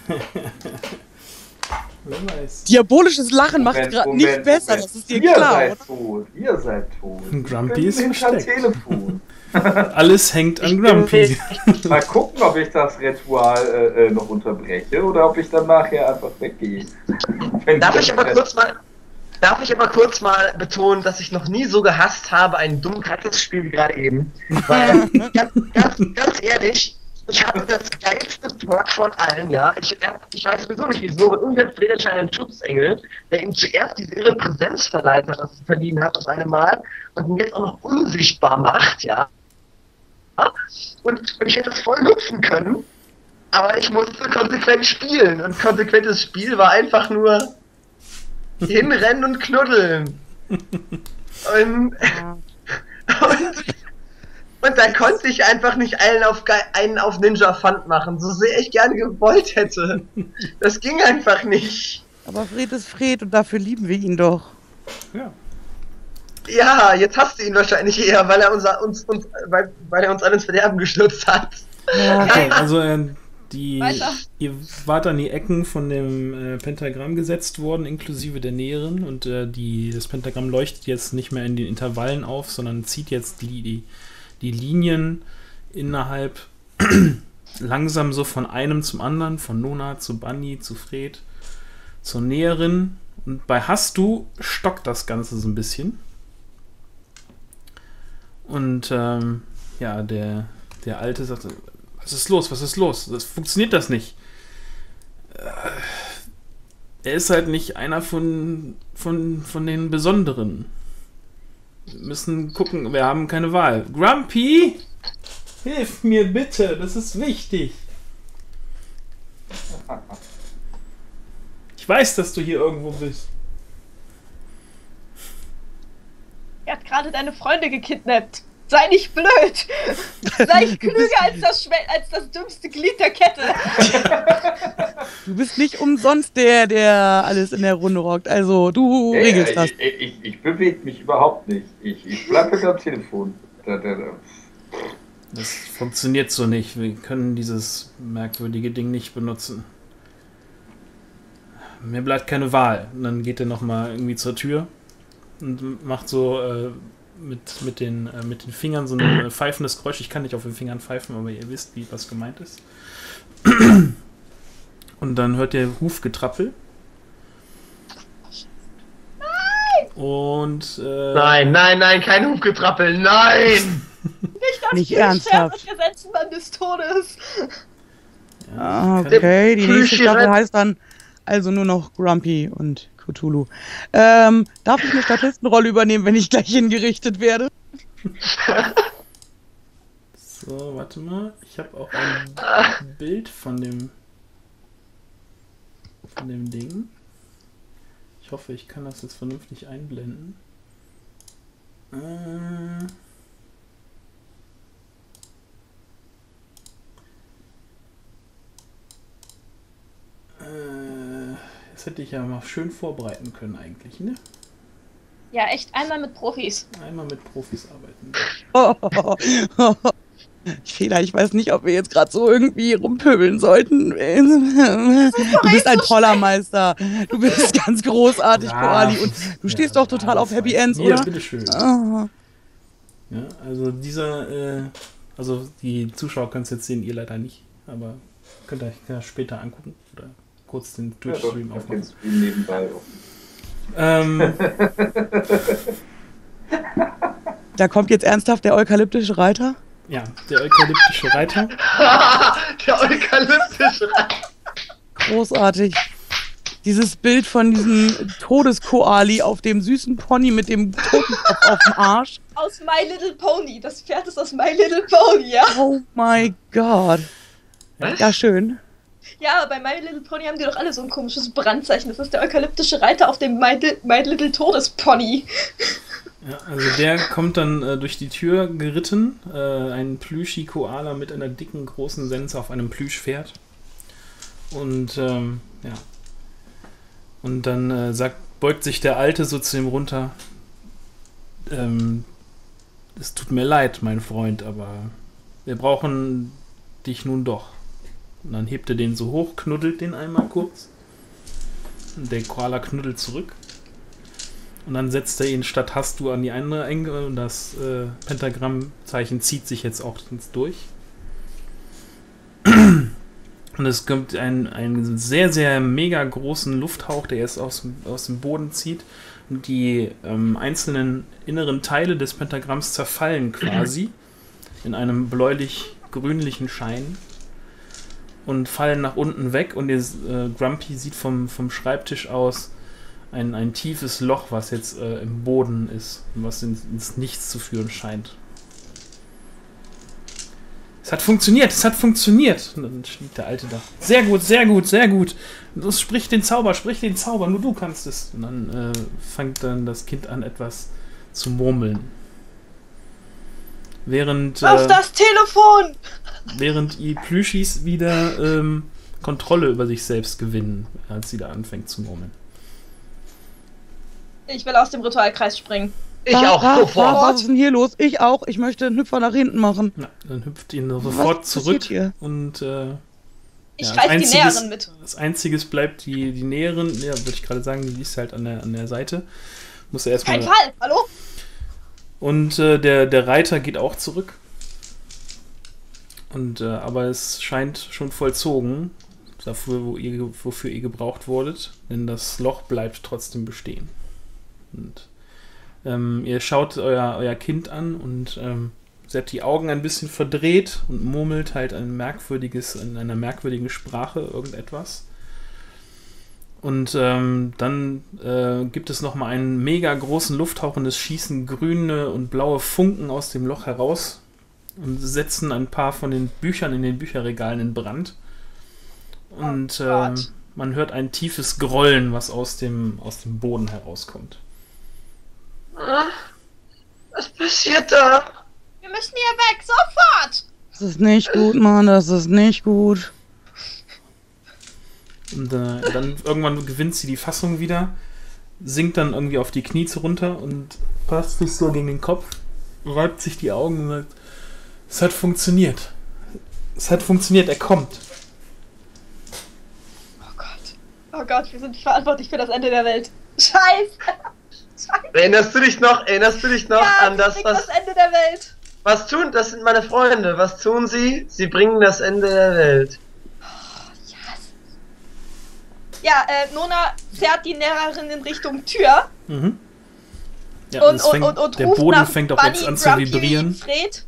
Wer weiß. Diabolisches Lachen macht gerade nicht besser, das ist dir klar, oder? Ihr seid tot. Grumpy ist hinter versteckt. Telefon. Alles hängt an Grumpy. Mal gucken, ob ich das Ritual noch unterbreche oder ob ich dann nachher einfach weggehe. Darf ich aber kurz mal betonen, dass ich noch nie so gehasst habe, ein dumm kackes Spiel wie gerade eben. Weil, ganz ehrlich, ich habe das geilste Perk von allen, ja. Ich weiß sowieso nicht wieso, aber irgendwann Friedrich einen Schutzengel, der ihm zuerst diese irre Präsenz verliehen hat auf einmal und ihn jetzt auch noch unsichtbar macht, ja. Und ich hätte es voll nutzen können, aber ich musste konsequent spielen und konsequentes Spiel war einfach nur hinrennen und knuddeln. Und da konnte ich einfach nicht einen auf Ninja Fund machen, so sehr ich gerne gewollt hätte. Das ging einfach nicht. Aber Fred ist Fred und dafür lieben wir ihn doch. Ja. Ja, jetzt hast du ihn wahrscheinlich eher, weil er uns alle ins Verderben gestürzt hat. Ja. Okay, also Weiter. ihr wart an die Ecken von dem Pentagramm gesetzt worden, inklusive der Näheren, und das Pentagramm leuchtet jetzt nicht mehr in den Intervallen auf, sondern zieht jetzt die Linien innerhalb langsam so von einem zum anderen, von Nona zu Bunny zu Fred zur Näherin. Und bei Hastu stockt das Ganze so ein bisschen. Und ja, der Alte sagt, was ist los, was ist los? Das funktioniert das nicht. Er ist halt nicht einer von den Besonderen. Wir müssen gucken, wir haben keine Wahl. Grumpy, hilf mir bitte, das ist wichtig. Ich weiß, dass du hier irgendwo bist. Er hat gerade deine Freunde gekidnappt. Sei nicht blöd. Sei ich klüger als das dümmste Glied der Kette. Du bist nicht umsonst der alles in der Runde rockt. Also, du regelst das. Ich bewege mich überhaupt nicht. Ich bleibe hinter dem Telefon. Das funktioniert so nicht. Wir können dieses merkwürdige Ding nicht benutzen. Mir bleibt keine Wahl. Und dann geht er nochmal irgendwie zur Tür und macht so mit den Fingern so ein pfeifendes Geräusch. Ich kann nicht auf den Fingern pfeifen, aber ihr wisst, was gemeint ist. Und dann hört ihr Hufgetrappel. Und Nein, kein Hufgetrappel, nein! Nicht ernsthaft. Und Gesetzmann des Todes. Ah, okay, die nächste Staffel heißt dann also nur noch Grumpy und Cthulhu. Darf ich eine Statistenrolle übernehmen, wenn ich gleich hingerichtet werde? So, warte mal. Ich habe auch ein Bild von dem Ding. Ich hoffe, ich kann das jetzt vernünftig einblenden. Das hätte ich ja mal schön vorbereiten können eigentlich, ne? Ja, echt, einmal mit Profis. Einmal mit Profis arbeiten. Fehler, ich weiß nicht, ob wir jetzt gerade so irgendwie rumpöbeln sollten. Du bist ein toller Meister. Du bist ganz großartig, Koali. Und du stehst doch total auf Happy Ends, ja, oder? bitteschön. Ah. Ja, also also die Zuschauer können es jetzt sehen, ihr leider nicht, aber könnt ihr euch später angucken oder kurz den Twitch-Stream aufmachen. Den Stream nebenbei Da kommt jetzt ernsthaft der eukalyptische Reiter? Ja, der eukalyptische Reiter. Der eukalyptische Reiter. Großartig. Dieses Bild von diesem Todeskoali auf dem süßen Pony mit dem Totenkopf auf dem Arsch. Aus My Little Pony. Das Pferd ist aus My Little Pony, ja? Oh my God. Was? Ja, schön. Ja, bei My Little Pony haben die doch alle so ein komisches Brandzeichen. Das ist der eukalyptische Reiter auf dem My Little Todespony. Ja, also der kommt dann durch die Tür geritten, ein Plüschi-Koala mit einer dicken, großen Sense auf einem Plüschpferd. Und ja. Und dann beugt sich der Alte so zu ihm runter. Es tut mir leid, mein Freund, aber wir brauchen dich nun doch. Und dann hebt er den so hoch, knuddelt den einmal kurz. Und der Koala knuddelt zurück. Und dann setzt er ihn statt hast du an die andere Enge und das Pentagrammzeichen zieht sich jetzt auch durch. Und es kommt ein sehr, sehr mega großen Lufthauch, der jetzt aus dem Boden zieht. Und die einzelnen inneren Teile des Pentagramms zerfallen quasi in einem bläulich-grünlichen Schein und fallen nach unten weg. Und Grumpy sieht vom Schreibtisch aus ein tiefes Loch, was jetzt im Boden ist und was ins Nichts zu führen scheint. Es hat funktioniert, es hat funktioniert. Und dann steht der Alte da. Sehr gut, sehr gut, sehr gut. Los, sprich den Zauber, nur du kannst es. Und dann fängt dann das Kind an, etwas zu murmeln. Auf das Telefon! Während die Plüschis wieder Kontrolle über sich selbst gewinnen, als sie da anfängt zu murmeln. Ich will aus dem Ritualkreis springen. Ich auch, sofort. Was ist denn hier los? Ich auch. Ich möchte einen Hüpfer nach hinten machen. Ja, dann hüpft ihn sofort zurück. Und ich reiß die Näherin mit. Das Einziges bleibt die Näherin. Ja, würde ich gerade sagen, die ist halt an der Seite. Muss er erstmal. Kein Fall, hallo? Und der Reiter geht auch zurück. Und aber es scheint schon vollzogen, wofür ihr gebraucht wurdet, denn das Loch bleibt trotzdem bestehen. Und ihr schaut euer Kind an und sie hat die Augen ein bisschen verdreht und murmelt halt in einer merkwürdigen Sprache irgendetwas. Und dann gibt es nochmal einen mega großen Lufthauch und es schießen grüne und blaue Funken aus dem Loch heraus und setzen ein paar von den Büchern in den Bücherregalen in Brand. Und man hört ein tiefes Grollen, was aus dem Boden herauskommt. Was passiert da? Wir müssen hier weg, sofort! Das ist nicht gut, Mann, das ist nicht gut. Und dann irgendwann gewinnt sie die Fassung wieder, sinkt dann irgendwie auf die Knie runter und passt sich so gegen den Kopf, reibt sich die Augen und sagt, es hat funktioniert. Es hat funktioniert, er kommt. Oh Gott, wir sind verantwortlich für das Ende der Welt. Scheiße! Erinnerst du dich noch an das Ende der Welt? Was tun? Das sind meine Freunde. Was tun sie? Sie bringen das Ende der Welt. Ja, Nona zerrt die Lehrerin in Richtung Tür. Mhm. Ja, und der ruft Boden nach fängt auch Bunny, jetzt an zu Grumpy, vibrieren. Fred.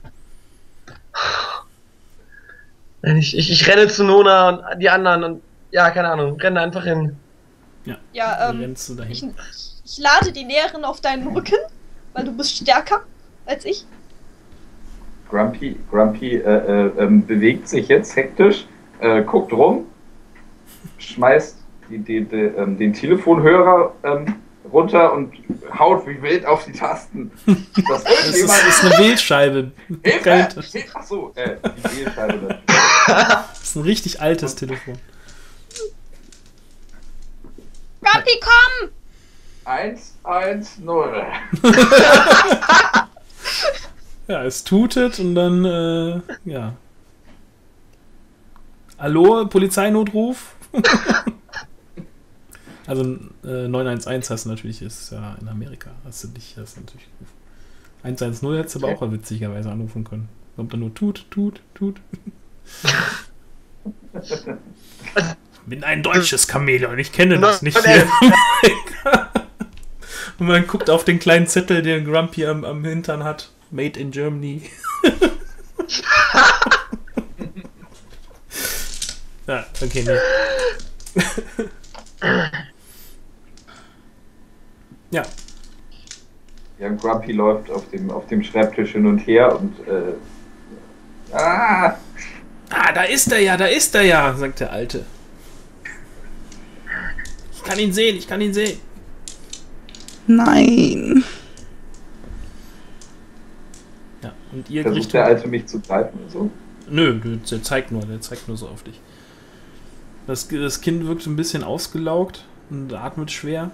Ich renne zu Nona und die anderen und ja, keine Ahnung, renne einfach hin. Ja, rennst du dahin. Ich lade die Lehrerin auf deinen Rücken, weil du bist stärker als ich. Grumpy bewegt sich jetzt hektisch, guckt rum, schmeißt den Telefonhörer runter und haut wie wild auf die Tasten. Das ist eine Wählscheibe. Achso, die Wählscheibe. Das ist ein richtig altes Telefon. Grumpy, komm! 110. Ja, es tutet und dann, ja. Hallo, Polizeinotruf? Also 911 hast du natürlich, ist ja in Amerika. Hast du natürlich gerufen. 110 hättest du aber auch witzigerweise anrufen können. Kommt dann nur tut. Ich bin ein deutsches Chamäleon, ich kenne das nicht hier. Und man guckt auf den kleinen Zettel, den Grumpy am Hintern hat. Made in Germany. Ja, okay, nee. Ja. Ja, Grumpy läuft auf dem Schreibtisch hin und her und da ist er ja, sagt der Alte. Ich kann ihn sehen. Nein. Und ihr Versucht der Alte mich zu greifen und so? Nö, der zeigt nur so auf dich. Das Kind wirkt ein bisschen ausgelaugt und atmet schwer.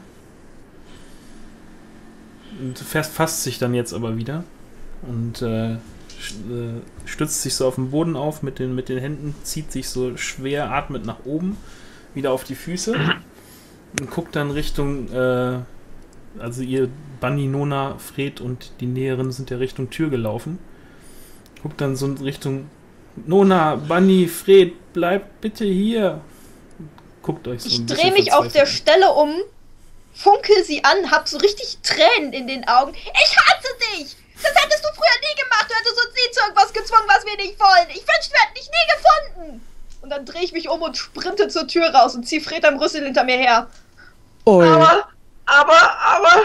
Und fasst sich dann jetzt aber wieder. Und stützt sich so auf den Boden auf mit den Händen, zieht sich so schwer, atmet nach oben, wieder auf die Füße und guckt dann Richtung, also ihr Bunny, Nona, Fred und die Näheren sind ja Richtung Tür gelaufen. Guckt dann so in Richtung Nona, Bunny, Fred, bleibt bitte hier. Guckt euch so Ich ein bisschen drehe mich auf der verzweifelt Stelle um, funkel sie an, hab so richtig Tränen in den Augen. Ich hasse dich! Das hättest du früher nie gemacht. Du hättest uns nie zu irgendwas gezwungen, was wir nicht wollen. Ich wünschte, wir hätten dich nie gefunden. Und dann drehe ich mich um und sprinte zur Tür raus und ziehe Fred am Rüssel hinter mir her. Ui. Aber.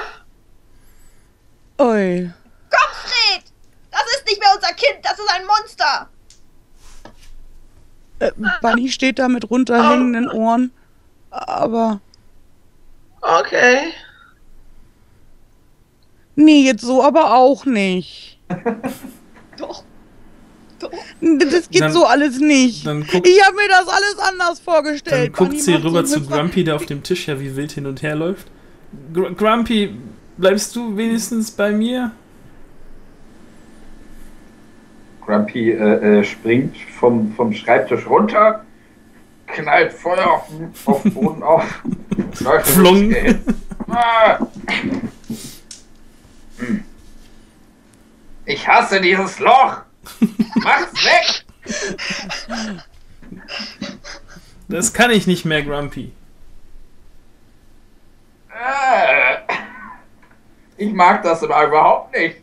Ui. Komm, Fred! Das ist nicht mehr unser Kind, das ist ein Monster. Bunny steht da mit runterhängenden Ohren. Aber... Okay. Nee, jetzt so aber auch nicht. Doch. Das geht Dann- so alles nicht. Dann guckt, Ich habe mir das alles anders vorgestellt. dann guckt Bunny sie macht rüber so zu Hüpfer. Grumpy, der auf dem Tisch ja wie wild hin und her läuft. Grumpy, bleibst du wenigstens bei mir? Grumpy springt vom Schreibtisch runter, knallt Feuer auf den Boden auf. Läuft Flung. los, ey. Ah. Ich hasse dieses Loch. Mach's weg. Das kann ich nicht mehr, Grumpy. Ich mag das aber überhaupt nicht.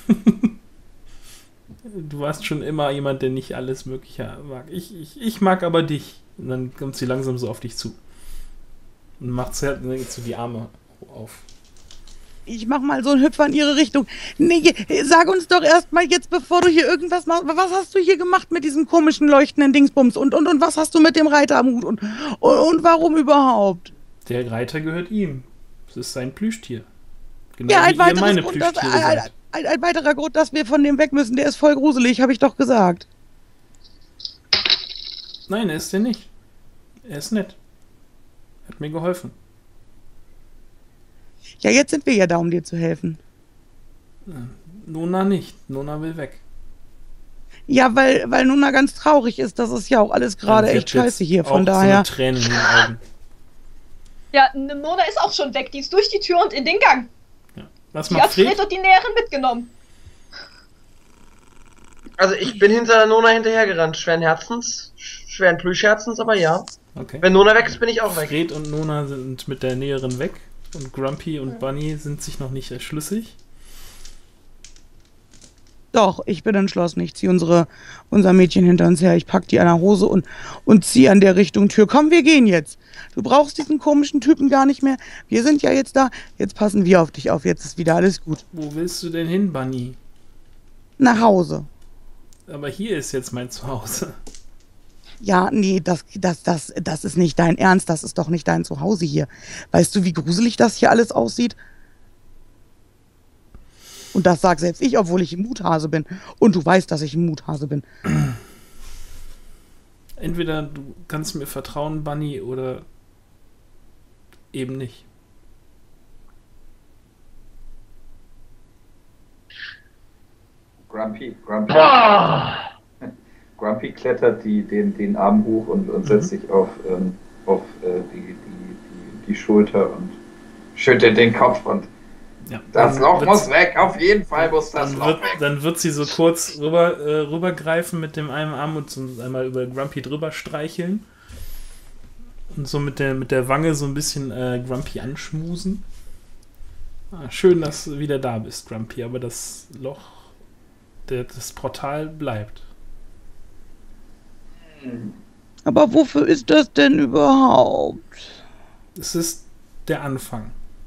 Du warst schon immer jemand, der nicht alles Mögliche mag. Ich mag aber dich. Und dann kommt sie langsam so auf dich zu. Und macht so die Arme auf. Ich mach mal so einen Hüpfer in ihre Richtung. Nee, sag uns doch erstmal jetzt, bevor du hier irgendwas machst, was hast du hier gemacht mit diesem komischen leuchtenden Dingsbums? Und was hast du mit dem Reiter am Hut? Und warum überhaupt? Der Reiter gehört ihm. Das ist sein Plüschtier. Genau Ja, wie ihr meine Grund, Plüschtiere seid. ein weiterer Grund, dass wir von dem weg müssen. Der ist voll gruselig, habe ich doch gesagt. Nein, er ist der nicht. Er ist nett. Hat mir geholfen. Ja, jetzt sind wir ja da, um dir zu helfen. Nona nicht. Nona will weg. Ja, weil Nuna ganz traurig ist. Das ist ja auch alles gerade Dann echt wird scheiße jetzt hier. Von auch daher. So eine Träne in den Augen. Ja, Nona ist auch schon weg. Die ist durch die Tür und in den Gang. Ja. Was Die macht hat Fred Fred? und die Näheren mitgenommen. Also ich bin hinter Nona hinterhergerannt. Schweren Plüschherzens, aber ja. Okay. Wenn Nona weg ist, bin ich auch weg. Fred und Nona sind mit der Näherin weg. Und Grumpy und Bunny sind sich noch nicht schlüssig. Doch, ich bin entschlossen. Ich ziehe unser Mädchen hinter uns her. Ich pack die an der Hose und ziehe an der Richtung Tür. Komm, wir gehen jetzt. Du brauchst diesen komischen Typen gar nicht mehr. Wir sind ja jetzt da. Jetzt passen wir auf dich auf. Jetzt ist wieder alles gut. Wo willst du denn hin, Bunny? Nach Hause. Aber hier ist jetzt mein Zuhause. Ja, nee, das ist nicht dein Ernst. Das ist doch nicht dein Zuhause hier. Weißt du, wie gruselig das hier alles aussieht? Und das sag selbst ich, obwohl ich ein Muthase bin. Und du weißt, dass ich ein Muthase bin. Entweder du kannst mir vertrauen, Bunny, oder eben nicht. Grumpy klettert den Arm hoch und setzt sich auf die Schulter und schüttelt den Kopf und Ja. Das Dann Loch wird's- muss weg. Auf jeden Fall muss das Dann Loch wird, weg. dann wird sie so kurz rübergreifen mit dem einen Arm und so einmal über Grumpy drüber streicheln. Und so mit der Wange so ein bisschen Grumpy anschmusen. Schön, dass du wieder da bist, Grumpy, aber das Loch, das Portal bleibt. Aber wofür ist das denn überhaupt? Es ist der Anfang.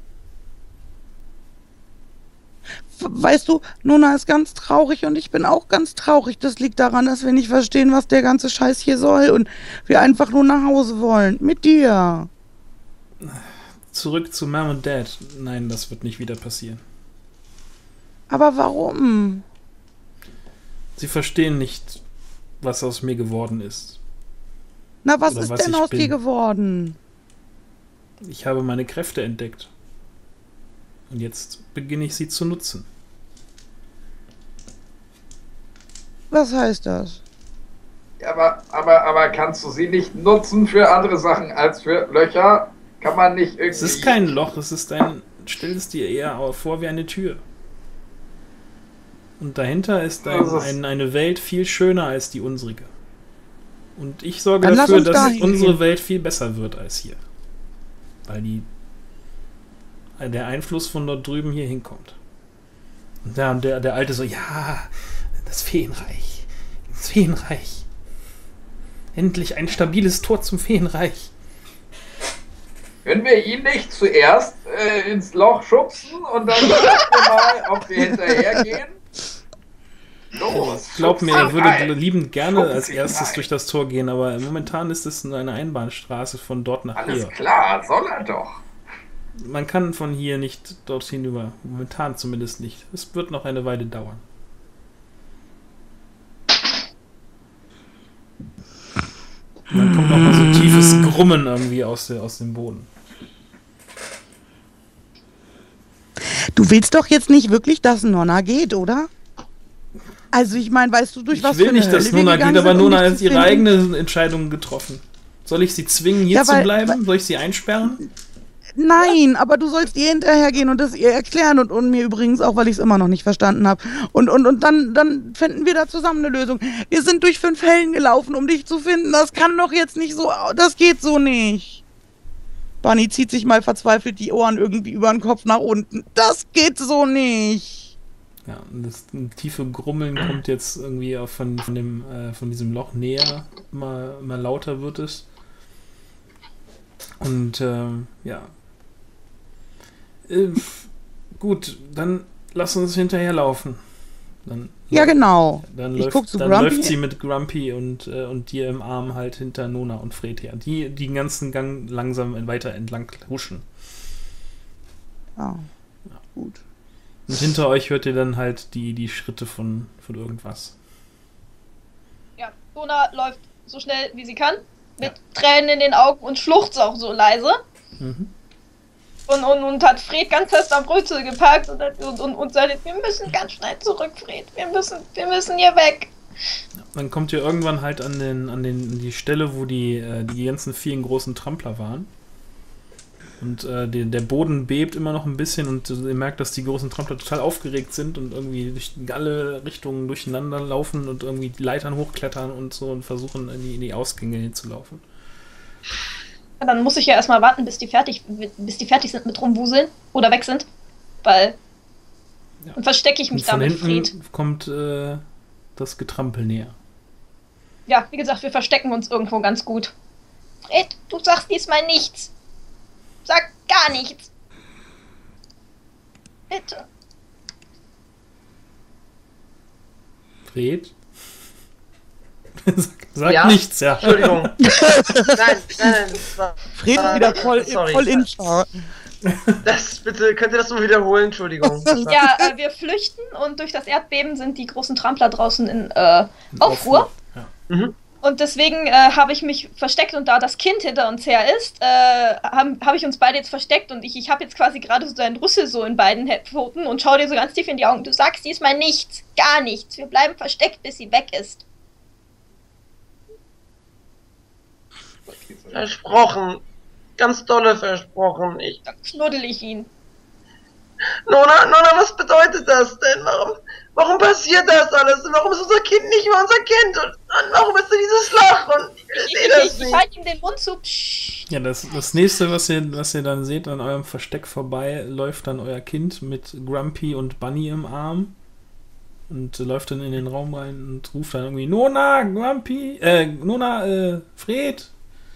Weißt du, Nona ist ganz traurig und ich bin auch ganz traurig. Das liegt daran, dass wir nicht verstehen, was der ganze Scheiß hier soll und wir einfach nur nach Hause wollen. Mit dir. Zurück zu Mom und Dad. Nein, das wird nicht wieder passieren. Aber warum? Sie verstehen nicht, was aus mir geworden ist. Na, was Oder ist was denn ich aus dir bin. geworden? Ich habe meine Kräfte entdeckt. Und jetzt beginne ich sie zu nutzen. Was heißt das? Ja, aber kannst du sie nicht nutzen für andere Sachen als für Löcher? Kann man nicht irgendwie... Es ist kein Loch, es ist ein... Stell es dir eher vor wie eine Tür. Und dahinter ist eine Welt viel schöner als die unsrige. Und ich sorge Dann lass dafür, uns dass dahin unsere gehen. Welt viel besser wird als hier. Weil der Einfluss von dort drüben hier hinkommt. Und der Alte so, ja, das Feenreich. Das Feenreich. Endlich ein stabiles Tor zum Feenreich. Können wir ihn nicht zuerst ins Loch schubsen und dann gucken wir mal, ob wir hinterhergehen? Los, Glaub mir, er würde liebend gerne Schubsen als Sie erstes rein. durch das Tor gehen, aber momentan ist es eine Einbahnstraße von dort nach Alles hier. klar, soll er doch. Man kann von hier nicht dorthin über. Momentan zumindest nicht. Es wird noch eine Weile dauern. Und dann kommt noch mal so tiefes Grummen irgendwie aus dem Boden. Du willst doch jetzt nicht wirklich, dass Nonna geht, oder? Also ich meine, weißt du, durch was Ich will für nicht, eine dass Hölle wir Nona gegangen geht, aber sind, um Nona dich hat zu ihre finden? eigene Entscheidung getroffen. Soll ich sie zwingen, hier Ja, zu weil- bleiben? Soll ich sie einsperren? Nein, aber du sollst ihr hinterhergehen und das ihr erklären und mir übrigens auch, weil ich es immer noch nicht verstanden habe. Und dann finden wir da zusammen eine Lösung. Wir sind durch 5 Hellen gelaufen, um dich zu finden. Das kann doch jetzt nicht so, das geht so nicht. Bunny zieht sich mal verzweifelt die Ohren irgendwie über den Kopf nach unten. Das geht so nicht. Ja, und das tiefe Grummeln kommt jetzt irgendwie auch von diesem Loch näher. Immer lauter wird es. Und ja. Gut, dann lass uns hinterherlaufen. Ja, genau. Dann, Ich guck zu dann Grumpy. läuft sie mit Grumpy und dir im Arm halt hinter Nona und Fred her. Die den ganzen Gang langsam weiter entlang huschen. Ja, gut. Und hinter euch hört ihr dann halt die Schritte von irgendwas. Ja, Nona läuft so schnell wie sie kann, mit Tränen in den Augen und schluchzt auch so leise. Mhm. Und hat Fred ganz fest am Brötchen gepackt und sagt, wir müssen ganz schnell zurück, Fred. Wir müssen hier weg. Dann kommt ihr irgendwann halt an die Stelle, wo die ganzen vielen großen Trampler waren. Und der Boden bebt immer noch ein bisschen und ihr merkt, dass die großen Trampler total aufgeregt sind und irgendwie durch alle Richtungen durcheinander laufen und irgendwie die Leitern hochklettern und so und versuchen in die Ausgänge hinzulaufen. Ja, dann muss ich ja erstmal warten, bis die fertig sind mit rumwuseln oder weg sind. Weil. Ja. Und verstecke ich mich da Von mit hinten Fred. kommt das Getrampel näher. Ja, wie gesagt, wir verstecken uns irgendwo ganz gut. Fred, du sagst diesmal nichts. Sag gar nichts. Bitte. Fred? Sag Ja? nichts, ja. Entschuldigung. Nein, das war, Fred ist wieder sorry. voll in Char. bitte, könnt ihr das mal wiederholen? Entschuldigung. Ja, wir flüchten und durch das Erdbeben sind die großen Trampler draußen in Aufruhr. Ja. Mhm. Und deswegen habe ich mich versteckt und da das Kind hinter uns her ist, habe ich uns beide jetzt versteckt und ich habe jetzt quasi gerade so einen Rüssel so in beiden Pfoten und schau dir so ganz tief in die Augen. Du sagst diesmal nichts, gar nichts. Wir bleiben versteckt, bis sie weg ist. Versprochen. Ganz dolle versprochen. Dann knuddel ich ihn. Nona, was bedeutet das denn? Warum passiert das alles? Und warum ist unser Kind nicht mehr unser Kind? Und warum ist da dieses Loch? Und ich sehe das Ich nicht. halte ihm den Mund zu. Psst. Ja, das nächste, was ihr dann seht, an eurem Versteck vorbei, läuft dann euer Kind mit Grumpy und Bunny im Arm und läuft dann in den Raum rein und ruft dann irgendwie Nona, Grumpy, Nona, Fred.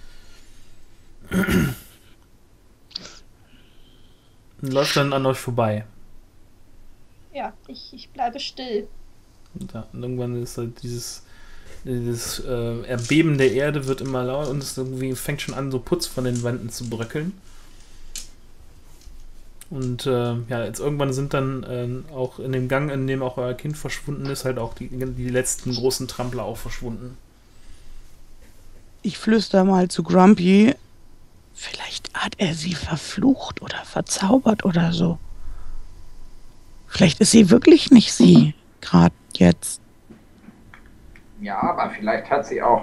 Und läuft dann an euch vorbei. Ja, ich bleibe still. Und irgendwann ist halt dieses Erbeben der Erde wird immer lauter und es irgendwie fängt schon an, so Putz von den Wänden zu bröckeln. Und ja, jetzt irgendwann sind dann auch in dem Gang, in dem auch euer Kind verschwunden ist, halt auch die letzten großen Trampler auch verschwunden. Ich flüster mal zu Grumpy. Vielleicht hat er sie verflucht oder verzaubert oder so. Vielleicht ist sie wirklich nicht sie, gerade jetzt. Ja, aber vielleicht hat sie auch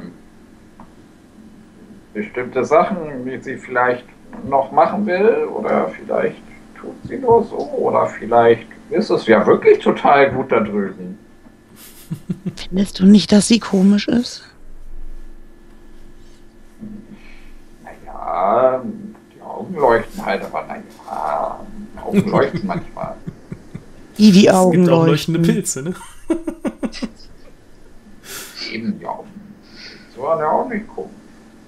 bestimmte Sachen, die sie vielleicht noch machen will, oder vielleicht tut sie nur so, oder vielleicht ist es ja wirklich total gut da drüben. Findest du nicht, dass sie komisch ist? Naja, die Augen leuchten halt, aber naja, die Augen leuchten manchmal. Die Augen Es gibt auch leuchten. leuchtende Pilze, ne? Eben, ja. So war der auch nicht komisch.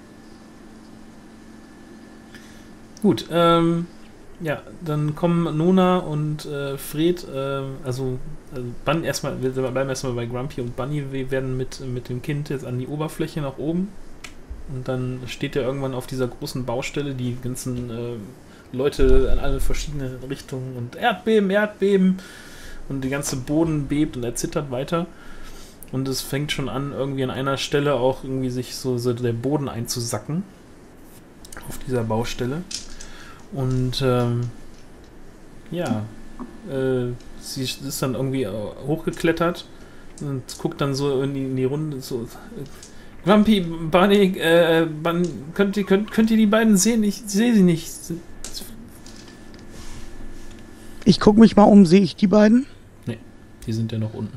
Gut, ja, dann kommen Nona und Fred, also Bunny erstmal, wir bleiben erstmal bei Grumpy und Bunny, wir werden mit dem Kind jetzt an die Oberfläche nach oben und dann steht er irgendwann auf dieser großen Baustelle, die ganzen Leute in alle verschiedene Richtungen und Erdbeben und der ganze Boden bebt und er zittert weiter und es fängt schon an, irgendwie an einer Stelle auch irgendwie sich so der Boden einzusacken auf dieser Baustelle. Und ja, sie ist dann irgendwie hochgeklettert und guckt dann so in die Runde so. Grumpy, Bunny, könnt ihr die beiden sehen? Ich sehe sie nicht. Ich gucke mich mal um, sehe ich die beiden? Nee, die sind ja noch unten.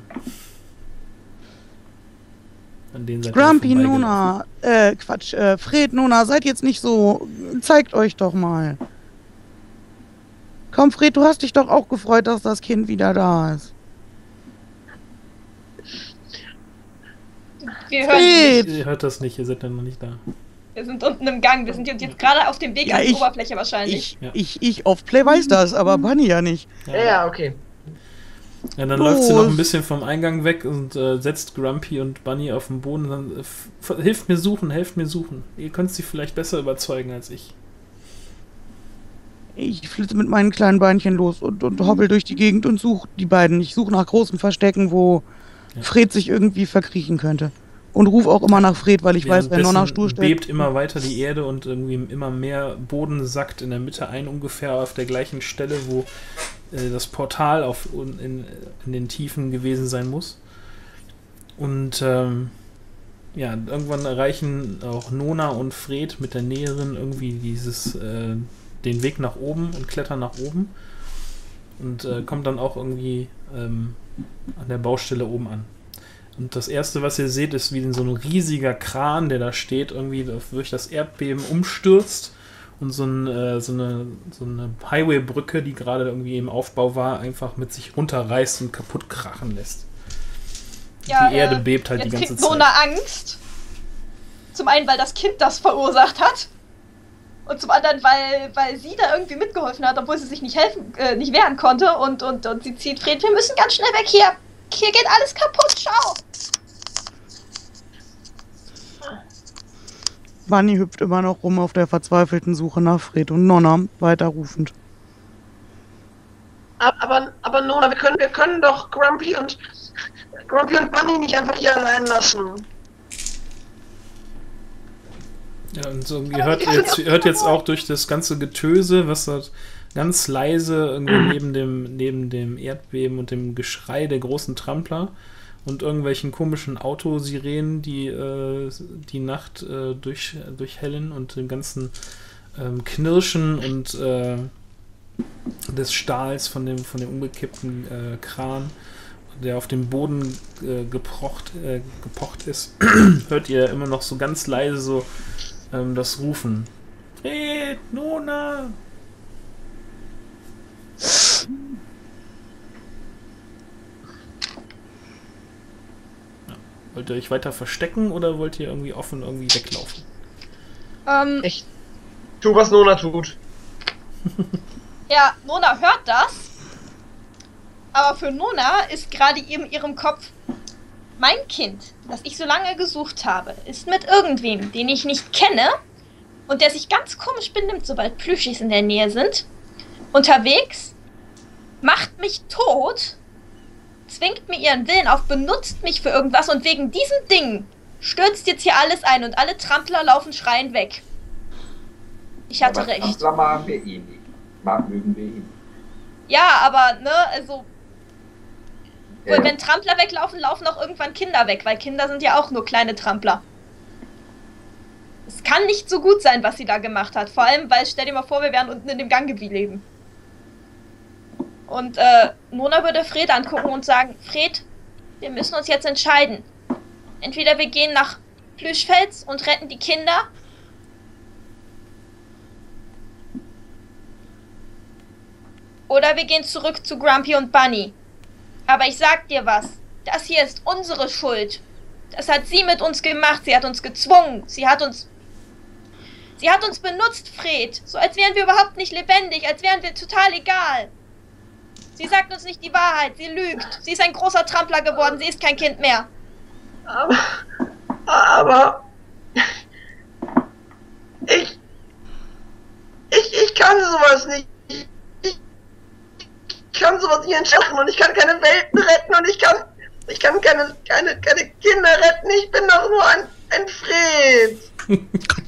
An denen seid ihr Grumpy, vorbeigelaufen. Nona, Fred, Nona, seid jetzt nicht so, zeigt euch doch mal. Komm, Fred, du hast dich doch auch gefreut, dass das Kind wieder da ist. Wir hören ihn nicht. Ihr hört das nicht, ihr seid ja noch nicht da. Wir sind unten im Gang. Wir sind jetzt gerade auf dem Weg Ja, an die ich- Oberfläche wahrscheinlich. Ich auf Play weiß das, aber Bunny ja nicht. Ja, okay. Ja, dann Los. läuft sie noch ein bisschen vom Eingang weg und setzt Grumpy und Bunny auf den Boden. Und dann helft mir suchen. Ihr könnt sie vielleicht besser überzeugen als ich. Ich flitze mit meinen kleinen Beinchen los und hoppel durch die Gegend und suche die beiden. Ich suche nach großen Verstecken, wo Ja. Fred sich irgendwie verkriechen könnte. Und rufe auch immer nach Fred, weil ich weiß, wenn Nonna stur steht. bebt immer weiter die Erde und irgendwie immer mehr Boden sackt in der Mitte ein, ungefähr auf der gleichen Stelle, wo das Portal in den Tiefen gewesen sein muss. Und ja, irgendwann erreichen auch Nona und Fred mit der Näherin irgendwie den Weg nach oben und klettern nach oben und kommt dann auch irgendwie an der Baustelle oben an. Und das erste, was ihr seht, ist wie so ein riesiger Kran, der da steht, irgendwie durch das Erdbeben umstürzt und so eine Highway-Brücke, die gerade irgendwie im Aufbau war, einfach mit sich runterreißt und kaputt krachen lässt. Ja, die Erde bebt halt die jetzt ganze kriegt Zeit. Nona Angst. Zum einen, weil das Kind das verursacht hat. Und zum anderen, weil sie da irgendwie mitgeholfen hat, obwohl sie sich nicht wehren konnte. Und sie zieht Fred, wir müssen ganz schnell weg hier. Hier geht alles kaputt, schau. Bunny hüpft immer noch rum auf der verzweifelten Suche nach Fred und Nonna weiterrufend. Aber Nona, wir können doch Grumpy und Bunny nicht einfach hier allein lassen. Ja, und so, ihr hört jetzt auch durch das ganze Getöse, was da ganz leise irgendwie neben dem Erdbeben und dem Geschrei der großen Trampler und irgendwelchen komischen Autosirenen, die die Nacht durchhellen und dem ganzen Knirschen und des Stahls von dem umgekippten Kran, der auf dem Boden gepocht ist, hört ihr immer noch so ganz leise so das Rufen. Fred, Nona! Ja. Wollt ihr euch weiter verstecken oder wollt ihr irgendwie offen irgendwie weglaufen? Ich tu, was Nona tut. Ja, Nona hört das. Aber für Nona ist gerade in ihrem Kopf, mein Kind, das ich so lange gesucht habe, ist mit irgendwem, den ich nicht kenne und der sich ganz komisch benimmt, sobald Plüschis in der Nähe sind. unterwegs, macht mich tot, zwingt mir ihren Willen auf, benutzt mich für irgendwas und wegen diesem Ding stürzt jetzt hier alles ein und alle Trampler laufen schreiend weg. Ich hatte recht. Trampler machen wir eh nicht. Mögen wir eh nicht. Ja, aber, ne, also... Ja. Wenn Trampler weglaufen, laufen auch irgendwann Kinder weg, weil Kinder sind ja auch nur kleine Trampler. Es kann nicht so gut sein, was sie da gemacht hat. Vor allem, weil, stell dir mal vor, wir wären unten in dem Gang geblieben. Und Nona würde Fred angucken und sagen, Fred, wir müssen uns jetzt entscheiden. Entweder wir gehen nach Plüschfels und retten die Kinder. Oder wir gehen zurück zu Grumpy und Bunny. Aber ich sag dir was, das hier ist unsere Schuld. Das hat sie mit uns gemacht, sie hat uns gezwungen, sie hat uns benutzt, Fred. So als wären wir überhaupt nicht lebendig, als wären wir total egal. Sie sagt uns nicht die Wahrheit, sie lügt. Sie ist ein großer Trampler geworden, sie ist kein Kind mehr. Aber ich kann sowas nicht. Ich kann sowas nicht entscheiden und ich kann keine Welten retten und ich kann keine Kinder retten. Ich bin doch nur ein Fred.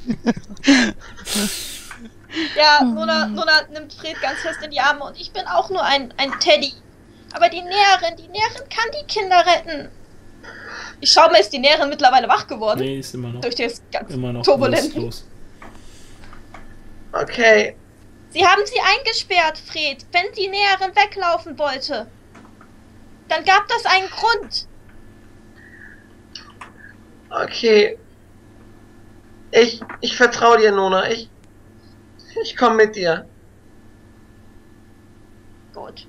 Ja, Nona nimmt Fred ganz fest in die Arme und ich bin auch nur ein Teddy. Aber die Näherin kann die Kinder retten. Ich schau mal, ist die Näherin mittlerweile wach geworden? Nee, ist immer noch. Durch das ganz Immer noch turbulent. los. Okay. Sie haben sie eingesperrt, Fred. Wenn die Näherin weglaufen wollte, dann gab das einen Grund. Okay. Ich vertraue dir, Nona. Ich komme mit dir. Gut.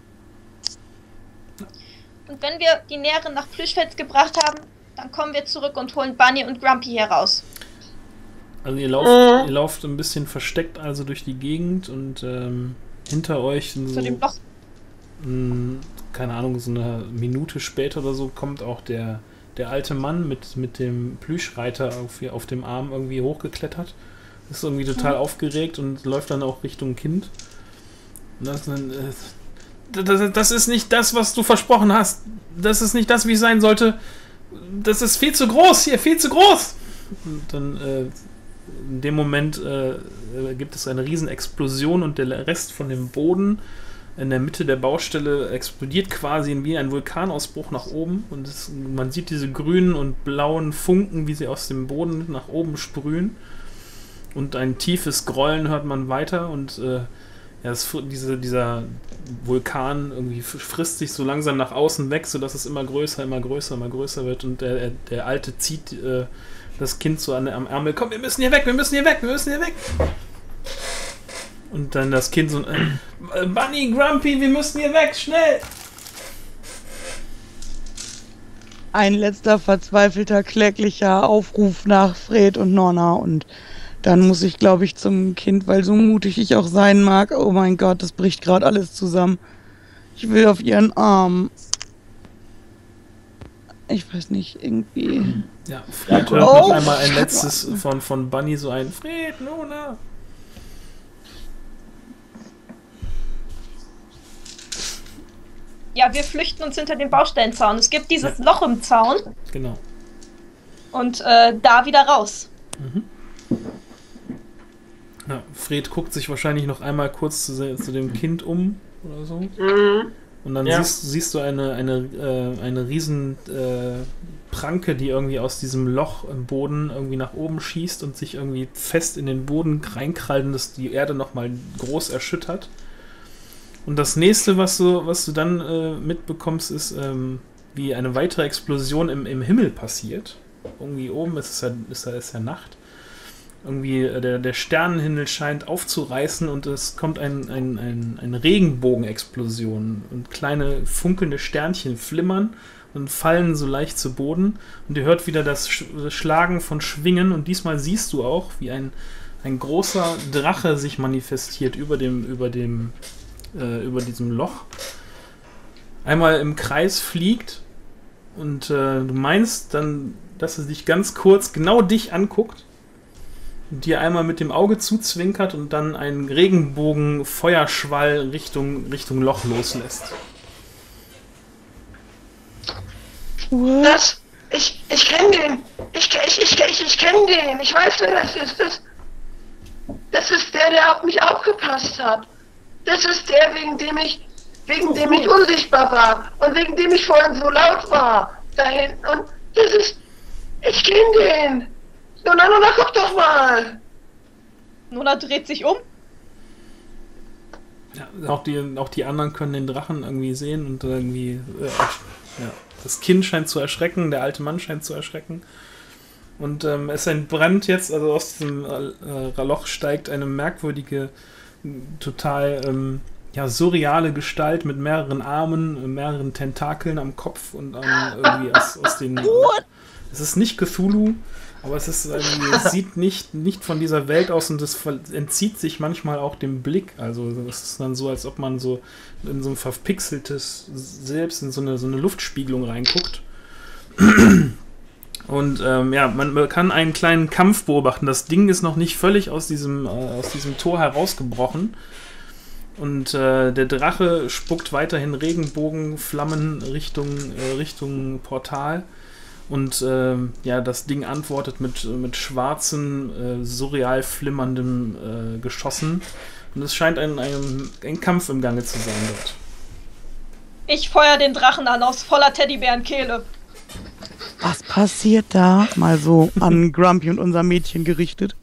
Und wenn wir die Näherin nach Plüschfels gebracht haben, dann kommen wir zurück und holen Bunny und Grumpy hier raus. Also ihr lauft ein bisschen versteckt also durch die Gegend und hinter euch Zu so, dem Loch. keine Ahnung, so eine Minute später oder so kommt auch der alte Mann mit dem Plüschreiter auf dem Arm irgendwie hochgeklettert. Ist irgendwie total aufgeregt und läuft dann auch Richtung Kind. Und das ist nicht das, was du versprochen hast. Das ist nicht das, wie es sein sollte. Das ist viel zu groß hier, viel zu groß. Und dann in dem Moment gibt es eine Riesenexplosion und der Rest von dem Boden in der Mitte der Baustelle explodiert quasi wie ein Vulkanausbruch nach oben und man sieht diese grünen und blauen Funken, wie sie aus dem Boden nach oben sprühen und ein tiefes Grollen hört man weiter und dieser Vulkan irgendwie frisst sich so langsam nach außen weg, sodass es immer größer wird und der Alte zieht das Kind so am Ärmel, komm, wir müssen hier weg. Und dann das Kind so, Bunny, Grumpy, wir müssen hier weg, schnell! Ein letzter verzweifelter, kläglicher Aufruf nach Fred und Nonna und dann muss ich, glaube ich, zum Kind, weil so mutig ich auch sein mag, oh mein Gott, das bricht gerade alles zusammen. Ich will auf ihren Arm. Ich weiß nicht, irgendwie... Ja, Fred hört noch einmal ein letztes von Bunny, so ein Fred, Nona. Ja, wir flüchten uns hinter den Baustellenzaun. Es gibt dieses Loch im Zaun. Genau. Und da wieder raus. Mhm. Ja, Fred guckt sich wahrscheinlich noch einmal kurz zu dem Kind um oder so. Mhm. Und dann siehst du eine riesen Pranke, die irgendwie aus diesem Loch im Boden irgendwie nach oben schießt und sich irgendwie fest in den Boden reinkrallt und das die Erde nochmal groß erschüttert. Und das nächste, was du dann mitbekommst, ist, wie eine weitere Explosion im Himmel passiert. Irgendwie oben ist ja Nacht. Irgendwie der Sternenhimmel scheint aufzureißen und es kommt eine Regenbogenexplosion und kleine funkelnde Sternchen flimmern und fallen so leicht zu Boden und ihr hört wieder das Schlagen von Schwingen und diesmal siehst du auch, wie ein großer Drache sich manifestiert über diesem Loch, einmal im Kreis fliegt und du meinst dann, dass er sich ganz kurz genau dich anguckt. dir einmal mit dem Auge zuzwinkert und dann einen Regenbogen-Feuerschwall Richtung Loch loslässt. Ich kenne den. Ich kenne den. Ich weiß, wer das ist. Das ist der auf mich aufgepasst hat. Das ist der, wegen dem ich unsichtbar war. Und wegen dem ich vorhin so laut war. Da hinten. Und das ist... Ich kenne den. Nona, guck doch mal. Nona dreht sich um. Ja, auch die anderen können den Drachen irgendwie sehen und irgendwie... Das Kind scheint zu erschrecken, der alte Mann scheint zu erschrecken. Und es entbrennt jetzt, also aus diesem Loch steigt eine merkwürdige, total surreale Gestalt mit mehreren Armen, mehreren Tentakeln am Kopf und irgendwie aus den... Es ist nicht Cthulhu, aber es ist sieht nicht von dieser Welt aus und es entzieht sich manchmal auch dem Blick. Also es ist dann so, als ob man so in so ein verpixeltes selbst in so eine Luftspiegelung reinguckt. Und man kann einen kleinen Kampf beobachten. Das Ding ist noch nicht völlig aus diesem Tor herausgebrochen. Und der Drache spuckt weiterhin Regenbogenflammen Richtung Portal. Und das Ding antwortet mit schwarzen, surreal flimmerndem Geschossen. Und es scheint ein Kampf im Gange zu sein dort. Ich feuer den Drachen an aus voller Teddybärenkehle. Was passiert da? Mal so an Grumpy und unser Mädchen gerichtet.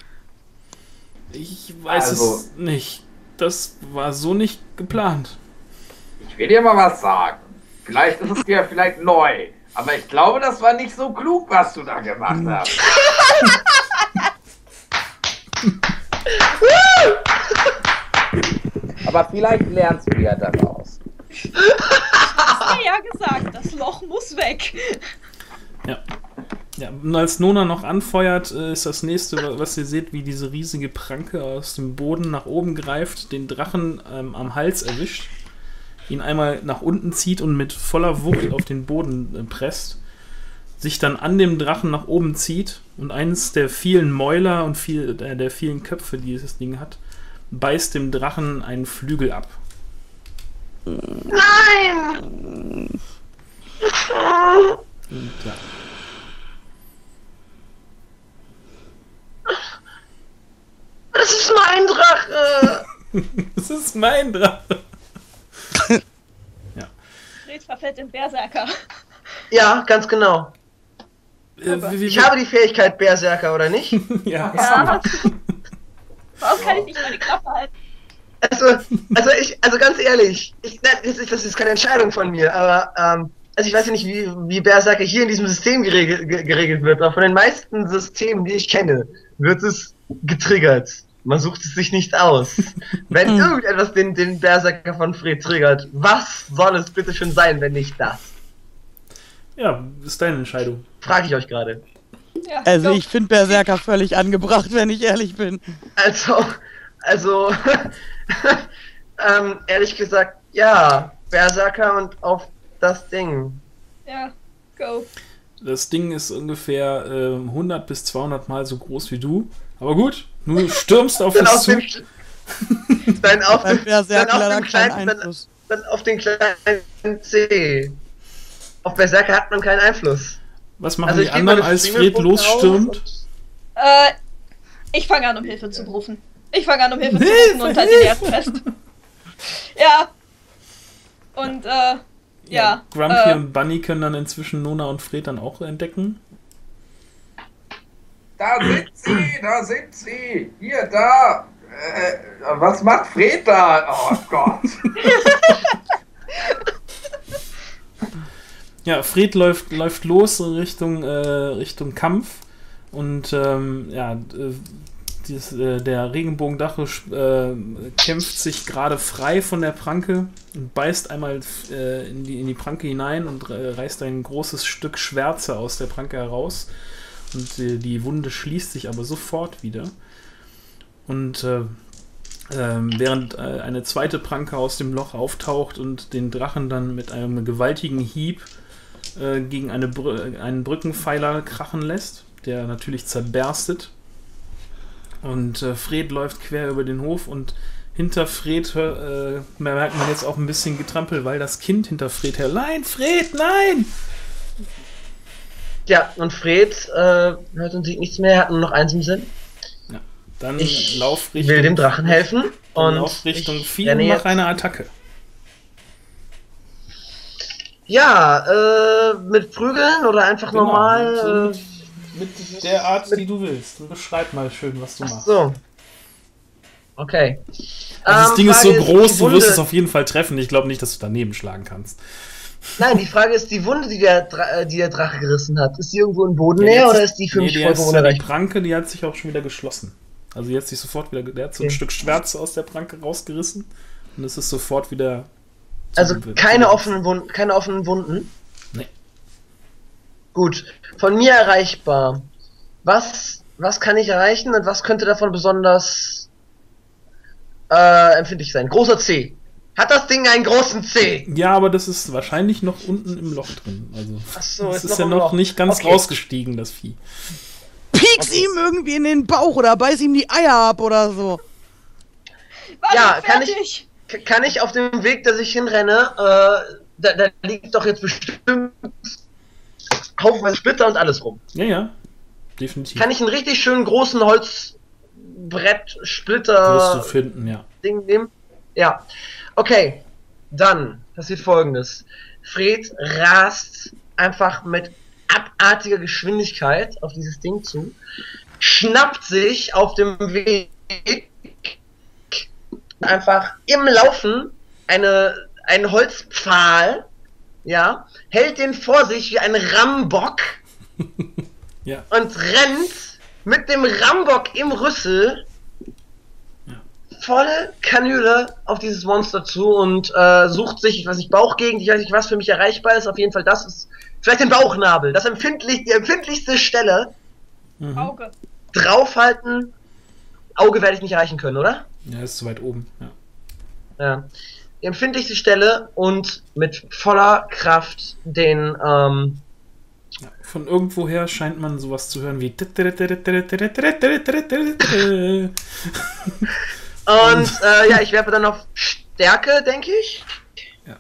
Ich weiß es nicht. Das war so nicht geplant. Ich will dir mal was sagen. Vielleicht ist es dir vielleicht neu. Aber ich glaube, das war nicht so klug, was du da gemacht hast. Aber vielleicht lernst du ja daraus. Du hast mir ja gesagt, das Loch muss weg. Ja. Und als Nona noch anfeuert, ist das nächste, was ihr seht, wie diese riesige Pranke aus dem Boden nach oben greift, den Drachen am Hals erwischt, ihn einmal nach unten zieht und mit voller Wucht auf den Boden presst, sich dann an dem Drachen nach oben zieht und eines der vielen Mäuler und der vielen Köpfe, die dieses Ding hat, beißt dem Drachen einen Flügel ab. Nein! Und, ja. Das ist mein Drache! Das ist mein Drache! Fred verfällt in Berserker. Ja, ganz genau. Ich habe die Fähigkeit Berserker, oder nicht? Ja. Warum kann ich nicht meine Klappe halten? Also ganz ehrlich, das ist keine Entscheidung von mir, aber also ich weiß ja nicht, wie Berserker hier in diesem System geregelt wird, aber von den meisten Systemen, die ich kenne, wird es getriggert. Man sucht es sich nicht aus. Wenn irgendetwas den Berserker von Fred triggert, was soll es bitte schon sein, wenn nicht das? Ja, ist deine Entscheidung. Frage ich euch gerade. Ja, Also ich finde Berserker völlig angebracht, wenn ich ehrlich bin. Also, ehrlich gesagt, ja, Berserker und auf das Ding. Ja, go. Das Ding ist ungefähr 100 bis 200 Mal so groß wie du. Aber gut, du stürmst auf es zu. Dann auf Beim Berserker leider den keinen kleinen, Einfluss. dann auf den kleinen C. Auf Berserker hat man keinen Einfluss. Was machen Also die ich gebe anderen, meine als Fred Streamer-Punkte losstürmt? Ich fange an, um Hilfe zu rufen. Ich fange an, um Hilfe zu rufen und halt den ersten fest. Ja. Und, ja. Grumpy und Bunny können dann inzwischen Nona und Fred dann auch entdecken. Da sind sie! Hier, da! Was macht Fred da? Oh Gott! Ja, Fred läuft los in Richtung Kampf und der Regenbogendache kämpft sich gerade frei von der Pranke und beißt einmal in die Pranke hinein und reißt ein großes Stück Schwärze aus der Pranke heraus. Und die Wunde schließt sich aber sofort wieder. Und während eine zweite Pranke aus dem Loch auftaucht und den Drachen dann mit einem gewaltigen Hieb gegen einen Brückenpfeiler krachen lässt, der natürlich zerberstet. Und Fred läuft quer über den Hof und hinter Fred merkt man jetzt auch ein bisschen Getrampel, weil das Kind hinter Fred her. Nein, Fred, nein! Ja, und Fred hört und sieht nichts mehr, er hat nur noch eins im Sinn. Ja, dann Ich lauf Richtung, will dem Drachen helfen und lauf Richtung ich Vieh renne und mach jetzt- eine Attacke. Ja, mit Prügeln oder einfach normal? Mit der Art, die du willst. Beschreib mal schön, was du Ach machst. so. Okay. Also das Ding ist so Frage groß, die du wirst Wunde- es auf jeden Fall treffen. Ich glaube nicht, dass du daneben schlagen kannst. Nein, die Frage ist, die Wunde, die der Drache gerissen hat, ist die irgendwo in Ja, Bodennähe jetzt oder ist die für mich die vollkommen ist ja die unerreichbar? Pranke, die hat sich auch schon wieder geschlossen. Also jetzt sich sofort wieder, der hat so ein Okay. Stück Schwärze aus der Pranke rausgerissen und es ist sofort wieder. Also zuge- keine zugesetzt. offenen Wunden? Nee. Gut, von mir erreichbar. Was kann ich erreichen und was könnte davon besonders empfindlich sein? Großer C. Hat das Ding einen großen C? Ja, aber das ist wahrscheinlich noch unten im Loch drin. Also Ach so, das ist ist noch ja im noch Loch. nicht ganz Okay. rausgestiegen, das Vieh. Piek's ihm irgendwie in den Bauch oder beiß ihm die Eier ab oder so. Warte, Ja, kann fertig. Kann ich auf dem Weg, dass ich hinrenne, da liegt doch jetzt bestimmt haufenweise Splitter und alles rum. Ja, ja. Definitiv. Kann ich einen richtig schönen großen Holzbrett, Wirst du Splitter finden, ja. Ding nehmen? Ja. Okay, dann passiert Folgendes. Fred rast einfach mit abartiger Geschwindigkeit auf dieses Ding zu, schnappt sich auf dem Weg einfach im Laufen einen Holzpfahl, ja, hält den vor sich wie ein Rambock Ja. und rennt mit dem Rambock im Rüssel volle Kanüle auf dieses Monster zu und sucht sich, ich weiß nicht, Bauchgegend, ich weiß nicht, was für mich erreichbar ist, auf jeden Fall das ist vielleicht den Bauchnabel, die empfindlichste Stelle Mhm. Auge. draufhalten. Auge werde ich nicht erreichen können, oder? Ja, ist zu weit oben. Ja. Ja. Die empfindlichste Stelle und mit voller Kraft den, Ja, von irgendwoher scheint man sowas zu hören wie. und ja, ich werfe dann auf Stärke, denke ich. Ja.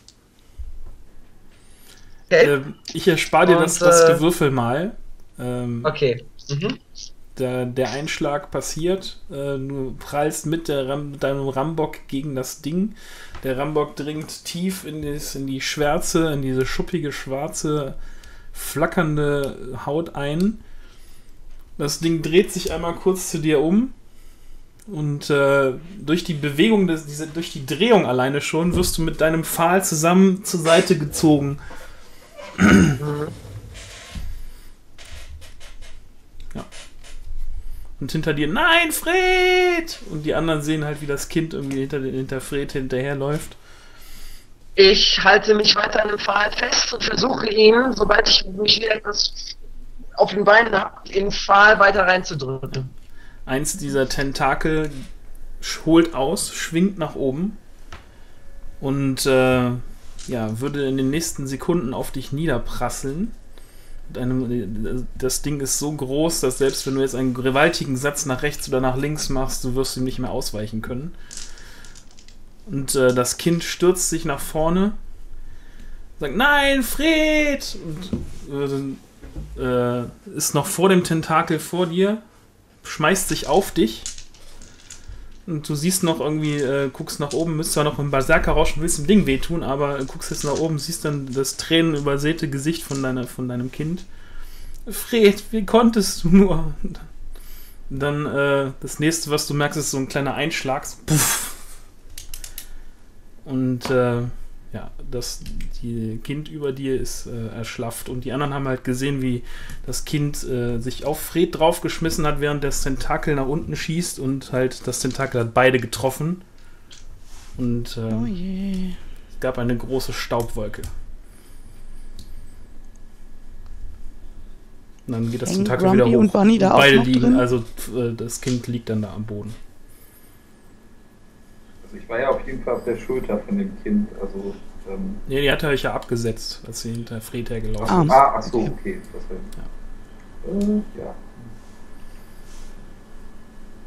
Okay. Ich erspare dir Und, das Gewürfel mal. Okay. Mhm. Der Einschlag passiert, du prallst mit deinem Rambock gegen das Ding. Der Rambock dringt tief in die Schwärze, in diese schuppige, schwarze, flackernde Haut ein. Das Ding dreht sich einmal kurz zu dir um und durch die Bewegung, durch die Drehung alleine schon, wirst du mit deinem Pfahl zusammen zur Seite gezogen. Ja. Und hinter dir, nein, Fred! Und die anderen sehen halt, wie das Kind irgendwie hinter Fred hinterherläuft. Ich halte mich weiter an dem Pfahl fest und versuche ihn, sobald ich mich wieder etwas auf den Beinen habe, in den Pfahl weiter reinzudrücken. Eins dieser Tentakel holt aus, schwingt nach oben und würde in den nächsten Sekunden auf dich niederprasseln. Das Ding ist so groß, dass selbst wenn du jetzt einen gewaltigen Satz nach rechts oder nach links machst, du wirst ihm nicht mehr ausweichen können. Und das Kind stürzt sich nach vorne, sagt, nein, Fred! Und ist noch vor dem Tentakel vor dir, schmeißt sich auf dich. Und du siehst noch irgendwie, guckst nach oben, müsst zwar noch im Berserker rauschen, willst dem Ding wehtun, aber guckst jetzt nach oben, siehst dann das tränenübersäte Gesicht von deinem Kind. Fred, wie konntest du nur? Und dann das nächste, was du merkst, ist so ein kleiner Einschlag. So, puff. Und das Kind über dir ist erschlafft. Und die anderen haben halt gesehen, wie das Kind sich auf Fred draufgeschmissen hat, während das Tentakel nach unten schießt und halt das Tentakel hat beide getroffen. Und Oh je. es gab eine große Staubwolke. Und dann geht das Hängen Tentakel wieder Grumpy hoch. und Bunny da auch beide noch liegen, drin? also das Kind liegt dann da am Boden. Also ich war ja auf jeden Fall auf der Schulter von dem Kind, also Nee, die hat euch ja abgesetzt, als sie hinter Fred hergelaufen Ah. ist. ach so, okay. Das war, ja.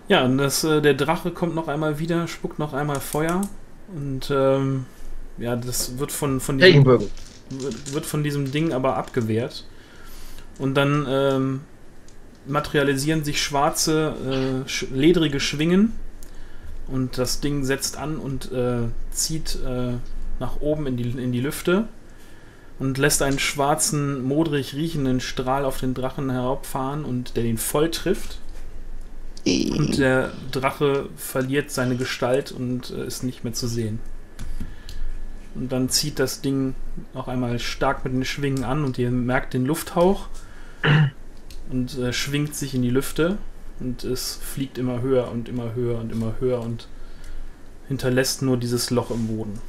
Ja, und der Drache kommt noch einmal wieder, spuckt noch einmal Feuer und ja, das wird von diesem Ding aber abgewehrt. Und dann materialisieren sich schwarze, ledrige Schwingen und das Ding setzt an und zieht nach oben in die Lüfte und lässt einen schwarzen, modrig riechenden Strahl auf den Drachen herabfahren und der ihn voll trifft. Und der Drache verliert seine Gestalt und ist nicht mehr zu sehen. Und dann zieht das Ding noch einmal stark mit den Schwingen an und ihr merkt den Lufthauch und schwingt sich in die Lüfte und es fliegt immer höher und immer höher und immer höher und hinterlässt nur dieses Loch im Boden.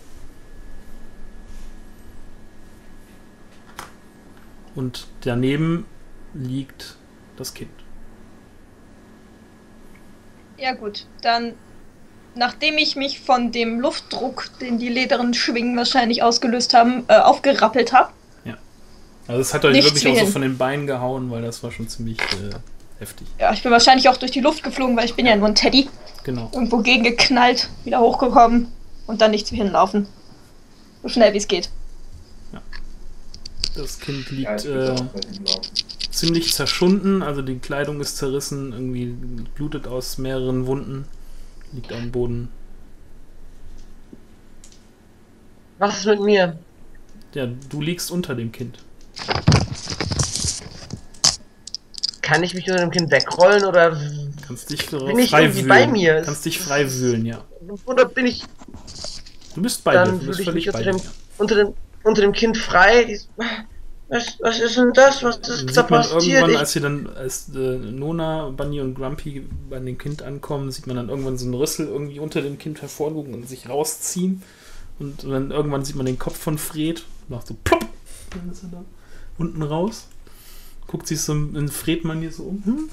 Und daneben liegt das Kind. Ja gut, dann, nachdem ich mich von dem Luftdruck, den die lederen Schwingen wahrscheinlich ausgelöst haben, aufgerappelt habe. Ja. Also es hat euch Nichts wirklich auch wie so hin. von den Beinen gehauen, weil das war schon ziemlich heftig. Ja, ich bin wahrscheinlich auch durch die Luft geflogen, weil ich bin ja nur ein Teddy. Genau. Irgendwo gegengeknallt, wieder hochgekommen und dann nichts wie hinlaufen. So schnell wie es geht. Das Kind Ja, liegt ich will auch bei ihm laufen. ziemlich zerschunden, also die Kleidung ist zerrissen, irgendwie blutet aus mehreren Wunden, liegt am Boden. Was ist mit mir? Ja, du liegst unter dem Kind. Kann ich mich unter dem Kind wegrollen oder Kannst dich bin ich frei irgendwie wühlen. bei mir? Kannst dich frei wühlen, ja. Oder bin ich Du bist bei dir, dann du würde bist ich völlig mich bei dir. unter dem Kind frei. Was ist denn das? Was Dann ist da sieht man passiert? irgendwann, als Nona, Bunny und Grumpy bei dem Kind ankommen, sieht man dann irgendwann so einen Rüssel irgendwie unter dem Kind hervorgucken und sich rausziehen. Und dann irgendwann sieht man den Kopf von Fred, macht so plopp, dann ist er da unten raus. Guckt sich so in Fred-Manier so um.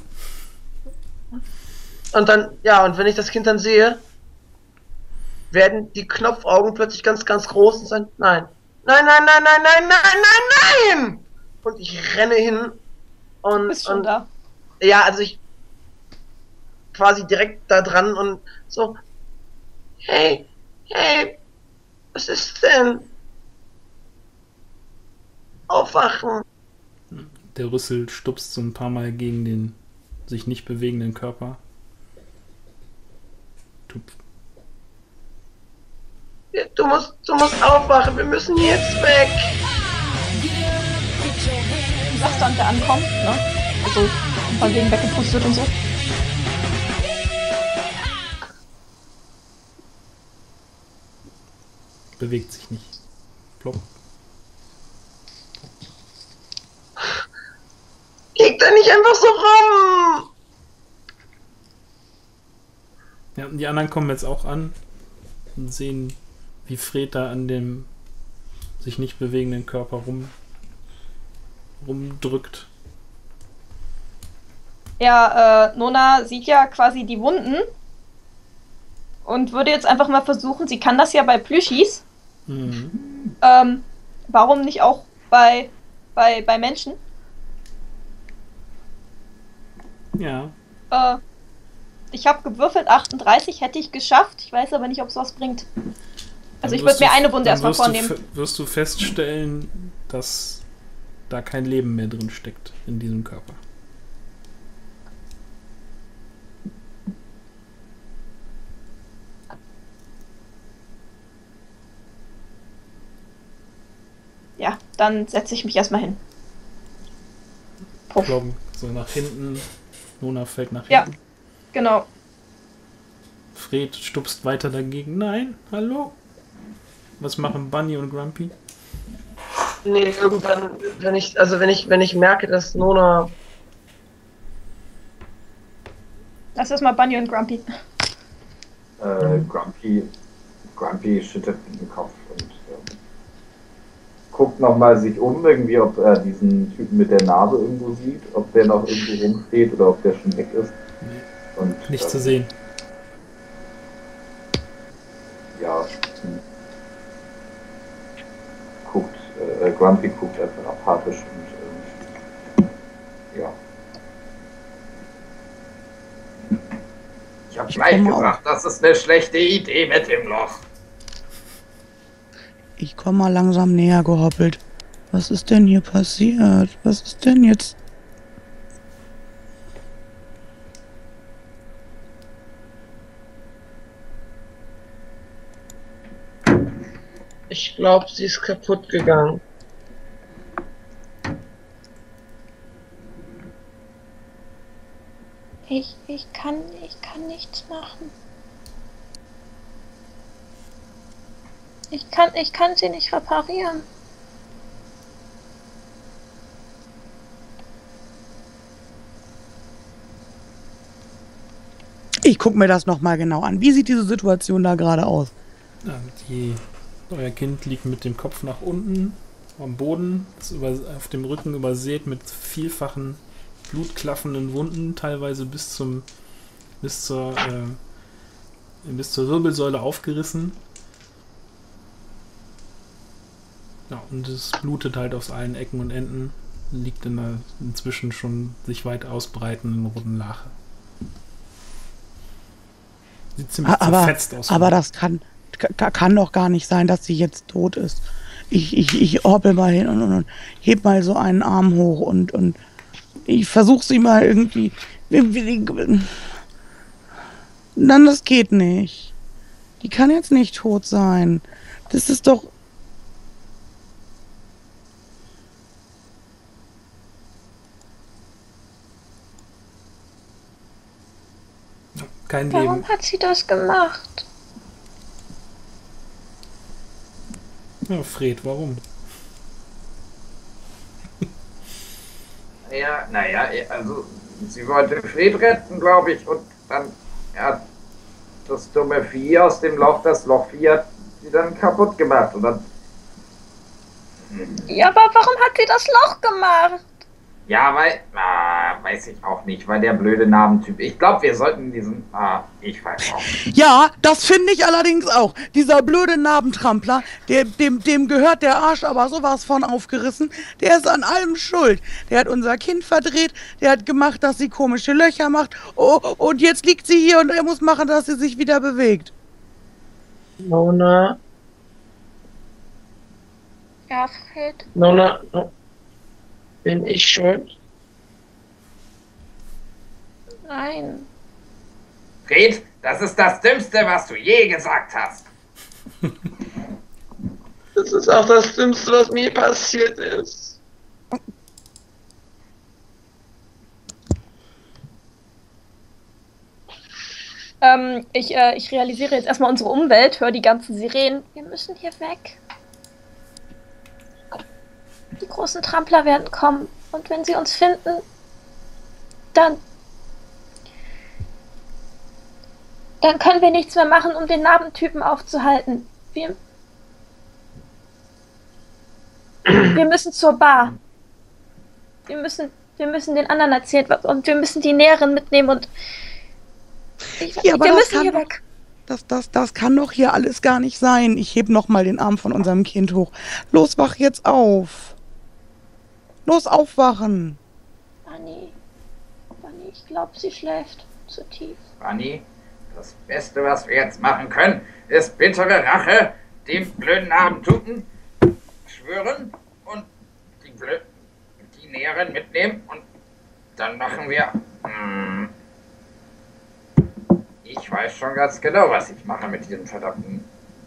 Und dann, ja, und wenn ich das Kind dann sehe, werden die Knopfaugen plötzlich ganz, ganz groß und sagen, nein. Nein, nein, nein, nein, nein, nein, nein, nein! Und ich renne hin und. Du bist schon und da. ja, also ich quasi direkt da dran und so, hey, was ist denn? Aufwachen! Der Rüssel stupst so ein paar Mal gegen den sich nicht bewegenden Körper. Tupf. Du musst aufwachen, wir müssen jetzt weg! Du sagst dann, der ankommt, ne? Also von wegen weggepustet und so. Bewegt sich nicht. Plopp. Lieg da nicht einfach so rum! Ja, und die anderen kommen jetzt auch an und sehen, wie Fred da an dem sich nicht bewegenden Körper rumdrückt. Ja, Nona sieht ja quasi die Wunden und würde jetzt einfach mal versuchen, sie kann das ja bei Plüschis, Mhm. warum nicht auch bei Menschen? Ja. Ich habe gewürfelt, 38 hätte ich geschafft, ich weiß aber nicht, ob es was bringt. Also ich würde mir eine Wunde erstmal vornehmen. Wirst du feststellen, dass da kein Leben mehr drin steckt in diesem Körper. Ja, dann setze ich mich erstmal hin. Puff. Kloppen so nach hinten. Nona fällt nach Ja. hinten. Genau. Fred stupst weiter dagegen. Nein, hallo? Was machen Bunny und Grumpy? Nee, irgendwann, wenn ich merke, dass Nona. Lass das mal Bunny und Grumpy. Grumpy schüttelt den Kopf und guckt nochmal sich um, irgendwie, ob er diesen Typen mit der Narbe irgendwo sieht, ob der noch irgendwo rumsteht oder ob der schon weg ist. Und, Nicht zu sehen. Ja. Grumpy guckt einfach apathisch und ja. hab gleich gesagt, das ist eine schlechte Idee mit dem Loch. Ich komme mal langsam näher gehoppelt. Was ist denn hier passiert? Was ist denn jetzt? Ich glaube, sie ist kaputt gegangen. Ich kann nichts machen. Ich kann sie nicht reparieren. Ich gucke mir das nochmal genau an. Wie sieht diese Situation da gerade aus? Ja, euer Kind liegt mit dem Kopf nach unten am Boden, ist auf dem Rücken übersät mit vielfachen blutklaffenden Wunden, teilweise bis zur Wirbelsäule aufgerissen. Ja, und es blutet halt aus allen Ecken und Enden, liegt in einer inzwischen schon sich weit ausbreitenden roten Lache. Sieht ziemlich zerfetzt aus. Aber das kann doch gar nicht sein, dass sie jetzt tot ist. Ich hoppel mal hin und heb mal so einen Arm hoch und ich versuche sie mal irgendwie. Nein, das geht nicht. Die kann jetzt nicht tot sein. Das ist doch. Kein Warum Leben. hat sie das gemacht? Ja, Fred, warum? Naja, also sie wollte Fred retten, glaube ich, und dann hat das dumme Vieh aus dem Loch, das Lochvieh hat sie dann kaputt gemacht. Und dann. Ja, aber warum hat sie das Loch gemacht? Ja, weiß ich auch nicht, weil der blöde Namentyp. Ich glaube, wir sollten ich weiß auch. Ja, das finde ich allerdings auch. Dieser blöde Narbentrampler, dem gehört der Arsch aber sowas von aufgerissen. Der ist an allem schuld. Der hat unser Kind verdreht, der hat gemacht, dass sie komische Löcher macht. Oh, und jetzt liegt sie hier und er muss machen, dass sie sich wieder bewegt. Nona, Ja, Fred. Nona, bin ich schuld? Nein. Fred, das ist das Dümmste, was du je gesagt hast. Das ist auch das Dümmste, was mir passiert ist. Ich realisiere jetzt erstmal unsere Umwelt, höre die ganzen Sirenen. Wir müssen hier weg. Die großen Trampler werden kommen. Und wenn sie uns finden, dann können wir nichts mehr machen, um den Narbentypen aufzuhalten. Wir müssen zur Bar. Wir müssen den anderen erzählen und wir müssen die Näheren mitnehmen und Ja, aber wir das müssen kann hier doch- weg. Das kann doch hier alles gar nicht sein. Ich heb noch mal den Arm von unserem Kind hoch. Los, wach jetzt auf. Los, aufwachen. Bunny, ich glaube, sie schläft zu tief. Bunny, das Beste, was wir jetzt machen können, ist bittere Rache dem blöden Narbentypen schwören und die Näheren mitnehmen und dann machen wir. Ich weiß schon ganz genau, was ich mache mit diesem verdammten.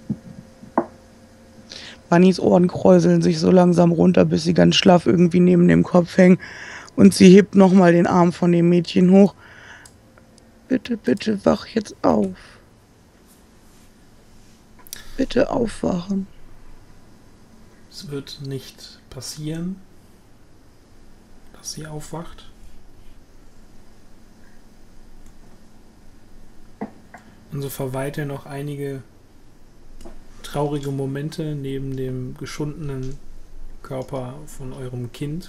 Bannys Ohren kräuseln sich so langsam runter, bis sie ganz schlaff irgendwie neben dem Kopf hängen. Und sie hebt noch mal den Arm von dem Mädchen hoch. Bitte, bitte, wach jetzt auf. Bitte aufwachen. Es wird nicht passieren, dass sie aufwacht. Und so verweilt er noch einige traurige Momente neben dem geschundenen Körper von eurem Kind.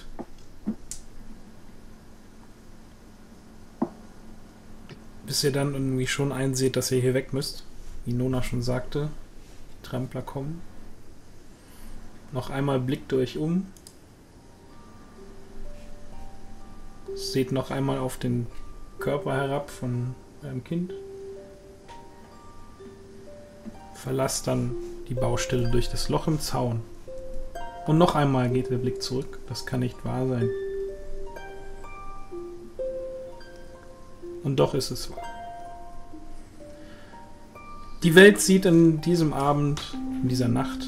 Bis ihr dann irgendwie schon einseht, dass ihr hier weg müsst. Wie Nona schon sagte, die Trampler kommen. Noch einmal blickt euch um. Seht noch einmal auf den Körper herab von eurem Kind. verlasst dann die Baustelle durch das Loch im Zaun. Und noch einmal geht der Blick zurück. Das kann nicht wahr sein. Und doch ist es wahr. Die Welt sieht in diesem Abend, in dieser Nacht,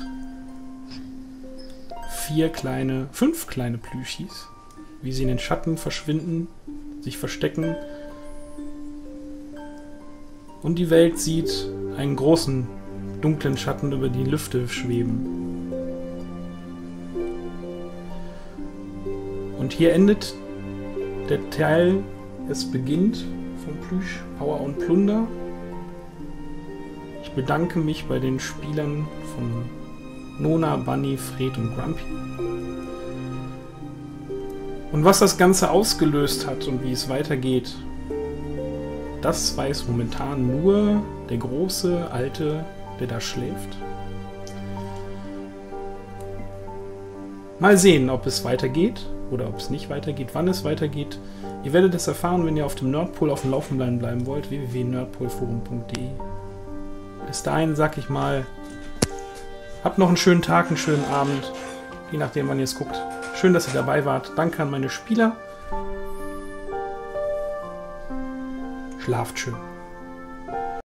5 kleine Plüschis, wie sie in den Schatten verschwinden, sich verstecken. Und die Welt sieht einen großen, dunklen Schatten über die Lüfte schweben. Und hier endet der Teil, es beginnt von Plüsch, Power und Plunder. Ich bedanke mich bei den Spielern von Nona, Bunny, Fred und Grumpy. Und was das Ganze ausgelöst hat und wie es weitergeht, das weiß momentan nur der große Alte, der da schläft. Mal sehen, ob es weitergeht oder ob es nicht weitergeht, wann es weitergeht. Ihr werdet es erfahren, wenn ihr auf dem Nerdpol auf dem Laufenden bleiben wollt, www.nerdpolforum.de. Bis dahin sag ich mal, habt noch einen schönen Tag, einen schönen Abend, je nachdem, wann ihr es guckt. Schön, dass ihr dabei wart. Danke an meine Spieler. Schlaft schön.